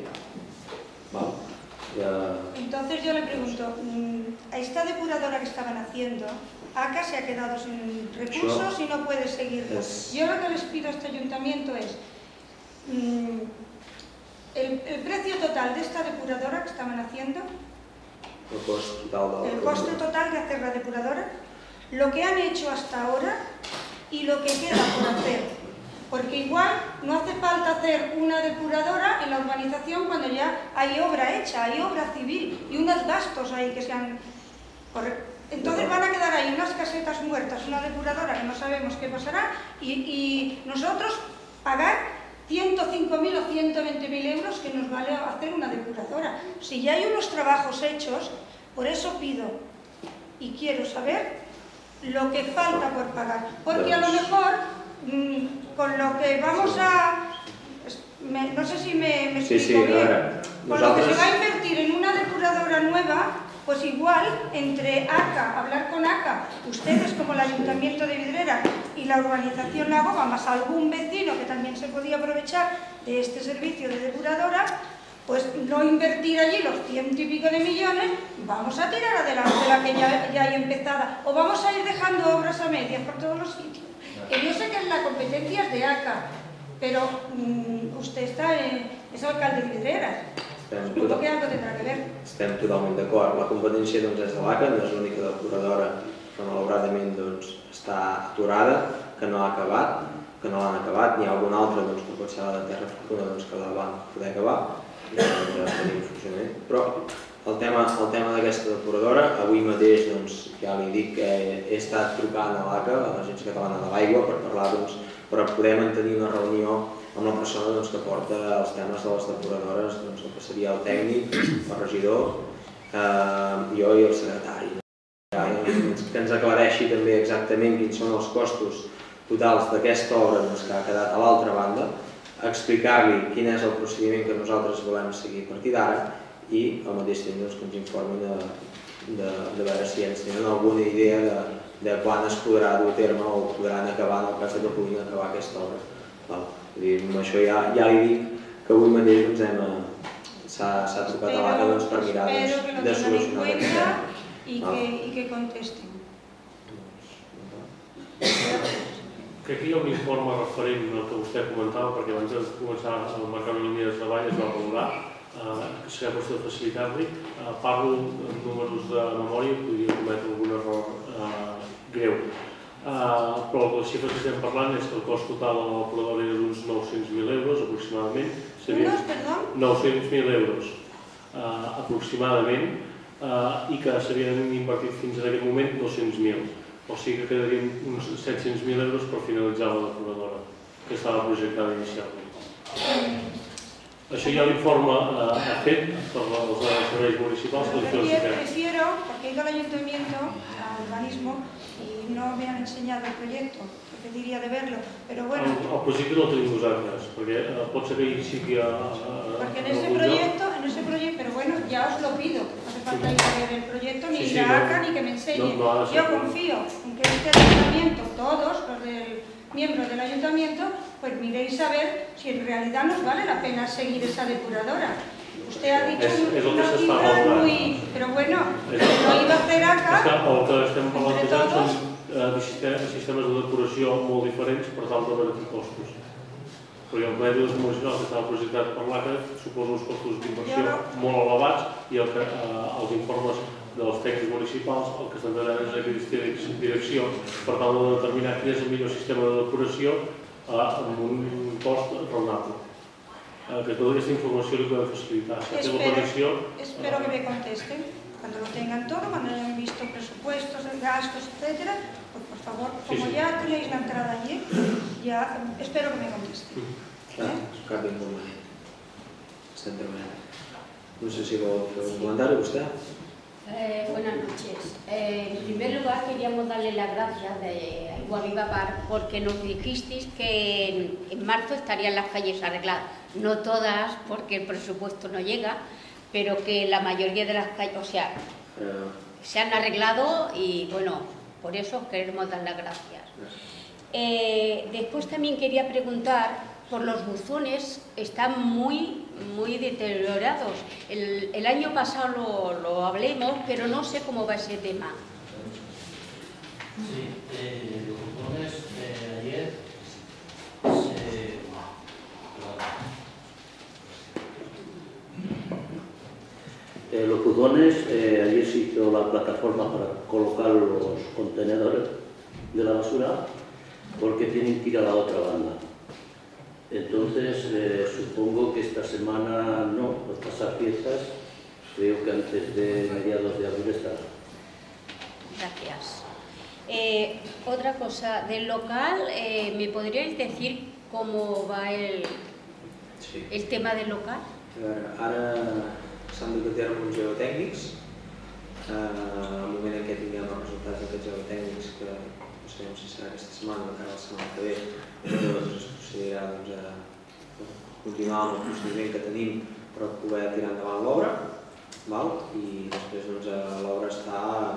Entonces yo le pregunto, a esta depuradora que estaban haciendo, ACA se ha quedado sin recursos y no puede seguir. Yo lo que les pido a este ayuntamiento es el precio total de esta depuradora que estaban haciendo, el coste total de hacer la depuradora, lo que han hecho hasta ahora y lo que queda por hacer. Porque igual no hace falta hacer una depuradora en la urbanización cuando ya hay obra hecha, hay obra civil y unos gastos ahí que se han... Entonces van a quedar ahí unas casetas muertas, una depuradora que no sabemos qué pasará y nosotros pagar 105.000 o 120.000 euros que nos vale hacer una depuradora. Si ya hay unos trabajos hechos, por eso pido y quiero saber lo que falta por pagar. Porque a lo mejor con lo que vamos a... no sé si me explico bien. Con lo que se va a invertir en una depuradora nueva, pues igual entre ACA, hablar con ACA, ustedes como el Ayuntamiento de Vidreras y la urbanización La Goba, más algún vecino que también se podía aprovechar de este servicio de depuradora, pues no invertir allí los 100 y pico de millones, vamos a tirar adelante la que ya hay empezada, o vamos a ir dejando obras a medias por todos los sitios. Que yo sé que la competencia es de ACA, pero usted es alcalde de Vidreras. Supongo que algo tendrá que ver. Estem totalment d'acord. La competència és de l'ACA, no és l'única depuradora que malauradament està aturada, que no ha acabat, que no l'han acabat. N'hi ha alguna altra que pot ser la de Terra Fortuna que la van poder acabar, ja tenim funcionament. Però el tema d'aquesta depuradora, avui mateix ja li dic que he estat trucant a l'ACA, a l'Agència Catalana de l'Aigua, per parlar, per poder mantenir una reunió amb la persona que porta els temes de les depuradores, el que seria el tècnic, el regidor, jo i el secretari. Que ens aclareixi també exactament quins són els costos totals d'aquesta obra que ha quedat a l'altra banda, explicar-li quin és el procediment que nosaltres volem seguir a partir d'ara i al mateix temps que ens informin de veure si ens tenen alguna idea de quan es podrà dur a terme o podran acabar en el cas que puguin acabar aquesta obra. Amb això ja li dic que avui mateix s'ha trucat a l'ACA per mirar de solucionar aquest tema. Y que contesten. Crec que hi ha un informe referent al que vostè comentava, perquè abans de començar a marcar una línia de treball es va regular, que serà qüestió de facilitar-li. Parlo en números de memòria, podria cometre algun error greu. però les xifres que estem parlant és que el cost total de l'operador era d'uns 900.000 euros aproximadament. 900.000 euros aproximadament, i que s'havien invertit fins en aquest moment 200.000. O sigui que quedarien uns 700.000 euros per finalitzar la depuradora, que estava projectada inicialment. Això ja l'informe ha fet per els serveis municipals. Prefiero, porque he ido al ayuntamiento, al urbanismo, y no me han enseñado el proyecto. Pediría de verlo, pero bueno... El projecte no el tenim nosaltres, perquè pot ser que hi sigui... Porque en ese proyecto, pero bueno, ya os lo pido, no hace falta ir a ver el proyecto, ni la ACA, ni que me enseñe. Yo confío en que este ayuntamiento, todos los miembros del ayuntamiento, pues miréis a ver si en realidad nos vale la pena seguir esa depuradora. Usted ha dicho una cifra muy... Pero bueno, no iba a hacer ACA, entre todos... sistemes de depuració molt diferents per tal d'abaratir costos. Perquè el pla d'ús municipal que estava projectat per l'ACA suposa uns costos d'inversió molt elevats i els informes dels tècnics municipals el que estan donant és aquesta direcció per tal de determinar quin és el millor sistema de depuració amb un cost raonable. Que tota aquesta informació li podem facilitar. Espero que me contesten. Cuando lo tengan todo, cuando hayan visto presupuestos, gastos, etcétera, pues por favor, como ya tenéis la entrada allí, ya espero que me contesten. Cap inconvenient. Estem treballant. No sé si vol fer un comentari vostè. Buenas noches. En primer lugar, queríamos darle las gracias a Iguavivapar porque nos dijisteis que en marzo estarían las calles arregladas. No todas, porque el presupuesto no llega, pero que la mayoría de las calles, o sea, se han arreglado y bueno, por eso os queremos dar las gracias. Después también quería preguntar por los buzones, están muy deteriorados. El año pasado lo hablemos, pero no sé cómo va ese tema. Sí, los buzones ayer los buzones, ayer se hizo la plataforma para colocar los contenedores de la basura porque tienen que ir a la otra banda. Entonces, supongo que esta semana no, al pasar fiestas, creo que antes de mediados de abril estará. Gracias. Otra cosa, del local, ¿me podríais decir cómo va el tema del local? Ara s'han de terme uns geotècnics. Al moment en què tinguem els resultats d'aquests geotècnics, que no sabem si serà aquesta setmana o encara la setmana que ve, doncs es procedirà a continuar amb el procediment que tenim per poder tirar endavant l'obra, i després l'obra està,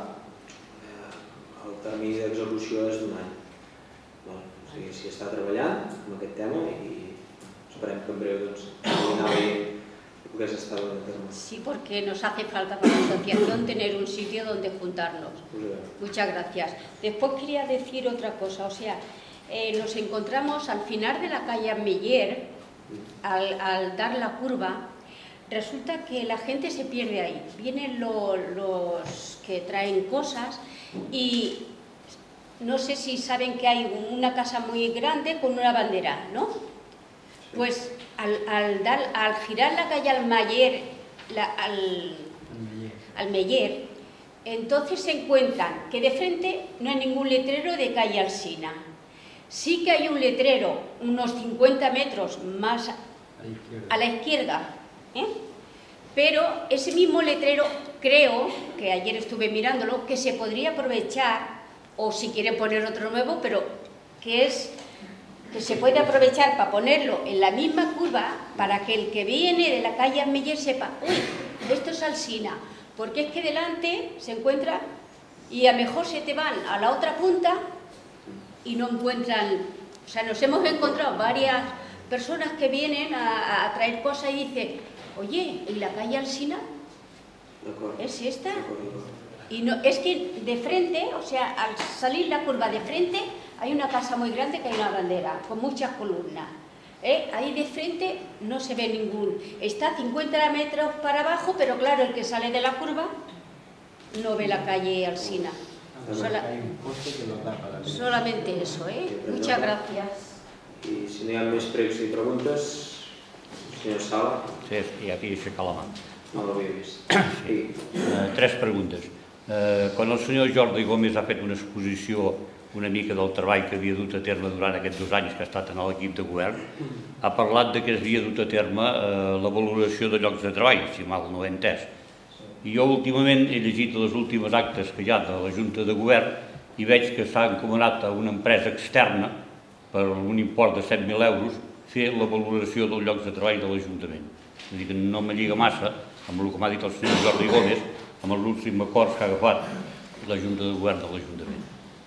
el termini d'execució és d'un any. O sigui, s'hi està treballant amb aquest tema i esperem que en breu puguin haver. Sí, porque nos hace falta para la asociación tener un sitio donde juntarnos. Muchas gracias. Después quería decir otra cosa, o sea, nos encontramos al final de la calle Meller, al dar la curva, resulta que la gente se pierde ahí. Vienen los que traen cosas y no sé si saben que hay una casa muy grande con una bandera, ¿no? Pues al girar la calle al Meller, entonces se encuentran que de frente no hay ningún letrero de calle Alsina. Sí que hay un letrero unos 50 metros más a la izquierda, pero ese mismo letrero creo, que ayer estuve mirándolo, que se podría aprovechar, o si quieren poner otro nuevo, pero que se puede aprovechar para ponerlo en la misma curva para que el que viene de la calle Meller sepa, uy, esto es Alsina, porque es que delante se encuentra y a lo mejor se te van a la otra punta y no encuentran, o sea, nos hemos encontrado varias personas que vienen a traer cosas y dicen, oye, ¿y la calle Alsina? ¿Es esta? Y no, es que de frente, o sea, al salir la curva de frente, hay una casa muy grande que hay una bandera, con muchas columnas. Ahí de frente no se ve ningún. Está 50 metros para abajo, pero claro, el que sale de la curva no ve la calle Alsina. Solamente eso, ¿eh? Muchas gracias. I si no hi ha més pregs ni preguntes, senyor Sala. Sí, i aquí aixecar la mà. No l'havia vist. Tres preguntes. Quan el senyor Jordi Gómez ha fet una exposició una mica del treball que havia dut a terme durant aquests 2 anys que ha estat en l'equip de govern, ha parlat que es havia dut a terme la valoració de llocs de treball, si mal no he entès. I jo últimament he llegit les últimes actes que hi ha de la Junta de Govern i veig que s'ha encomanat a una empresa externa per un import de 7.000 euros fer la valoració dels llocs de treball de l'Ajuntament. Vull dir que no me lliga massa amb el que m'ha dit el senyor Jordi Gómez, amb els últims acords que ha agafat la Junta de Govern de l'Ajuntament.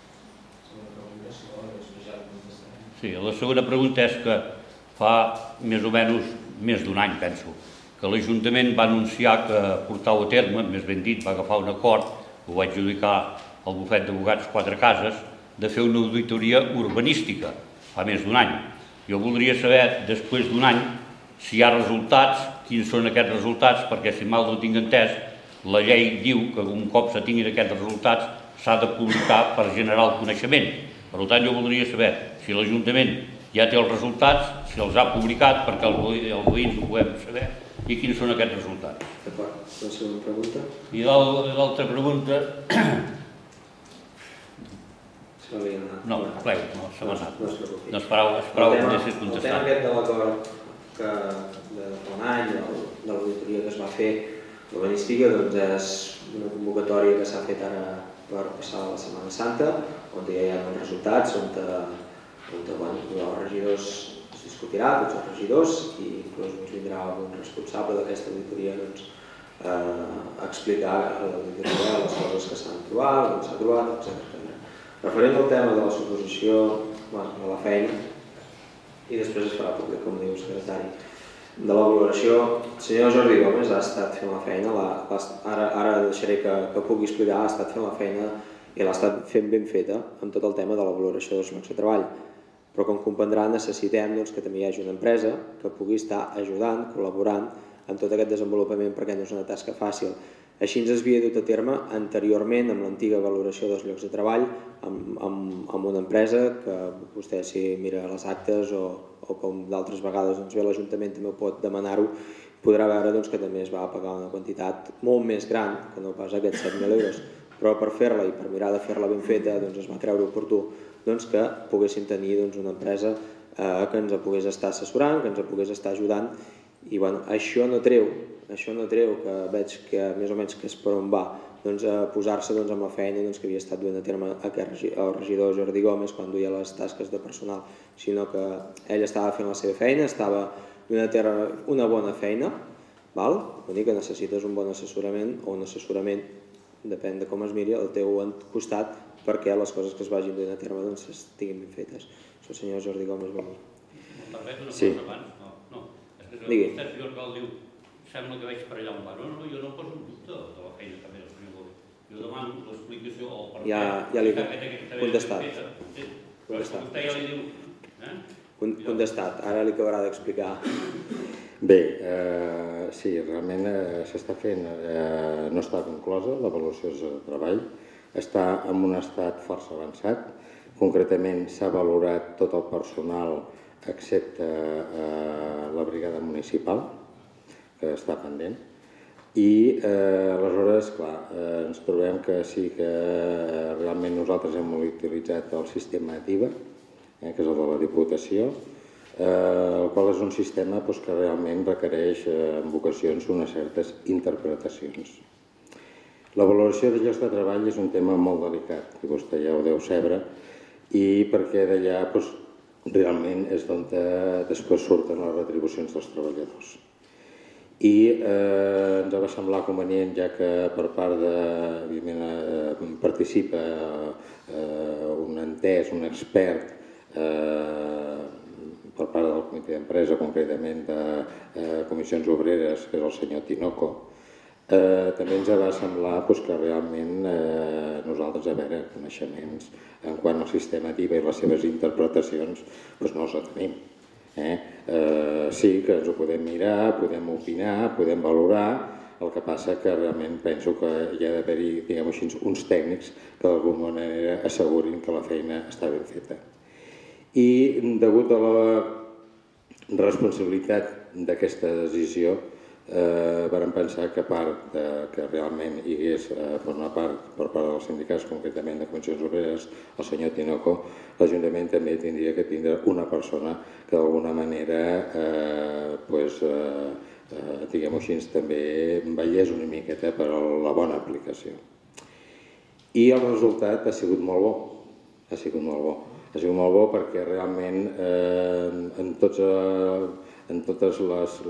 Sí, la segona pregunta és que fa més o menys més d'1 any, penso, que l'Ajuntament va anunciar que portava a terme, més ben dit, va agafar un acord, ho va adjudicar al bufet d'advocats 4 Cases, de fer una auditoria urbanística, fa més d'1 any. Jo voldria saber, després d'1 any, si hi ha resultats, quins són aquests resultats, perquè si mal no tinc entès, la llei diu que un cop se tinguin aquests resultats s'ha de publicar per generar el coneixement. Per tant, jo voldria saber si l'Ajuntament ja té els resultats, si els ha publicat perquè els veïns ho puguem saber i quins són aquests resultats. D'acord, la segona pregunta. I l'altra pregunta... No, plego, no, se m'ha anat. No esperava que m'haguessis contestat. El tema aquest de l'acord de fa un any, de l'auditoria que es va fer urbanística, doncs és una convocatòria que s'ha fet ara per passar la Setmana Santa, on ja hi ha uns resultats, on els regidors es discutirà, tots els regidors, i inclús vindrà algun responsable d'aquesta auditoria a explicar a l'auditoria les coses que s'han trobat, on s'ha trobat, etc. Referent al tema de la suposició de la feina, i després es farà públic, com diu el secretari, de la valoració, el senyor Jordi Gómez ha estat fent la feina, ara deixaré que pugui explicar, ha estat fent la feina i l'ha estat fent ben feta amb tot el tema de la valoració dels llocs de treball. Però com comprendrà necessitem que també hi hagi una empresa que pugui estar ajudant, col·laborant en tot aquest desenvolupament perquè no és una tasca fàcil. Així ens havia dut a terme anteriorment amb l'antiga valoració dels llocs de treball amb una empresa que vostè si mira les actes o com d'altres vegades ve l'Ajuntament també pot demanar-ho, podrà veure que també es va pagar una quantitat molt més gran que no pas aquests 7.000 euros, però per fer-la i per mirar de fer-la ben feta es va creure oportú que poguéssim tenir una empresa que ens pogués estar assessorant, que ens pogués estar ajudant i això no treu que veig que més o menys que és per on va posar-se amb la feina que havia estat duent a terme el regidor Jordi Gómez quan duia les tasques de personal, sinó que ell estava fent la seva feina, estava duent a terme una bona feina, vull dir que necessites un bon assessorament o un assessorament, depèn de com es miri, al teu costat perquè les coses que es vagin duent a terme estiguin ben fetes. Això el senyor Jordi Gómez vol dir. Permet una cosa abans? No. Digui. Vostè, senyor Cal, diu sembla que veig per allà on va. No, jo no poso en dubte de la feina també del senyor Gómez. Jo demano l'explicació o per què. Ja li he contestat. Vostè ja li diu... Contestat, ara li acabarà d'explicar. Bé, sí, realment s'està fent, no està conclosa la valoració de treball, està en un estat força avançat, concretament s'ha valorat tot el personal excepte la brigada municipal, que està pendent, i aleshores, clar, ens trobem que sí que realment nosaltres hem utilitzat el sistema TIVA, que és el de la Diputació, el qual és un sistema que realment requereix en ocasions unes certes interpretacions. La valoració de llocs de treball és un tema molt delicat, i vostè ja ho deu saber, i perquè d'allà realment és d'on després surten les retribucions dels treballadors. I ens va semblar convenient, ja que per part de... participa un entès, un expert, per part del comitè d'empresa, concretament de comissions obreres, que és el senyor Tinoco, també ens va semblar que realment nosaltres, a veure, coneixements en quant al sistema TIVA i les seves interpretacions, no els tenim. Sí que ens ho podem mirar, podem opinar, podem valorar, El que passa que realment penso que hi ha d'haver-hi, diguem-ho així, uns tècnics que d'alguna manera assegurin que la feina està ben feta. I degut a la responsabilitat d'aquesta decisió, vàrem pensar que a part que realment hi hagués formar part per part dels sindicats, concretament de Comissions Obreres, el senyor Tinoco, l'Ajuntament també tindria que tindre una persona que d'alguna manera, diguem-ho així, també veiés una miqueta per a la bona aplicació. I el resultat ha sigut molt bo, ha sigut molt bo. Ha sigut molt bo perquè realment en totes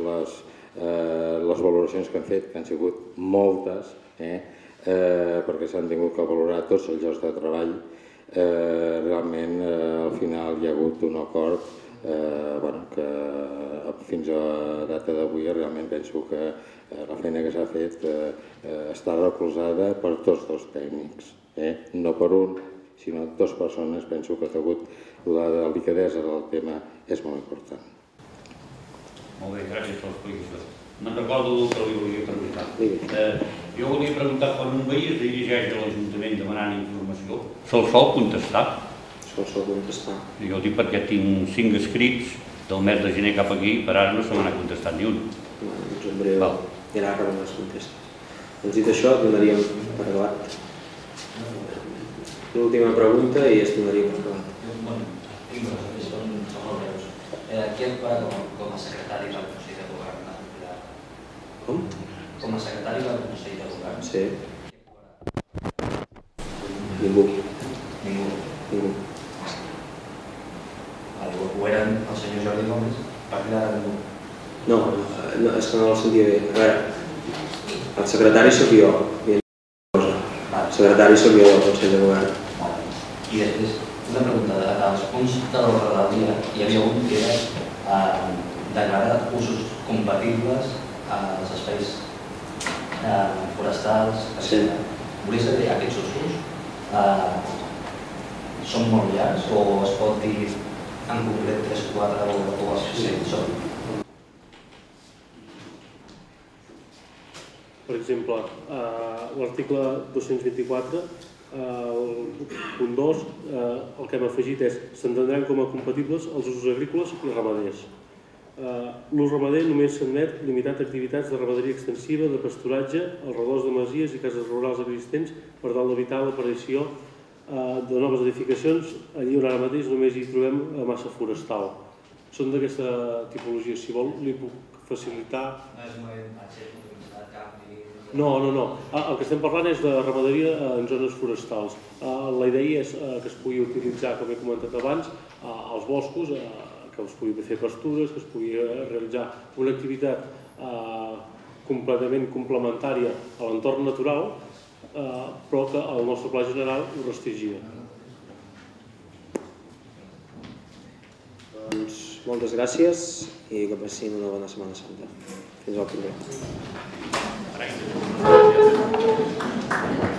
les valoracions que han fet, que han sigut moltes, perquè s'han tingut que valorar tots els llocs de treball, realment al final hi ha hagut un acord que fins a data d'avui realment penso que la feina que s'ha fet està recolzada per tots dos tècnics, no per un, sinó dues persones. Penso que la delicadesa del tema és molt important. Molt bé, gràcies per l'explicació. Me'n recordo del que li volia preguntar. Jo volia preguntar, quan un veí es dirigeix a l'Ajuntament demanant informació, se'l sol contestar? Se'l sol contestar. Jo ho dic perquè tinc 5 escrits del mes de gener cap aquí, per ara no se me n'ha contestat ni un. Doncs en breu hi haurà que les contestes. Doncs dit això, donaríem per acabat l'última pregunta i es donaríem per acabat. Qui et para com a secretari del Consell de Govern? Com? Com a secretari del Consell de Govern? Sí. Ningú. Ningú? Ningú. Ho eren el senyor Jordi Gómez, a partir d'ara ningú? No, és que no el sentia bé. A veure, el secretari sóc jo. El secretari sóc jo del Consell de Govern. I després, una pregunta, als punts de l'ordre del dia hi havia un que era declarar usos compatibles als espais forestals, etc. Volia saber, aquests usos són molt llargs o es pot dir en concret 3, 4 o els que són? Per exemple, l'article 224, el punt 2, el que hem afegit és s'entendran com a compatibles els usos agrícoles i ramaders. L'ús ramader només s'admet limitat a activitats de ramaderia extensiva, de pasturatge, als redors de masies i cases rurals existents per tal d'evitar l'aparició de noves edificacions allí on ara mateix només hi trobem massa forestal. Són d'aquesta tipologia. Si vol, li puc facilitar... No. El que estem parlant és de ramaderia en zones forestals. La idea és que es pugui utilitzar, com he comentat abans, els boscos, que es pugui fer pastures, que es pugui realitzar una activitat completament complementària a l'entorn natural, però que el nostre pla general ho restringia. Doncs moltes gràcies i que passin una bona Setmana Santa. Fins al proper. Gràcies.